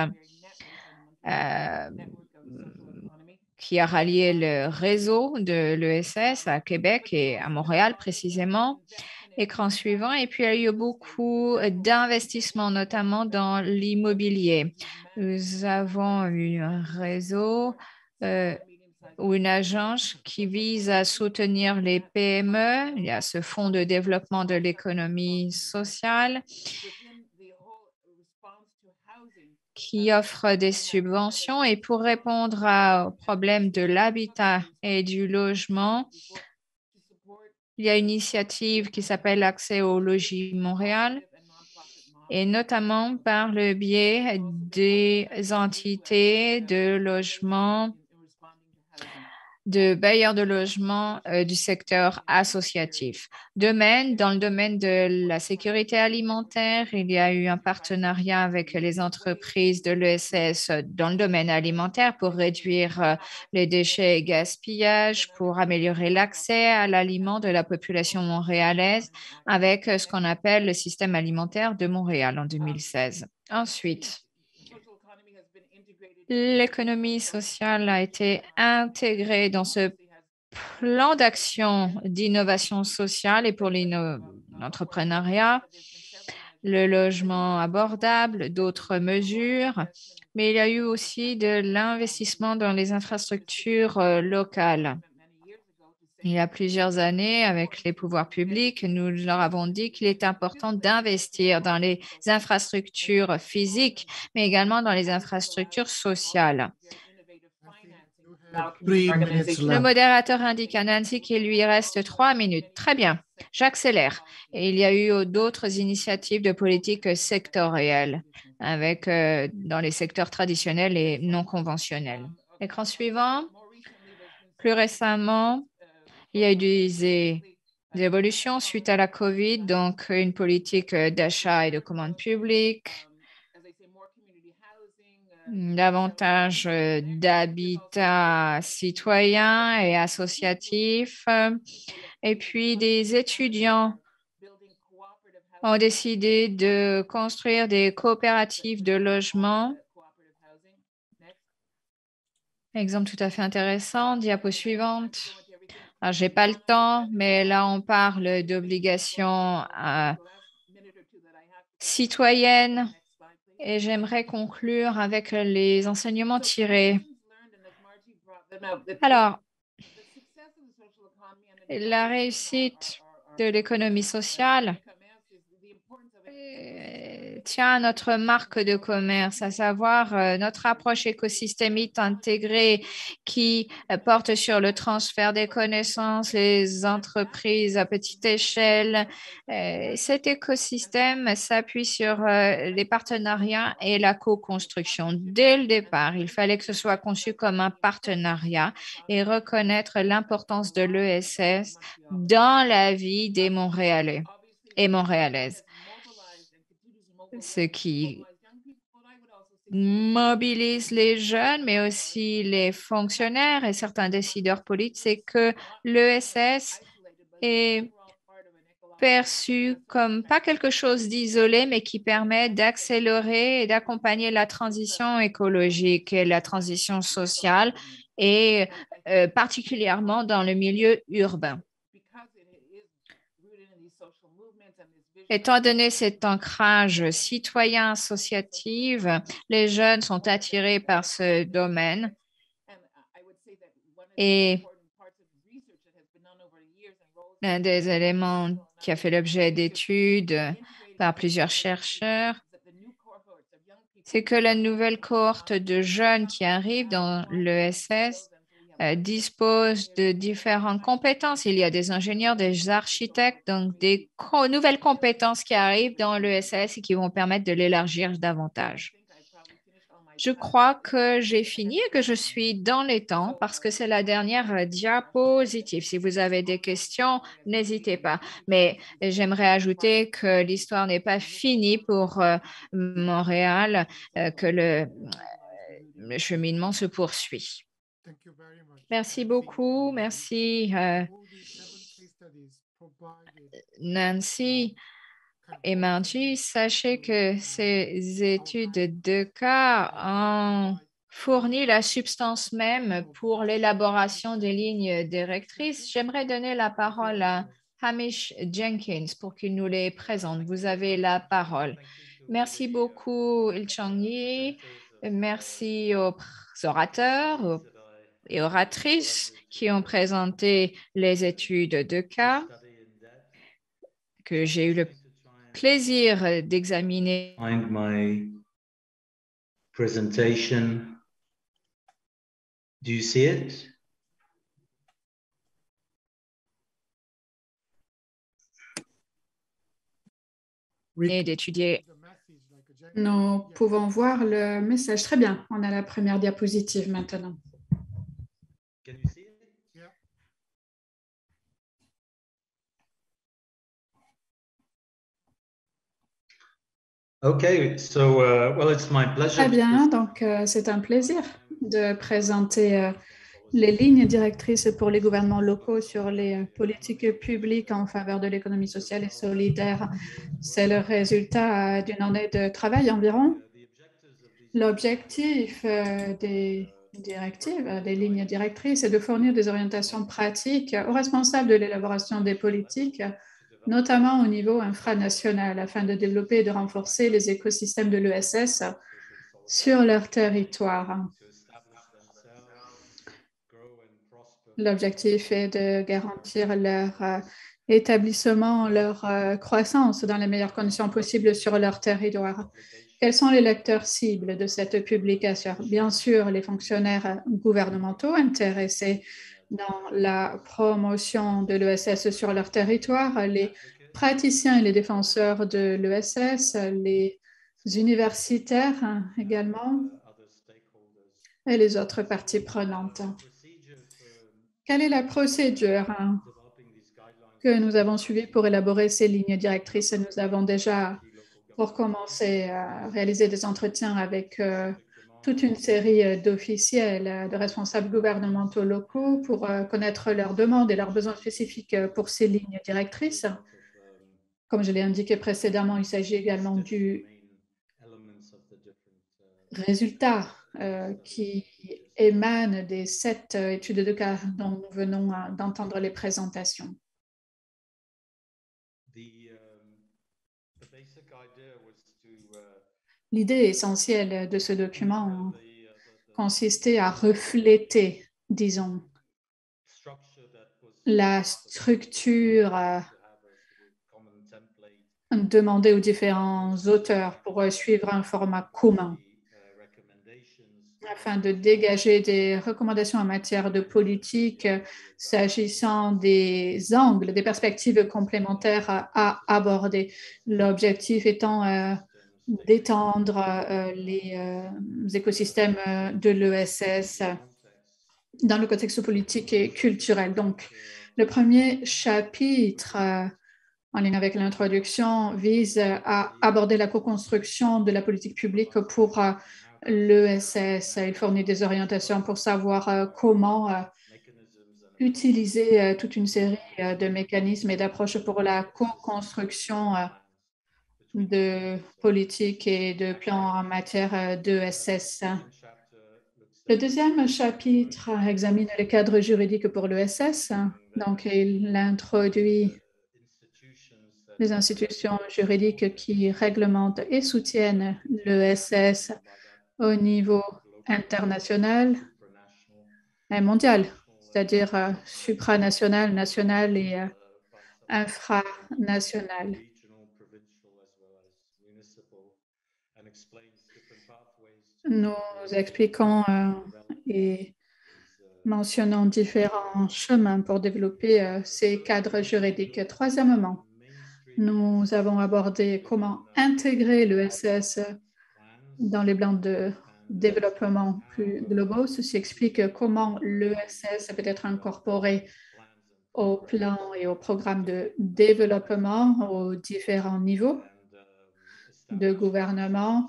qui a rallié le réseau de l'ESS à Québec et à Montréal précisément. Écran suivant. Et puis, il y a eu beaucoup d'investissements, notamment dans l'immobilier. Nous avons eu un réseau ou une agence qui vise à soutenir les PME. Il y a ce fonds de développement de l'économie sociale qui offre des subventions. Et pour répondre au problème de l'habitat et du logement, il y a une initiative qui s'appelle Accès au logis Montréal et notamment par le biais des entités de logement, de bailleurs de logement du secteur associatif. Dans le domaine de la sécurité alimentaire, il y a eu un partenariat avec les entreprises de l'ESS dans le domaine alimentaire pour réduire les déchets et gaspillage, pour améliorer l'accès à l'aliment de la population montréalaise avec ce qu'on appelle le système alimentaire de Montréal en 2016. Ensuite, l'économie sociale a été intégrée dans ce plan d'action d'innovation sociale et pour l'entrepreneuriat, le logement abordable, d'autres mesures, mais il y a eu aussi de l'investissement dans les infrastructures locales. Il y a plusieurs années, avec les pouvoirs publics, nous leur avons dit qu'il est important d'investir dans les infrastructures physiques, mais également dans les infrastructures sociales. Le modérateur indique à Nancy qu'il lui reste 3 minutes. Très bien, j'accélère. Et il y a eu d'autres initiatives de politique sectorielle dans les secteurs traditionnels et non conventionnels. Écran suivant. Plus récemment, il y a eu des évolutions suite à la COVID, donc une politique d'achat et de commande publique, davantage d'habitat citoyen et associatif. Et puis, des étudiants ont décidé de construire des coopératives de logement. Exemple tout à fait intéressant, diapo suivante. Je n'ai pas le temps, mais là, on parle d'obligations citoyennes et j'aimerais conclure avec les enseignements tirés. Alors, la réussite de l'économie sociale tient à notre marque de commerce, à savoir notre approche écosystémique intégrée qui porte sur le transfert des connaissances, les entreprises à petite échelle. Cet écosystème s'appuie sur les partenariats et la co-construction. Dès le départ, il fallait que ce soit conçu comme un partenariat et reconnaître l'importance de l'ESS dans la vie des Montréalais et Montréalaises, ce qui mobilise les jeunes, mais aussi les fonctionnaires et certains décideurs politiques, c'est que l'ESS est perçu comme pas quelque chose d'isolé, mais qui permet d'accélérer et d'accompagner la transition écologique et la transition sociale, et particulièrement dans le milieu urbain. Étant donné cet ancrage citoyen associatif, les jeunes sont attirés par ce domaine et l'un des éléments qui a fait l'objet d'études par plusieurs chercheurs, c'est que la nouvelle cohorte de jeunes qui arrivent dans l'ESS dispose de différentes compétences. Il y a des ingénieurs, des architectes, donc des nouvelles compétences qui arrivent dans l'ESS et qui vont permettre de l'élargir davantage. Je crois que j'ai fini et que je suis dans les temps parce que c'est la dernière diapositive. Si vous avez des questions, n'hésitez pas. Mais j'aimerais ajouter que l'histoire n'est pas finie pour Montréal, que le cheminement se poursuit. Merci beaucoup. Merci, Nancy et Margie. Sachez que ces études de cas ont fourni la substance même pour l'élaboration des lignes directrices. J'aimerais donner la parole à Hamish Jenkins pour qu'il nous les présente. Vous avez la parole. Merci beaucoup, Il-Chang-Yi. Merci aux orateurs et oratrices qui ont présenté les études de cas que j'ai eu le plaisir d'examiner. Find my presentation. Do you see it? Et d'étudier. Nous pouvons voir le message. Très bien. On a la première diapositive maintenant. Can you see it? Yeah. Okay, so well, it's my pleasure. Très bien. Donc, c'est un plaisir de présenter les lignes directrices pour les gouvernements locaux sur les politiques publiques en faveur de l'économie sociale et solidaire. C'est le résultat d'une année de travail environ. L'objectif des directives, des lignes directrices, est de fournir des orientations pratiques aux responsables de l'élaboration des politiques, notamment au niveau infranational, afin de développer et de renforcer les écosystèmes de l'ESS sur leur territoire. L'objectif est de garantir leur établissement, leur croissance dans les meilleures conditions possibles sur leur territoire. Quels sont les lecteurs cibles de cette publication? Bien sûr, les fonctionnaires gouvernementaux intéressés dans la promotion de l'ESS sur leur territoire, les praticiens et les défenseurs de l'ESS, les universitaires également, et les autres parties prenantes. Quelle est la procédure que nous avons suivie pour élaborer ces lignes directrices? Nous avons déjà, pour commencer, réalisé des entretiens avec toute une série d'officiels, de responsables gouvernementaux locaux pour connaître leurs demandes et leurs besoins spécifiques pour ces lignes directrices. Comme je l'ai indiqué précédemment, il s'agit également du résultat qui émane des 7 études de cas dont nous venons d'entendre les présentations. L'idée essentielle de ce document consistait à refléter, disons, la structure demander aux différents auteurs pour suivre un format commun afin de dégager des recommandations en matière de politique s'agissant des angles, des perspectives complémentaires à aborder. L'objectif étant d'étendre les écosystèmes de l'ESS dans le contexte politique et culturel. Donc, le premier chapitre, en lien avec l'introduction, vise à aborder la co-construction de la politique publique pour l'ESS. Il fournit des orientations pour savoir comment utiliser toute une série de mécanismes et d'approches pour la co-construction de politiques et de plans en matière d'ESS. Le deuxième chapitre examine le cadre juridique pour l'ESS. Donc, il introduit les institutions juridiques qui réglementent et soutiennent l'ESS au niveau international et mondial, c'est-à-dire supranational, national et infranational. Nous expliquons et mentionnons différents chemins pour développer ces cadres juridiques. Troisièmement, nous avons abordé comment intégrer l'ESS dans les plans de développement plus globaux. Ceci explique comment l'ESS peut être incorporé aux plans et aux programmes de développement aux différents niveaux de gouvernement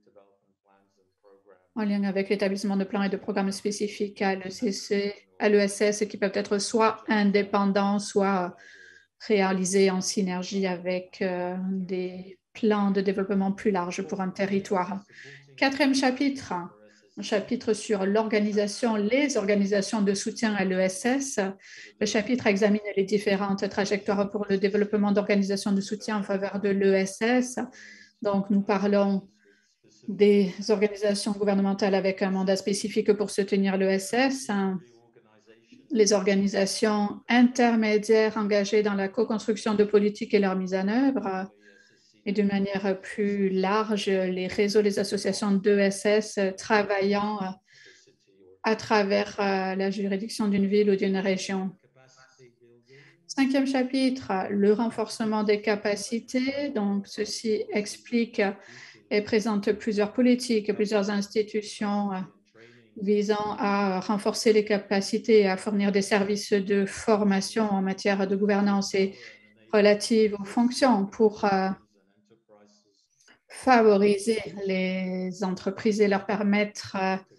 en lien avec l'établissement de plans et de programmes spécifiques à l'ESS qui peuvent être soit indépendants, soit réalisés en synergie avec des plans de développement plus larges pour un territoire. Quatrième chapitre, un chapitre sur l'organisation, les organisations de soutien à l'ESS. Le chapitre examine les différentes trajectoires pour le développement d'organisations de soutien en faveur de l'ESS. Donc, nous parlons des organisations gouvernementales avec un mandat spécifique pour soutenir l'ESS, les organisations intermédiaires engagées dans la co-construction de politiques et leur mise en œuvre, et d'une manière plus large, les réseaux, les associations d'ESS travaillant à travers la juridiction d'une ville ou d'une région. Cinquième chapitre, le renforcement des capacités. Donc, ceci explique et présente plusieurs politiques, plusieurs institutions visant à renforcer les capacités et à fournir des services de formation en matière de gouvernance et relatives aux fonctions pour favoriser les entreprises et leur permettre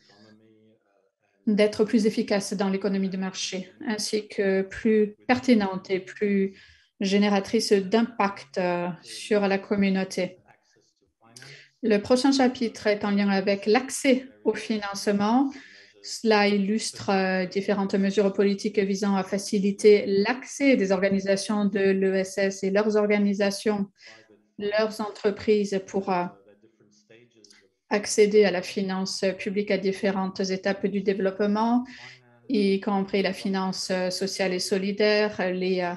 d'être plus efficaces dans l'économie de marché, ainsi que plus pertinentes et plus génératrices d'impact sur la communauté. Le prochain chapitre est en lien avec l'accès au financement. Cela illustre différentes mesures politiques visant à faciliter l'accès des organisations de l'ESS et leurs organisations, leurs entreprises pour accéder à la finance publique à différentes étapes du développement, y compris la finance sociale et solidaire, les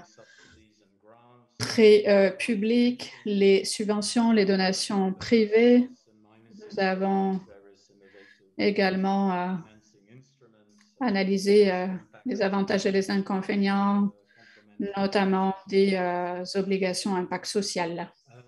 prêts publics, les subventions, les donations privées. Nous avons également analysé les avantages et les inconvénients, notamment des obligations à impact social.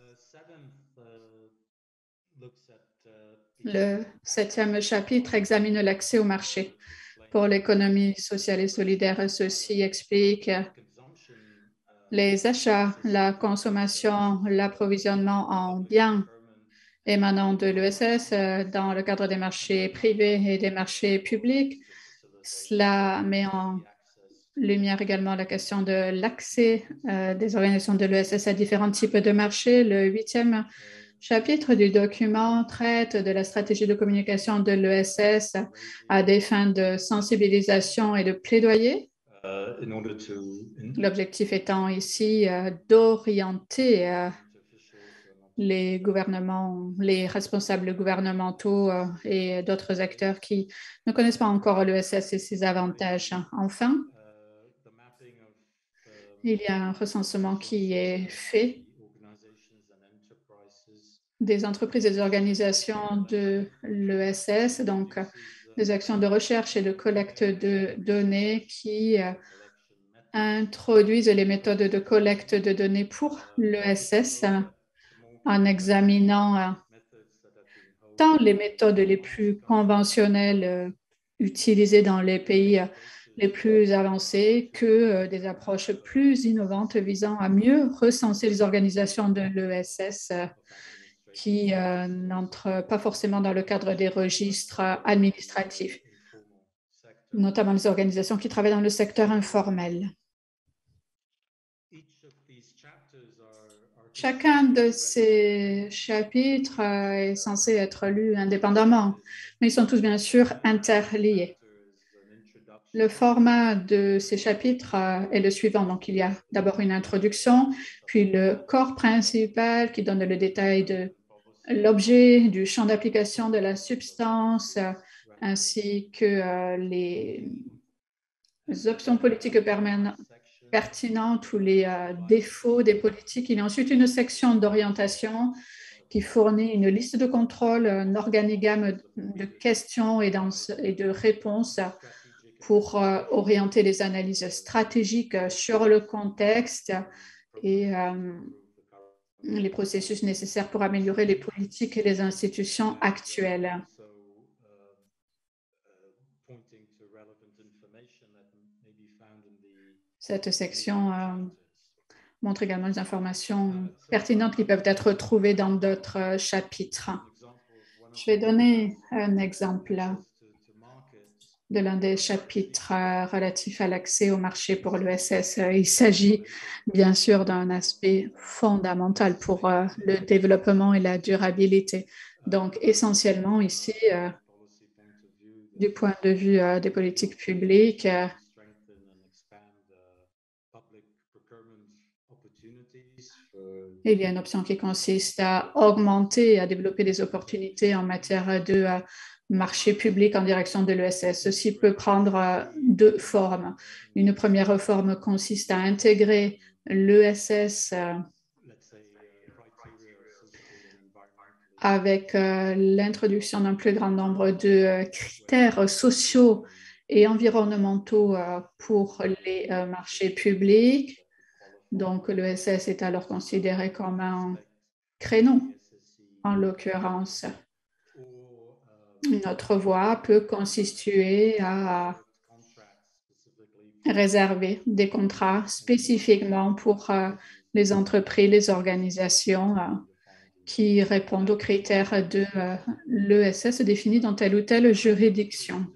Le septième chapitre examine l'accès au marché pour l'économie sociale et solidaire. Ceci explique les achats, la consommation, l'approvisionnement en biens émanant de l'ESS dans le cadre des marchés privés et des marchés publics. Cela met en lumière également la question de l'accès des organisations de l'ESS à différents types de marchés. Le huitième chapitre du document traite de la stratégie de communication de l'ESS à des fins de sensibilisation et de plaidoyer. L'objectif étant ici d'orienter les gouvernements, les responsables gouvernementaux et d'autres acteurs qui ne connaissent pas encore l'ESS et ses avantages. Enfin, il y a un recensement qui est fait des entreprises et des organisations de l'ESS, donc des actions de recherche et de collecte de données qui introduisent les méthodes de collecte de données pour l'ESS en examinant tant les méthodes les plus conventionnelles utilisées dans les pays les plus avancés que des approches plus innovantes visant à mieux recenser les organisations de l'ESS qui n'entrent pas forcément dans le cadre des registres administratifs, notamment les organisations qui travaillent dans le secteur informel. Chacun de ces chapitres est censé être lu indépendamment, mais ils sont tous bien sûr interliés. Le format de ces chapitres est le suivant. Donc, il y a d'abord une introduction, puis le corps principal qui donne le détail de l'objet, du champ d'application de la substance, ainsi que les options politiques pertinentes ou les défauts des politiques. Il y a ensuite une section d'orientation qui fournit une liste de contrôle, un organigramme de questions et de réponses pour orienter les analyses stratégiques sur le contexte et les processus nécessaires pour améliorer les politiques et les institutions actuelles. Cette section montre également les informations pertinentes qui peuvent être trouvées dans d'autres chapitres. Je vais donner un exemple de l'un des chapitres relatifs à l'accès au marché pour l'ESS. Il s'agit bien sûr d'un aspect fondamental pour le développement et la durabilité. Donc, essentiellement ici, du point de vue des politiques publiques, il y a une option qui consiste à augmenter et à développer des opportunités en matière de marché public en direction de l'ESS. Ceci peut prendre deux formes. Une première forme consiste à intégrer l'ESS avec l'introduction d'un plus grand nombre de critères sociaux et environnementaux pour les marchés publics. Donc, l'ESS est alors considéré comme un créneau, en l'occurrence. Notre voie peut consister à réserver des contrats spécifiquement pour les entreprises, les organisations qui répondent aux critères de l'ESS définis dans telle ou telle juridiction.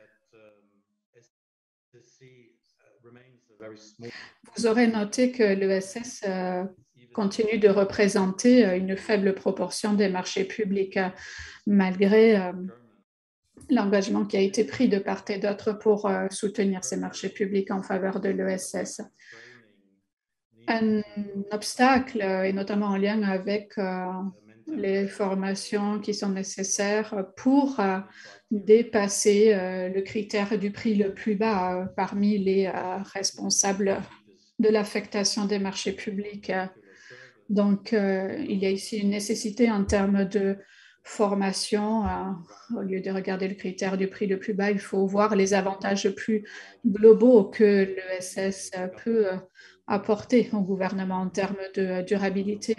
Vous aurez noté que l'ESS continue de représenter une faible proportion des marchés publics, malgré l'engagement qui a été pris de part et d'autre pour soutenir ces marchés publics en faveur de l'ESS. Un obstacle, et notamment en lien avec les formations qui sont nécessaires pour dépasser le critère du prix le plus bas parmi les responsables de l'affectation des marchés publics. Donc, il y a ici une nécessité en termes de formation. Au lieu de regarder le critère du prix le plus bas, il faut voir les avantages plus globaux que l'ESS peut apporter au gouvernement en termes de durabilité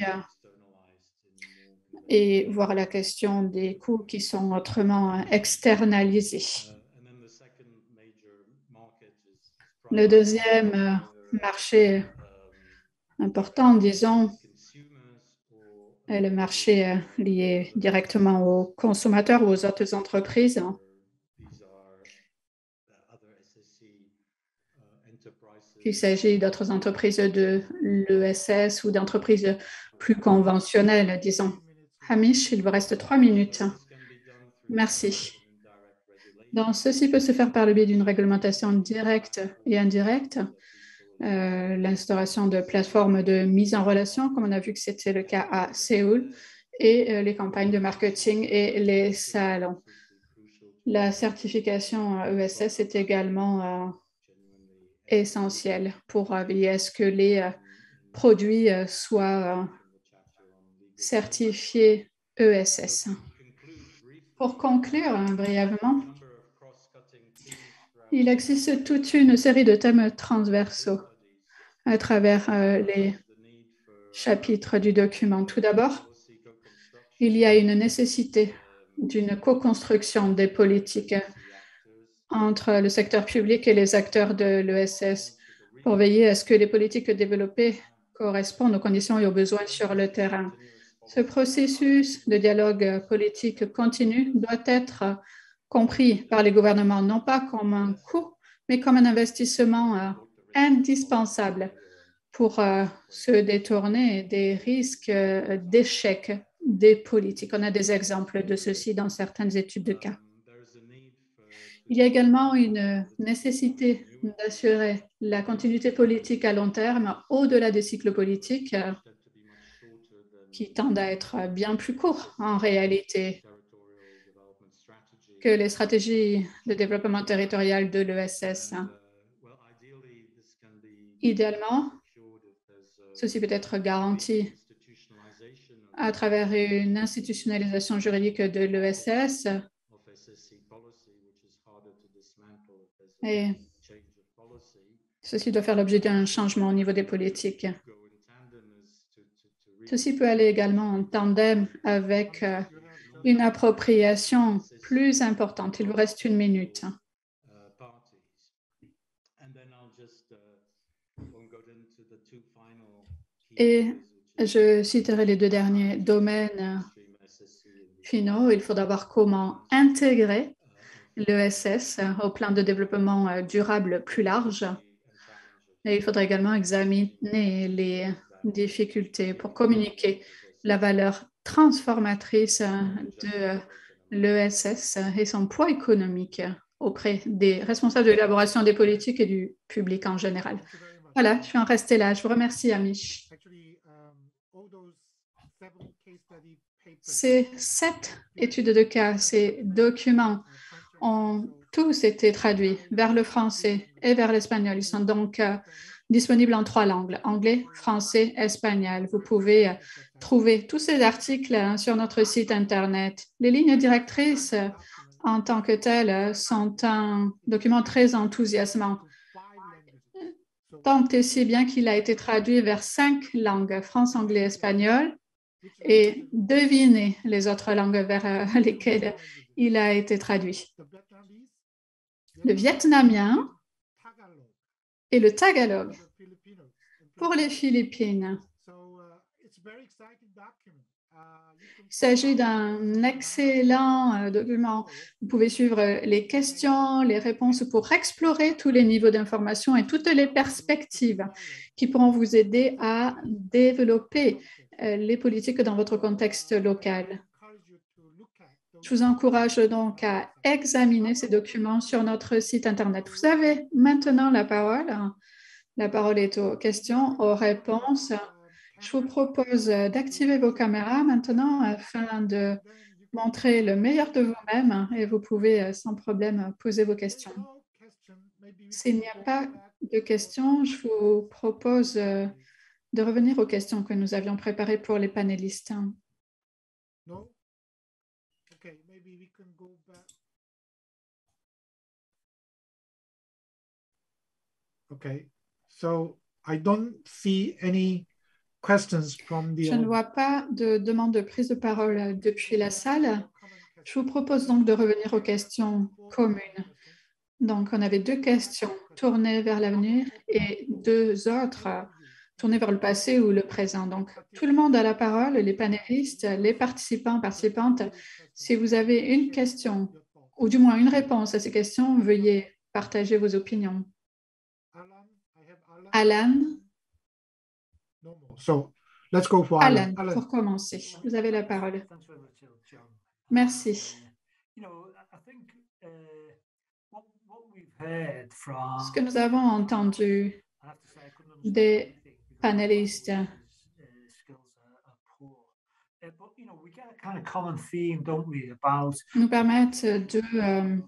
et voir la question des coûts qui sont autrement externalisés. Le deuxième marché important, disons, est le marché lié directement aux consommateurs ou aux autres entreprises. Il s'agit d'autres entreprises de l'ESS ou d'entreprises plus conventionnelles, disons. Hamish, il vous reste 3 minutes. Merci. Donc, ceci peut se faire par le biais d'une réglementation directe et indirecte, l'instauration de plateformes de mise en relation, comme on a vu que c'était le cas à Séoul, et les campagnes de marketing et les salons. La certification ESS est également essentielle pour veiller à ce que les produits soient certifiés ESS. Pour conclure brièvement, il existe toute une série de thèmes transversaux à travers les chapitres du document. Tout d'abord, il y a une nécessité d'une co-construction des politiques entre le secteur public et les acteurs de l'ESS pour veiller à ce que les politiques développées correspondent aux conditions et aux besoins sur le terrain. Ce processus de dialogue politique continu doit être compris par les gouvernements non pas comme un coût, mais comme un investissement indispensable pour se détourner des risques d'échec des politiques. On a des exemples de ceci dans certaines études de cas. Il y a également une nécessité d'assurer la continuité politique à long terme au-delà des cycles politiques qui tendent à être bien plus courts en réalité que les stratégies de développement territorial de l'ESS. Idéalement, ceci peut être garanti à travers une institutionnalisation juridique de l'ESS et ceci doit faire l'objet d'un changement au niveau des politiques. Ceci peut aller également en tandem avec une appropriation plus importante. Il vous reste 1 minute. Et je citerai les 2 derniers domaines finaux. Il faudra voir comment intégrer l'ESS au plan de développement durable plus large. Et il faudra également examiner les difficultés pour communiquer la valeur transformatrice de l'ESS et son poids économique auprès des responsables de l'élaboration des politiques et du public en général. Voilà, je vais en rester là. Je vous remercie, Amish. Ces 7 études de cas, ces documents ont tous été traduits vers le français et vers l'espagnol. Ils sont donc disponibles en 3 langues, anglais, français, espagnol. Vous pouvez trouver tous ces articles sur notre site Internet. Les lignes directrices en tant que telles sont un document très enthousiasmant, tant et si bien qu'il a été traduit vers 5 langues, France, anglais, espagnol, et devinez les autres langues vers lesquelles il a été traduit. Le vietnamien et le tagalog pour les Philippines. Il s'agit d'un excellent document. Vous pouvez suivre les questions, les réponses pour explorer tous les niveaux d'information et toutes les perspectives qui pourront vous aider à développer les politiques dans votre contexte local. Je vous encourage donc à examiner ces documents sur notre site Internet. Vous avez maintenant la parole. La parole est aux questions, aux réponses. Je vous propose d'activer vos caméras maintenant afin de montrer le meilleur de vous-même et vous pouvez sans problème poser vos questions. S'il n'y a pas de questions, je vous propose de revenir aux questions que nous avions préparées pour les panélistes. Okay, so I don't see any questions from the... Je ne vois pas de demande de prise de parole depuis la salle. Je vous propose donc de revenir aux questions communes. Donc, on avait 2 questions tournées vers l'avenir et 2 autres tournées vers le passé ou le présent. Donc, tout le monde a la parole, les panélistes, les participants, participantes. Si vous avez une question ou du moins une réponse à ces questions, veuillez partager vos opinions. Alan. So, let's go for Alan, pour commencer. Vous avez la parole. Merci. Ce que nous avons entendu des panélistes nous permettent de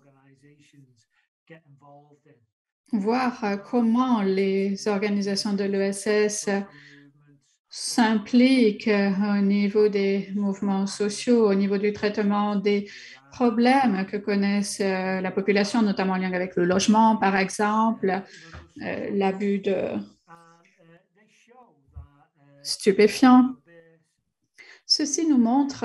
voir comment les organisations de l'ESS s'implique au niveau des mouvements sociaux, au niveau du traitement des problèmes que connaissent la population, notamment en lien avec le logement, par exemple, l'abus de stupéfiants. Ceci nous montre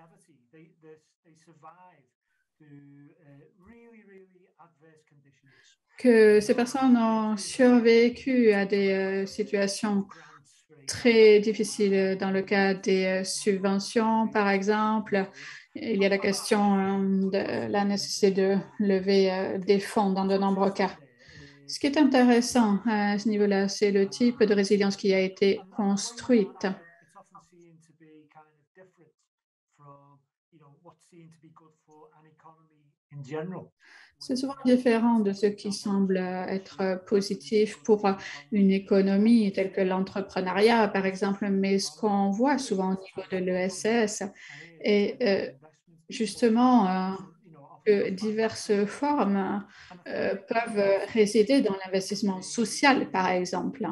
que ces personnes ont survécu à des situations très difficiles. Dans le cas des subventions, par exemple, il y a la question de la nécessité de lever des fonds dans de nombreux cas. Ce qui est intéressant à ce niveau-là, c'est le type de résilience qui a été construite. C'est souvent différent de ce qui semble être positif pour une économie telle que l'entrepreneuriat, par exemple, mais ce qu'on voit souvent au niveau de l'ESS est justement que diverses formes peuvent résider dans l'investissement social, par exemple.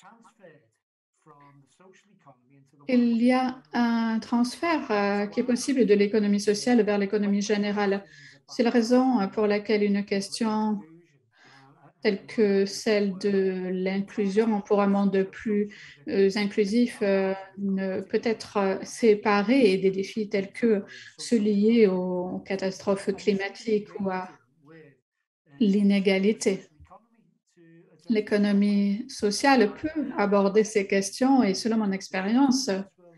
Il y a un transfert qui est possible de l'économie sociale vers l'économie générale. C'est la raison pour laquelle une question telle que celle de l'inclusion pour un monde plus inclusif ne peut être séparée des défis tels que ceux liés aux catastrophes climatiques ou à l'inégalité. L'économie sociale peut aborder ces questions et selon mon expérience,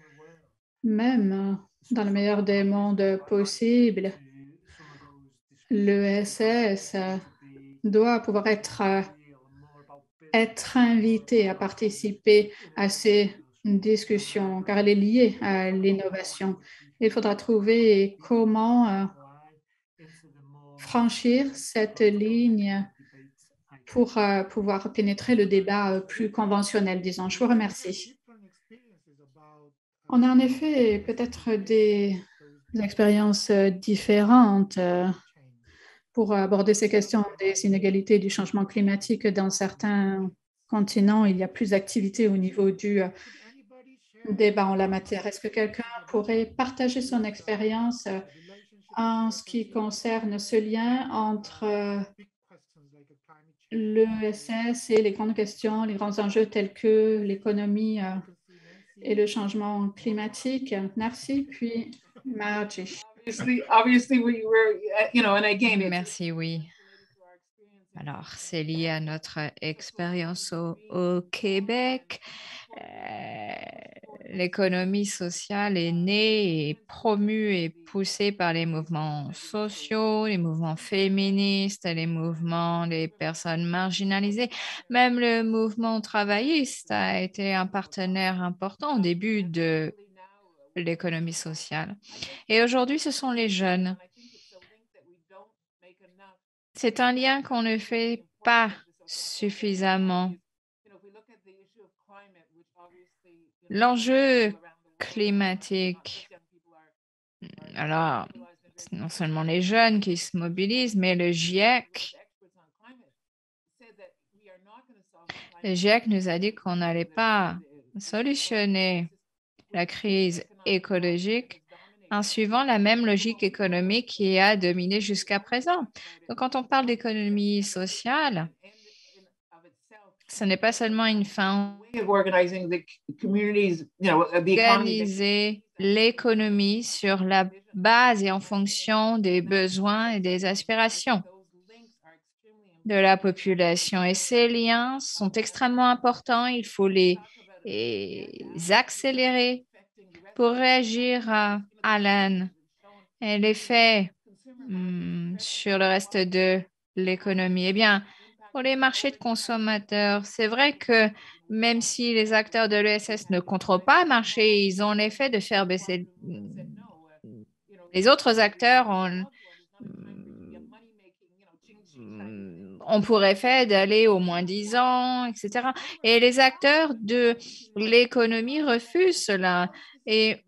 même dans le meilleur des mondes possibles, l'ESS doit pouvoir être invité à participer à ces discussions car elle est liée à l'innovation. Il faudra trouver comment franchir cette ligne pour pouvoir pénétrer le débat plus conventionnel, disons. Je vous remercie. On a en effet peut-être des expériences différentes pour aborder ces questions des inégalités du changement climatique. Dans certains continents, il y a plus d'activité au niveau du débat en la matière. Est-ce que quelqu'un pourrait partager son expérience en ce qui concerne ce lien entre l'ESS et les grandes questions, les grands enjeux tels que l'économie et le changement climatique? Merci. Puis, Margie. Obviously, we were, and again, Merci, oui. Alors, c'est lié à notre expérience au Québec. L'économie sociale est née et promue et poussée par les mouvements sociaux, les mouvements féministes, les mouvements des personnes marginalisées. Même le mouvement travailliste a été un partenaire important au début de l'économie sociale. Et aujourd'hui, ce sont les jeunes. C'est un lien qu'on ne fait pas suffisamment. L'enjeu climatique, alors, c'est non seulement les jeunes qui se mobilisent, mais le GIEC nous a dit qu'on n'allait pas solutionner la crise écologique en suivant la même logique économique qui a dominé jusqu'à présent. Donc, quand on parle d'économie sociale, ce n'est pas seulement une fin d'organiser l'économie sur la base et en fonction des besoins et des aspirations de la population. Et ces liens sont extrêmement importants. Il faut les accélérer pour réagir à Alan et l'effet sur le reste de l'économie. Eh bien, pour les marchés de consommateurs, c'est vrai que même si les acteurs de l'ESS ne contrôlent pas le marché, ils ont l'effet de faire baisser les autres acteurs. On pourrait faire d'aller au moins 10 ans, etc. Et les acteurs de l'économie refusent cela. Et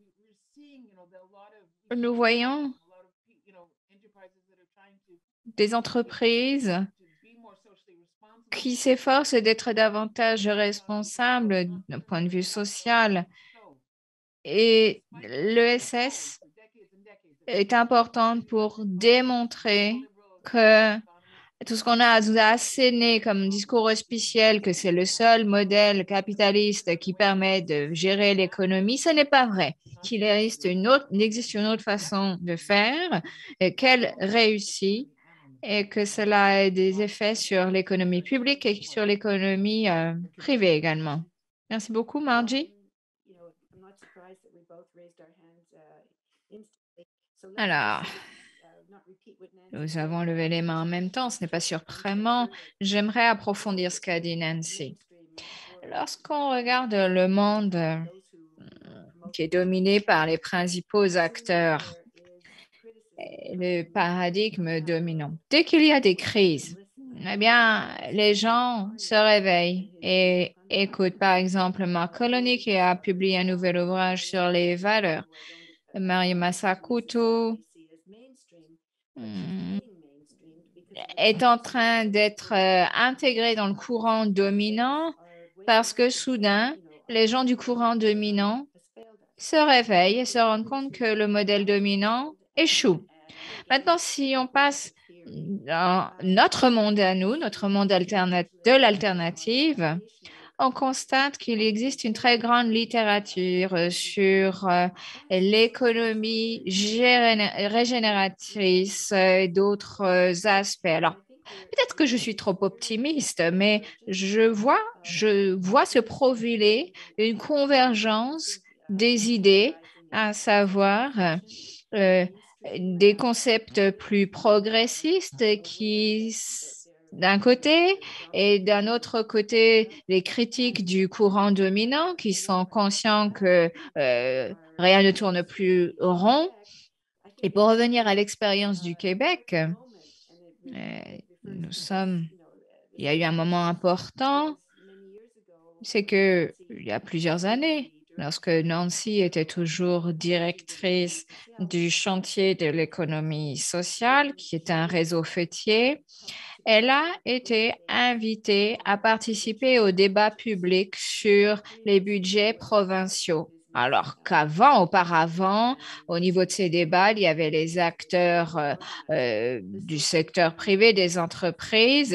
nous voyons des entreprises qui s'efforce d'être davantage responsable d'un point de vue social. Et l'ESS est importante pour démontrer que tout ce qu'on a asséné comme discours auspiciel, que c'est le seul modèle capitaliste qui permet de gérer l'économie, ce n'est pas vrai. Qu'il existe une autre façon de faire, qu'elle réussit et que cela a des effets sur l'économie publique et sur l'économie privée également. Merci beaucoup, Margie. Alors, nous avons levé les mains en même temps, ce n'est pas surprenant. J'aimerais approfondir ce qu'a dit Nancy. Lorsqu'on regarde le monde qui est dominé par les principaux acteurs, le paradigme dominant, dès qu'il y a des crises, eh bien, les gens se réveillent et écoutent. Par exemple, Marc Colony qui a publié un nouvel ouvrage sur les valeurs. Mario Massakuto est en train d'être intégré dans le courant dominant parce que soudain, les gens du courant dominant se réveillent et se rendent compte que le modèle dominant échoue. Maintenant, si on passe dans notre monde à nous, notre monde de l'alternative, on constate qu'il existe une très grande littérature sur l'économie régénératrice et d'autres aspects. Alors, peut-être que je suis trop optimiste, mais je vois se profiler une convergence des idées, à savoir des concepts plus progressistes qui d'un côté, et d'un autre côté, les critiques du courant dominant qui sont conscients que rien ne tourne plus rond. Et pour revenir à l'expérience du Québec, il y a eu un moment important, c'est qu'il y a plusieurs années, lorsque Nancy était toujours directrice du chantier de l'économie sociale, qui est un réseau fêtier, elle a été invitée à participer au débat public sur les budgets provinciaux. Alors auparavant, au niveau de ces débats, il y avait les acteurs du secteur privé, des entreprises.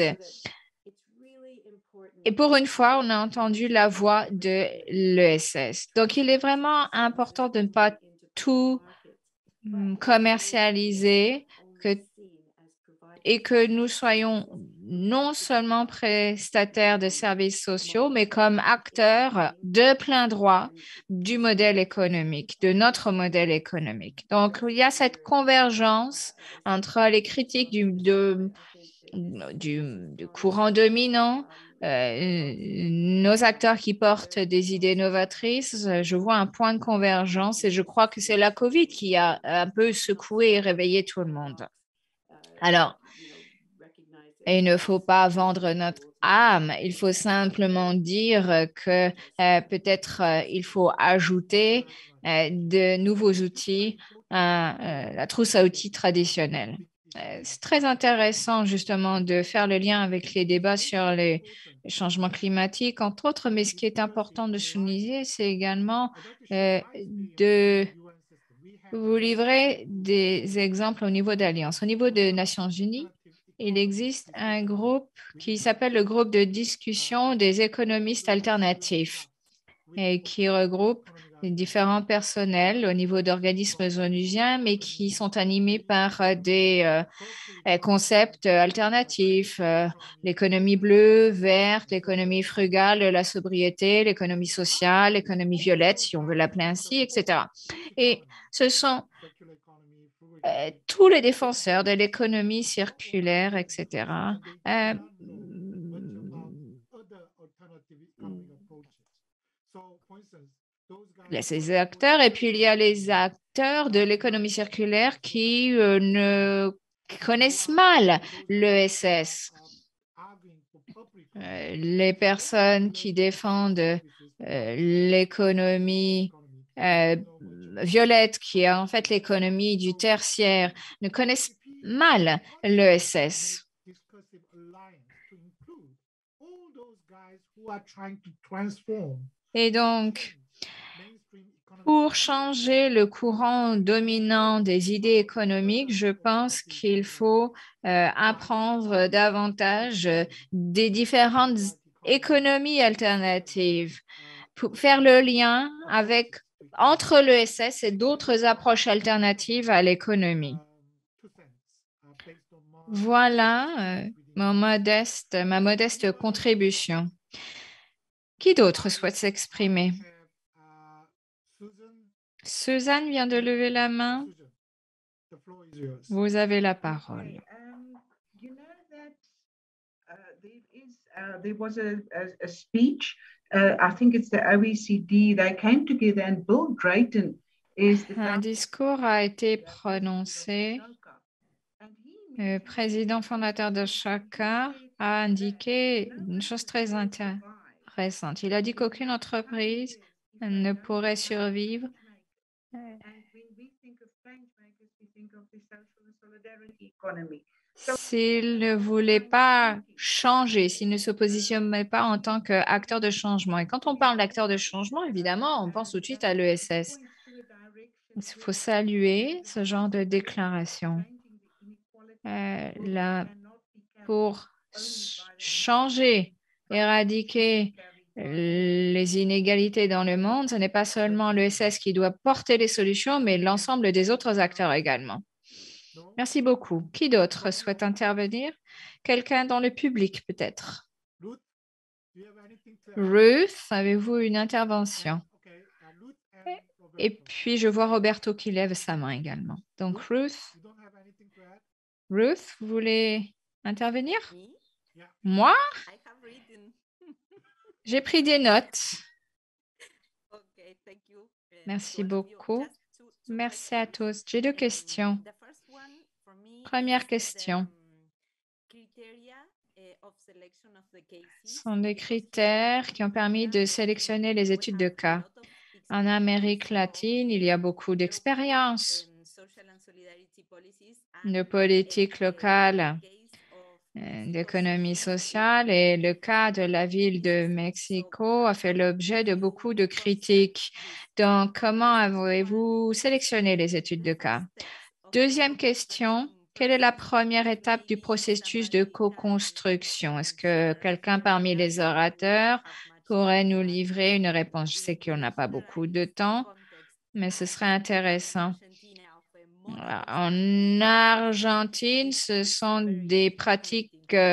Et pour une fois, on a entendu la voix de l'ESS. Donc, il est vraiment important de ne pas tout commercialiser et que nous soyons non seulement prestataires de services sociaux, mais comme acteurs de plein droit du modèle économique, de notre modèle économique. Donc, il y a cette convergence entre les critiques du courant dominant, nos acteurs qui portent des idées novatrices. Je vois un point de convergence et je crois que c'est la COVID qui a un peu secoué et réveillé tout le monde. Alors, il ne faut pas vendre notre âme, il faut simplement dire que peut-être il faut ajouter de nouveaux outils à la trousse à outils traditionnelle. C'est très intéressant justement de faire le lien avec les débats sur les changements climatiques, entre autres, mais ce qui est important de souligner, c'est également de vous livrer des exemples au niveau d'Alliance. Au niveau des Nations Unies, il existe un groupe qui s'appelle le groupe de discussion des économistes alternatifs et qui regroupe différents personnels au niveau d'organismes onusiens, mais qui sont animés par des concepts alternatifs, l'économie bleue, verte, l'économie frugale, la sobriété, l'économie sociale, l'économie violette, si on veut l'appeler ainsi, etc. Et ce sont tous les défenseurs de l'économie circulaire, etc. Il y a ces acteurs et puis il y a les acteurs de l'économie circulaire qui ne connaissent mal l'ESS. Les personnes qui défendent l'économie violette, qui est en fait l'économie du tertiaire, ne connaissent mal l'ESS. Et donc, pour changer le courant dominant des idées économiques, je pense qu'il faut apprendre davantage des différentes économies alternatives, pour faire le lien entre l'ESS et d'autres approches alternatives à l'économie. Voilà ma modeste contribution. Qui d'autre souhaite s'exprimer? Suzanne vient de lever la main. Vous avez la parole. You know that there was a speech, I think it's the OECD, they came together and Bill Drayton is the Un discours a été prononcé. Le président fondateur de Shaka a indiqué une chose très intéressante. Il a dit qu'aucune entreprise ne pourrait survivre s'il ne voulait pas changer, s'il ne se positionnait pas en tant qu'acteur de changement. Et quand on parle d'acteur de changement, évidemment, on pense tout de suite à l'ESS. Il faut saluer ce genre de déclaration. Là, pour changer, éradiquer les inégalités dans le monde, ce n'est pas seulement l'ESS qui doit porter les solutions, mais l'ensemble des autres acteurs également. Merci beaucoup. Qui d'autre souhaite intervenir? Quelqu'un dans le public, peut-être? Ruth, avez-vous une intervention? Et puis, je vois Roberto qui lève sa main également. Donc, Ruth, vous voulez intervenir? Moi? J'ai pris des notes. Merci beaucoup. Merci à tous. J'ai deux questions. Première question. Ce sont des critères qui ont permis de sélectionner les études de cas. En Amérique latine, il y a beaucoup d'expériences de politique locale, d'économie sociale, et le cas de la ville de Mexico a fait l'objet de beaucoup de critiques. Donc, comment avez-vous sélectionné les études de cas? Deuxième question, quelle est la première étape du processus de co-construction? Est-ce que quelqu'un parmi les orateurs pourrait nous livrer une réponse? Je sais qu'on n'a pas beaucoup de temps, mais ce serait intéressant. En Argentine, ce sont des pratiques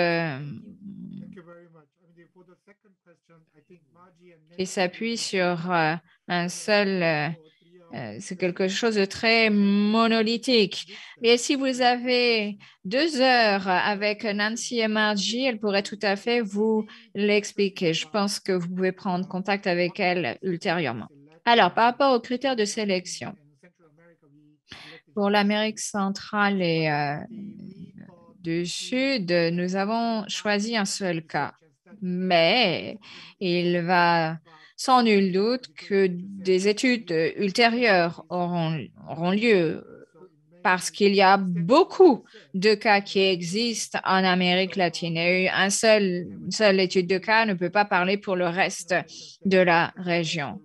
qui s'appuient sur un seul... c'est quelque chose de très monolithique. Mais si vous avez 2 heures avec Nancy et Margie, elle pourrait tout à fait vous l'expliquer. Je pense que vous pouvez prendre contact avec elle ultérieurement. Alors, par rapport aux critères de sélection, pour l'Amérique centrale et du Sud, nous avons choisi un seul cas. Mais il va sans nul doute que des études ultérieures auront lieu parce qu'il y a beaucoup de cas qui existent en Amérique latine. Et une seule étude de cas ne peut pas parler pour le reste de la région.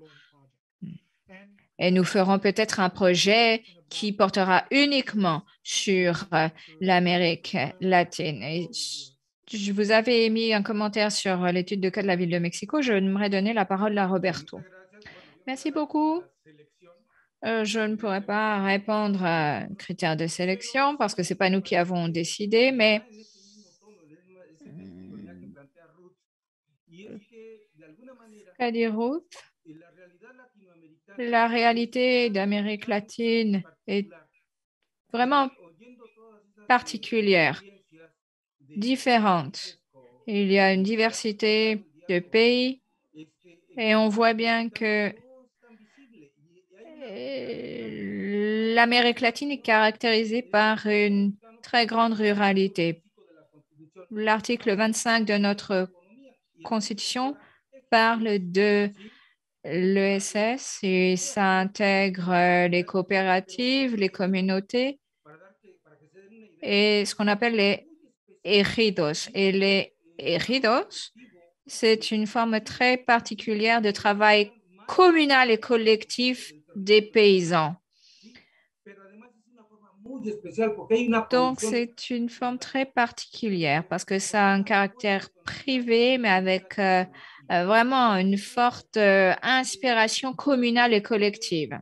Et nous ferons peut-être un projet qui portera uniquement sur l'Amérique latine. Et je vous avais émis un commentaire sur l'étude de cas de la ville de Mexico. Je aimerais donner la parole à Roberto. Merci beaucoup. Je ne pourrais pas répondre à critères de sélection parce que ce n'est pas nous qui avons décidé, mais qu'a dit Ruth? La réalité d'Amérique latine est vraiment particulière, différente. Il y a une diversité de pays et on voit bien que l'Amérique latine est caractérisée par une très grande ruralité. L'article 25 de notre Constitution parle de l'ESS et ça intègre les coopératives, les communautés et ce qu'on appelle les ejidos. Et les ejidos c'est une forme très particulière de travail communal et collectif des paysans. Donc, c'est une forme très particulière parce que ça a un caractère privé, mais avec vraiment une forte inspiration communale et collective.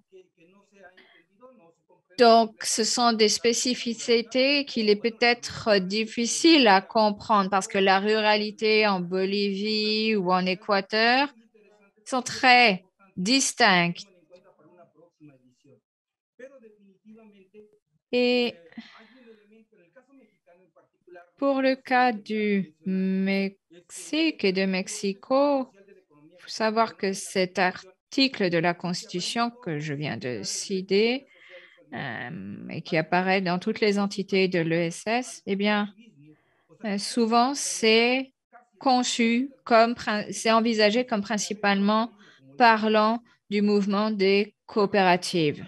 Donc, ce sont des spécificités qu'il est peut-être difficile à comprendre parce que la ruralité en Bolivie ou en Équateur sont très distinctes. Et pour le cas du Mexique et de Mexico, il faut savoir que cet article de la Constitution que je viens de citer et qui apparaît dans toutes les entités de l'ESS, eh bien, souvent, c'est c'est envisagé comme principalement parlant du mouvement des coopératives.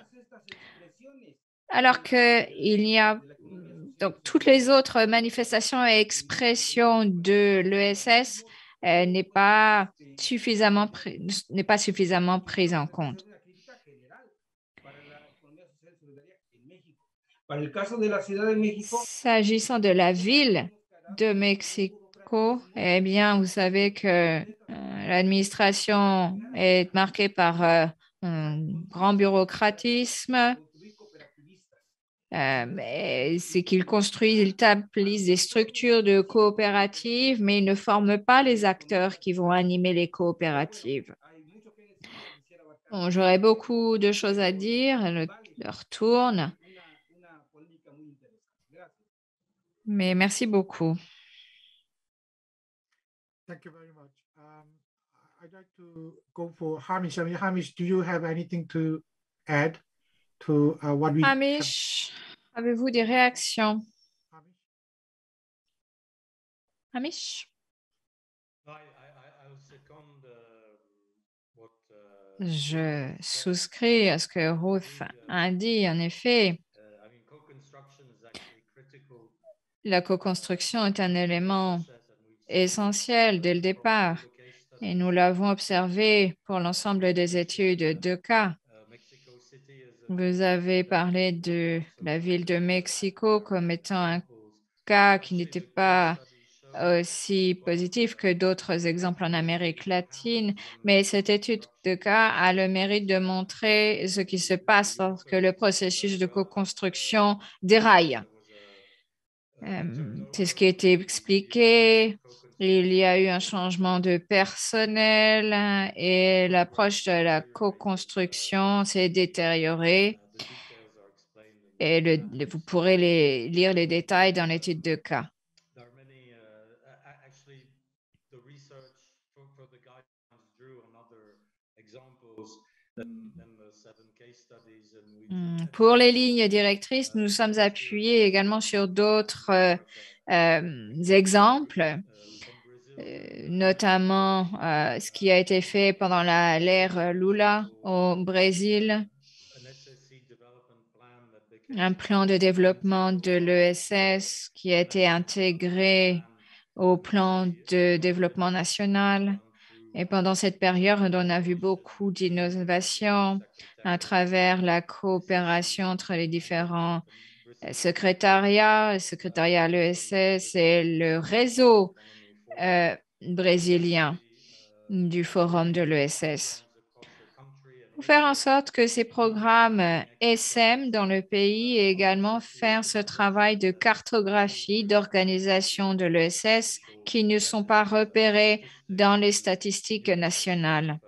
Alors qu'il y a donc toutes les autres manifestations et expressions de l'ESS n'est pas suffisamment prise en compte. S'agissant de la ville de Mexico, eh bien, vous savez que l'administration est marquée par un grand bureaucratisme. C'est qu'ils construisent, ils établissent des structures de coopératives, mais ils ne forment pas les acteurs qui vont animer les coopératives. Bon, j'aurais beaucoup de choses à dire, l'heure tourne, mais merci beaucoup. Thank you very much. I'd like to go for Hamish. I mean, Hamish, do you have anything to add to what we Hamish, avez-vous des réactions? Hamish? Je souscris à ce que Ruth a dit. En effet, la co-construction est un élément essentiel dès le départ et nous l'avons observé pour l'ensemble des études de cas. Vous avez parlé de la ville de Mexico comme étant un cas qui n'était pas aussi positif que d'autres exemples en Amérique latine, mais cette étude de cas a le mérite de montrer ce qui se passe lorsque le processus de co-construction déraille. C'est ce qui a été expliqué. Il y a eu un changement de personnel et l'approche de la co-construction s'est détériorée. Et vous pourrez lire les détails dans l'étude de cas. Pour les lignes directrices, nous sommes appuyés également sur d'autres exemples, notamment ce qui a été fait pendant l'ère Lula au Brésil, un plan de développement de l'ESS qui a été intégré au plan de développement national. Et pendant cette période, on a vu beaucoup d'innovations à travers la coopération entre les différents secrétariats, le secrétariat à l'ESS et le réseau brésilien du forum de l'ESS. Pour faire en sorte que ces programmes SM dans le pays et également faire ce travail de cartographie, d'organisation de l'ESS qui ne sont pas repérés dans les statistiques nationales.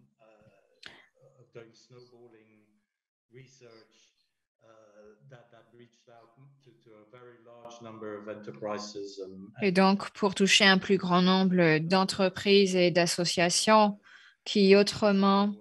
Et donc, pour toucher un plus grand nombre d'entreprises et d'associations qui autrement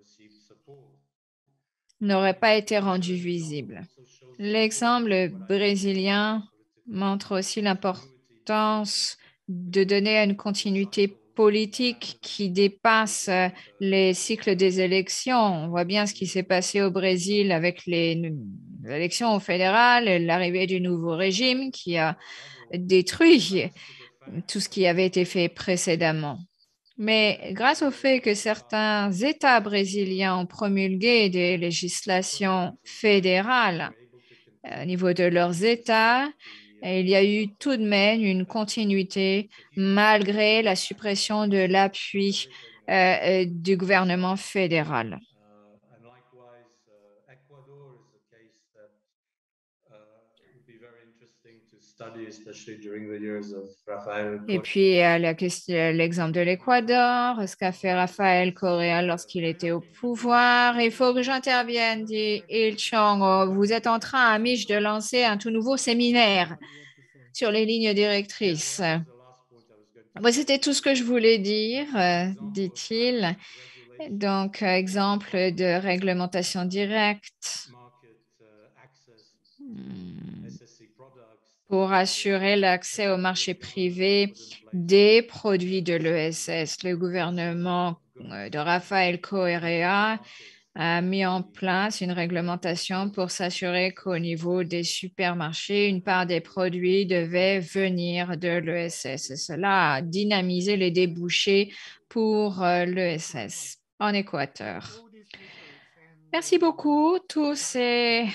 n'auraient pas été rendues visibles. L'exemple brésilien montre aussi l'importance de donner une continuité politique qui dépasse les cycles des élections. On voit bien ce qui s'est passé au Brésil avec les élections fédérales, l'arrivée du nouveau régime qui a détruit tout ce qui avait été fait précédemment. Mais grâce au fait que certains États brésiliens ont promulgué des législations fédérales au niveau de leurs États, il y a eu tout de même une continuité malgré la suppression de l'appui du gouvernement fédéral. And likewise, Ecuador is a case that would be very interesting to study, especially during the years of Rafael Et Correa. puis, l'exemple de l'Équateur, ce qu'a fait Rafael Correa lorsqu'il était au pouvoir. Il faut que j'intervienne, dit Il Chang. Vous êtes en train, Amish, de lancer un tout nouveau séminaire sur les lignes directrices. C'était tout ce que je voulais dire, dit-il. Donc, exemple de réglementation directe pour assurer l'accès au marché privé des produits de l'ESS. Le gouvernement de Rafael Correa a mis en place une réglementation pour s'assurer qu'au niveau des supermarchés, une part des produits devait venir de l'ESS. Et cela a dynamisé les débouchés pour l'ESS en Équateur. Merci beaucoup. Tous ces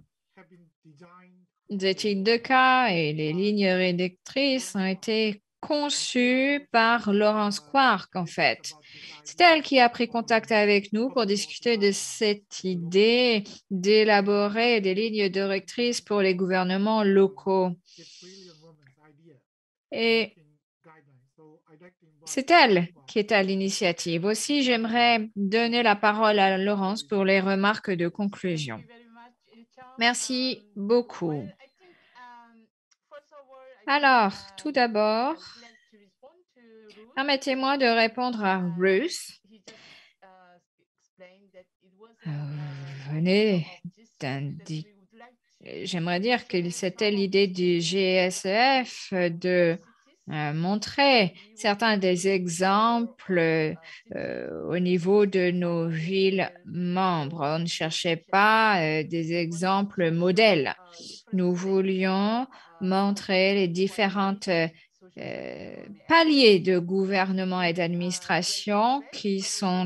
études de cas et les lignes rédactrices ont été conçues par Laurence Quark, en fait. C'est elle qui a pris contact avec nous pour discuter de cette idée d'élaborer des lignes directrices pour les gouvernements locaux. Et c'est elle qui est à l'initiative. Aussi, j'aimerais donner la parole à Laurence pour les remarques de conclusion. Merci beaucoup. Alors, tout d'abord, permettez-moi de répondre à Ruth. J'aimerais dire que c'était l'idée du GSEF de montrer certains des exemples au niveau de nos villes membres. On ne cherchait pas des exemples modèles. Nous voulions montrer les différentes paliers de gouvernement et d'administration qui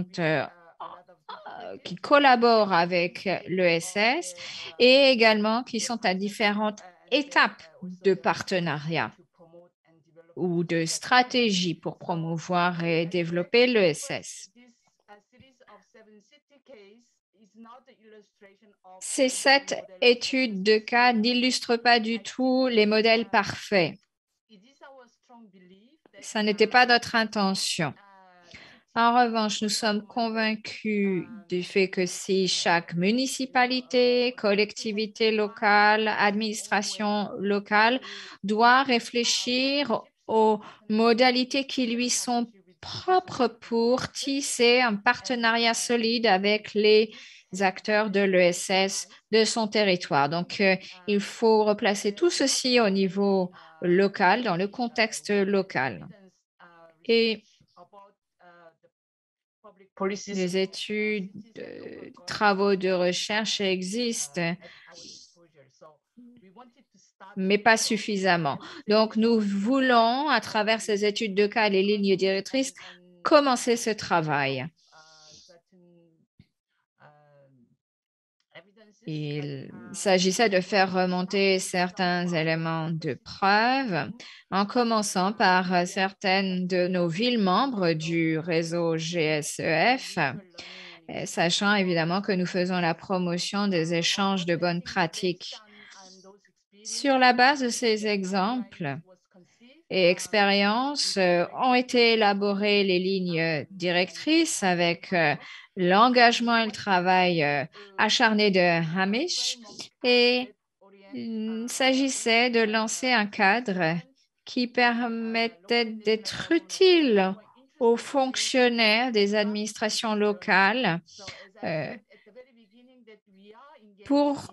collaborent avec l'ESS et également qui sont à différentes étapes de partenariat ou de stratégie pour promouvoir et développer l'ESS. Ces 7 études de cas n'illustrent pas du tout les modèles parfaits. Ça n'était pas notre intention. En revanche, nous sommes convaincus du fait que si chaque municipalité, collectivité locale, administration locale doit réfléchir aux modalités qui lui sont propres pour tisser un partenariat solide avec les acteurs de l'ESS de son territoire. Donc, il faut replacer tout ceci au niveau local, dans le contexte local. Et les études, travaux de recherche existent, mais pas suffisamment. Donc, nous voulons, à travers ces études de cas et les lignes directrices, commencer ce travail. Il s'agissait de faire remonter certains éléments de preuve, en commençant par certaines de nos villes membres du réseau GSEF, sachant évidemment que nous faisons la promotion des échanges de bonnes pratiques. Sur la base de ces exemples et expériences, ont été élaborées les lignes directrices avec l'engagement et le travail acharné de Hamish, et il s'agissait de lancer un cadre qui permettait d'être utile aux fonctionnaires des administrations locales pour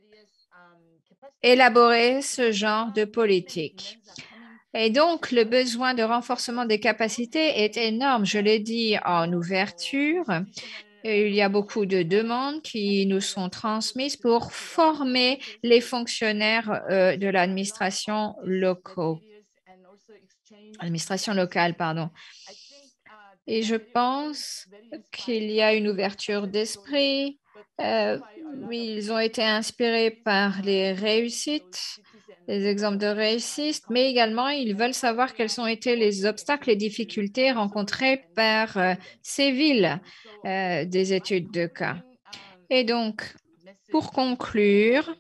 élaborer ce genre de politique. Et donc, le besoin de renforcement des capacités est énorme. Je l'ai dit en ouverture. Il y a beaucoup de demandes qui nous sont transmises pour former les fonctionnaires de l'administration locale. Et je pense qu'il y a une ouverture d'esprit. Ils ont été inspirés par les réussites, les exemples de réussite, mais également ils veulent savoir quels ont été les obstacles et difficultés rencontrés par ces villes des études de cas. Et donc, pour conclure,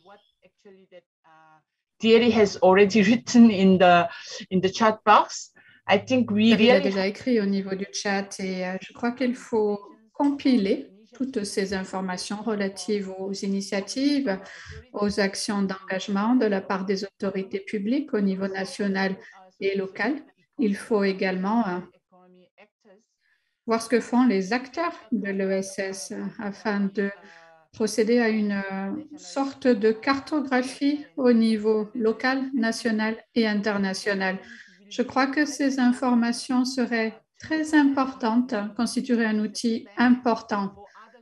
Thierry has already written in the chat box. I think we Il a déjà écrit au niveau du chat et je crois qu'il faut compiler toutes ces informations relatives aux initiatives, aux actions d'engagement de la part des autorités publiques au niveau national et local. Il faut également voir ce que font les acteurs de l'ESS afin de procéder à une sorte de cartographie au niveau local, national et international. Je crois que ces informations seraient très importantes, constitueraient un outil important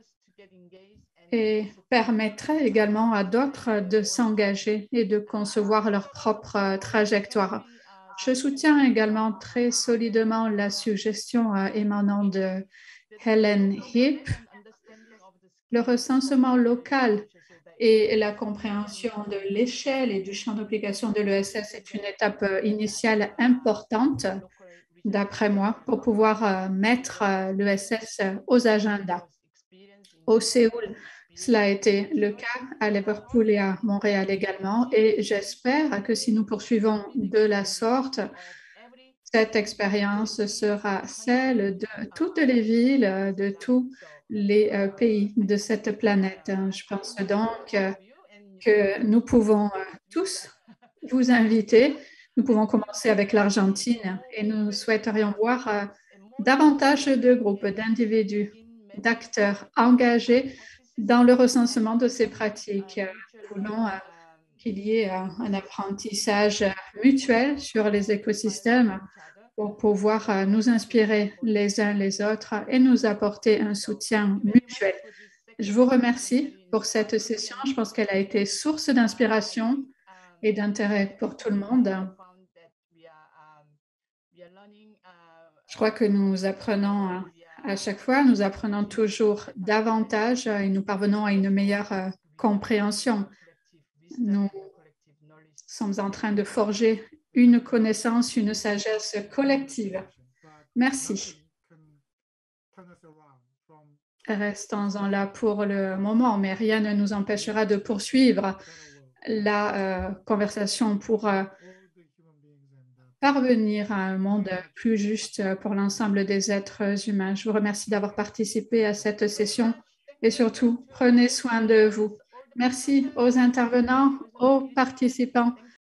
et permettraient également à d'autres de s'engager et de concevoir leur propre trajectoire. Je soutiens également très solidement la suggestion émanant de Helen Heap. Le recensement local et la compréhension de l'échelle et du champ d'application de l'ESS est une étape initiale importante, d'après moi, pour pouvoir mettre l'ESS aux agendas. Au Séoul, cela a été le cas, à Liverpool et à Montréal également, et j'espère que si nous poursuivons de la sorte, cette expérience sera celle de toutes les villes, de tous les pays de cette planète. Je pense donc que nous pouvons tous vous inviter. Nous pouvons commencer avec l'Argentine et nous souhaiterions voir davantage de groupes, d'individus, d'acteurs engagés dans le recensement de ces pratiques. Nous voulons qu'il y ait un apprentissage mutuel sur les écosystèmes pour pouvoir nous inspirer les uns les autres et nous apporter un soutien mutuel. Je vous remercie pour cette session. Je pense qu'elle a été source d'inspiration et d'intérêt pour tout le monde. Je crois que nous apprenons à chaque fois, nous apprenons toujours davantage et nous parvenons à une meilleure compréhension. Nous sommes en train de forger une connaissance, une sagesse collective. Merci. Restons-en là pour le moment, mais rien ne nous empêchera de poursuivre la conversation pour parvenir à un monde plus juste pour l'ensemble des êtres humains. Je vous remercie d'avoir participé à cette session et surtout, prenez soin de vous. Merci aux intervenants, aux participants.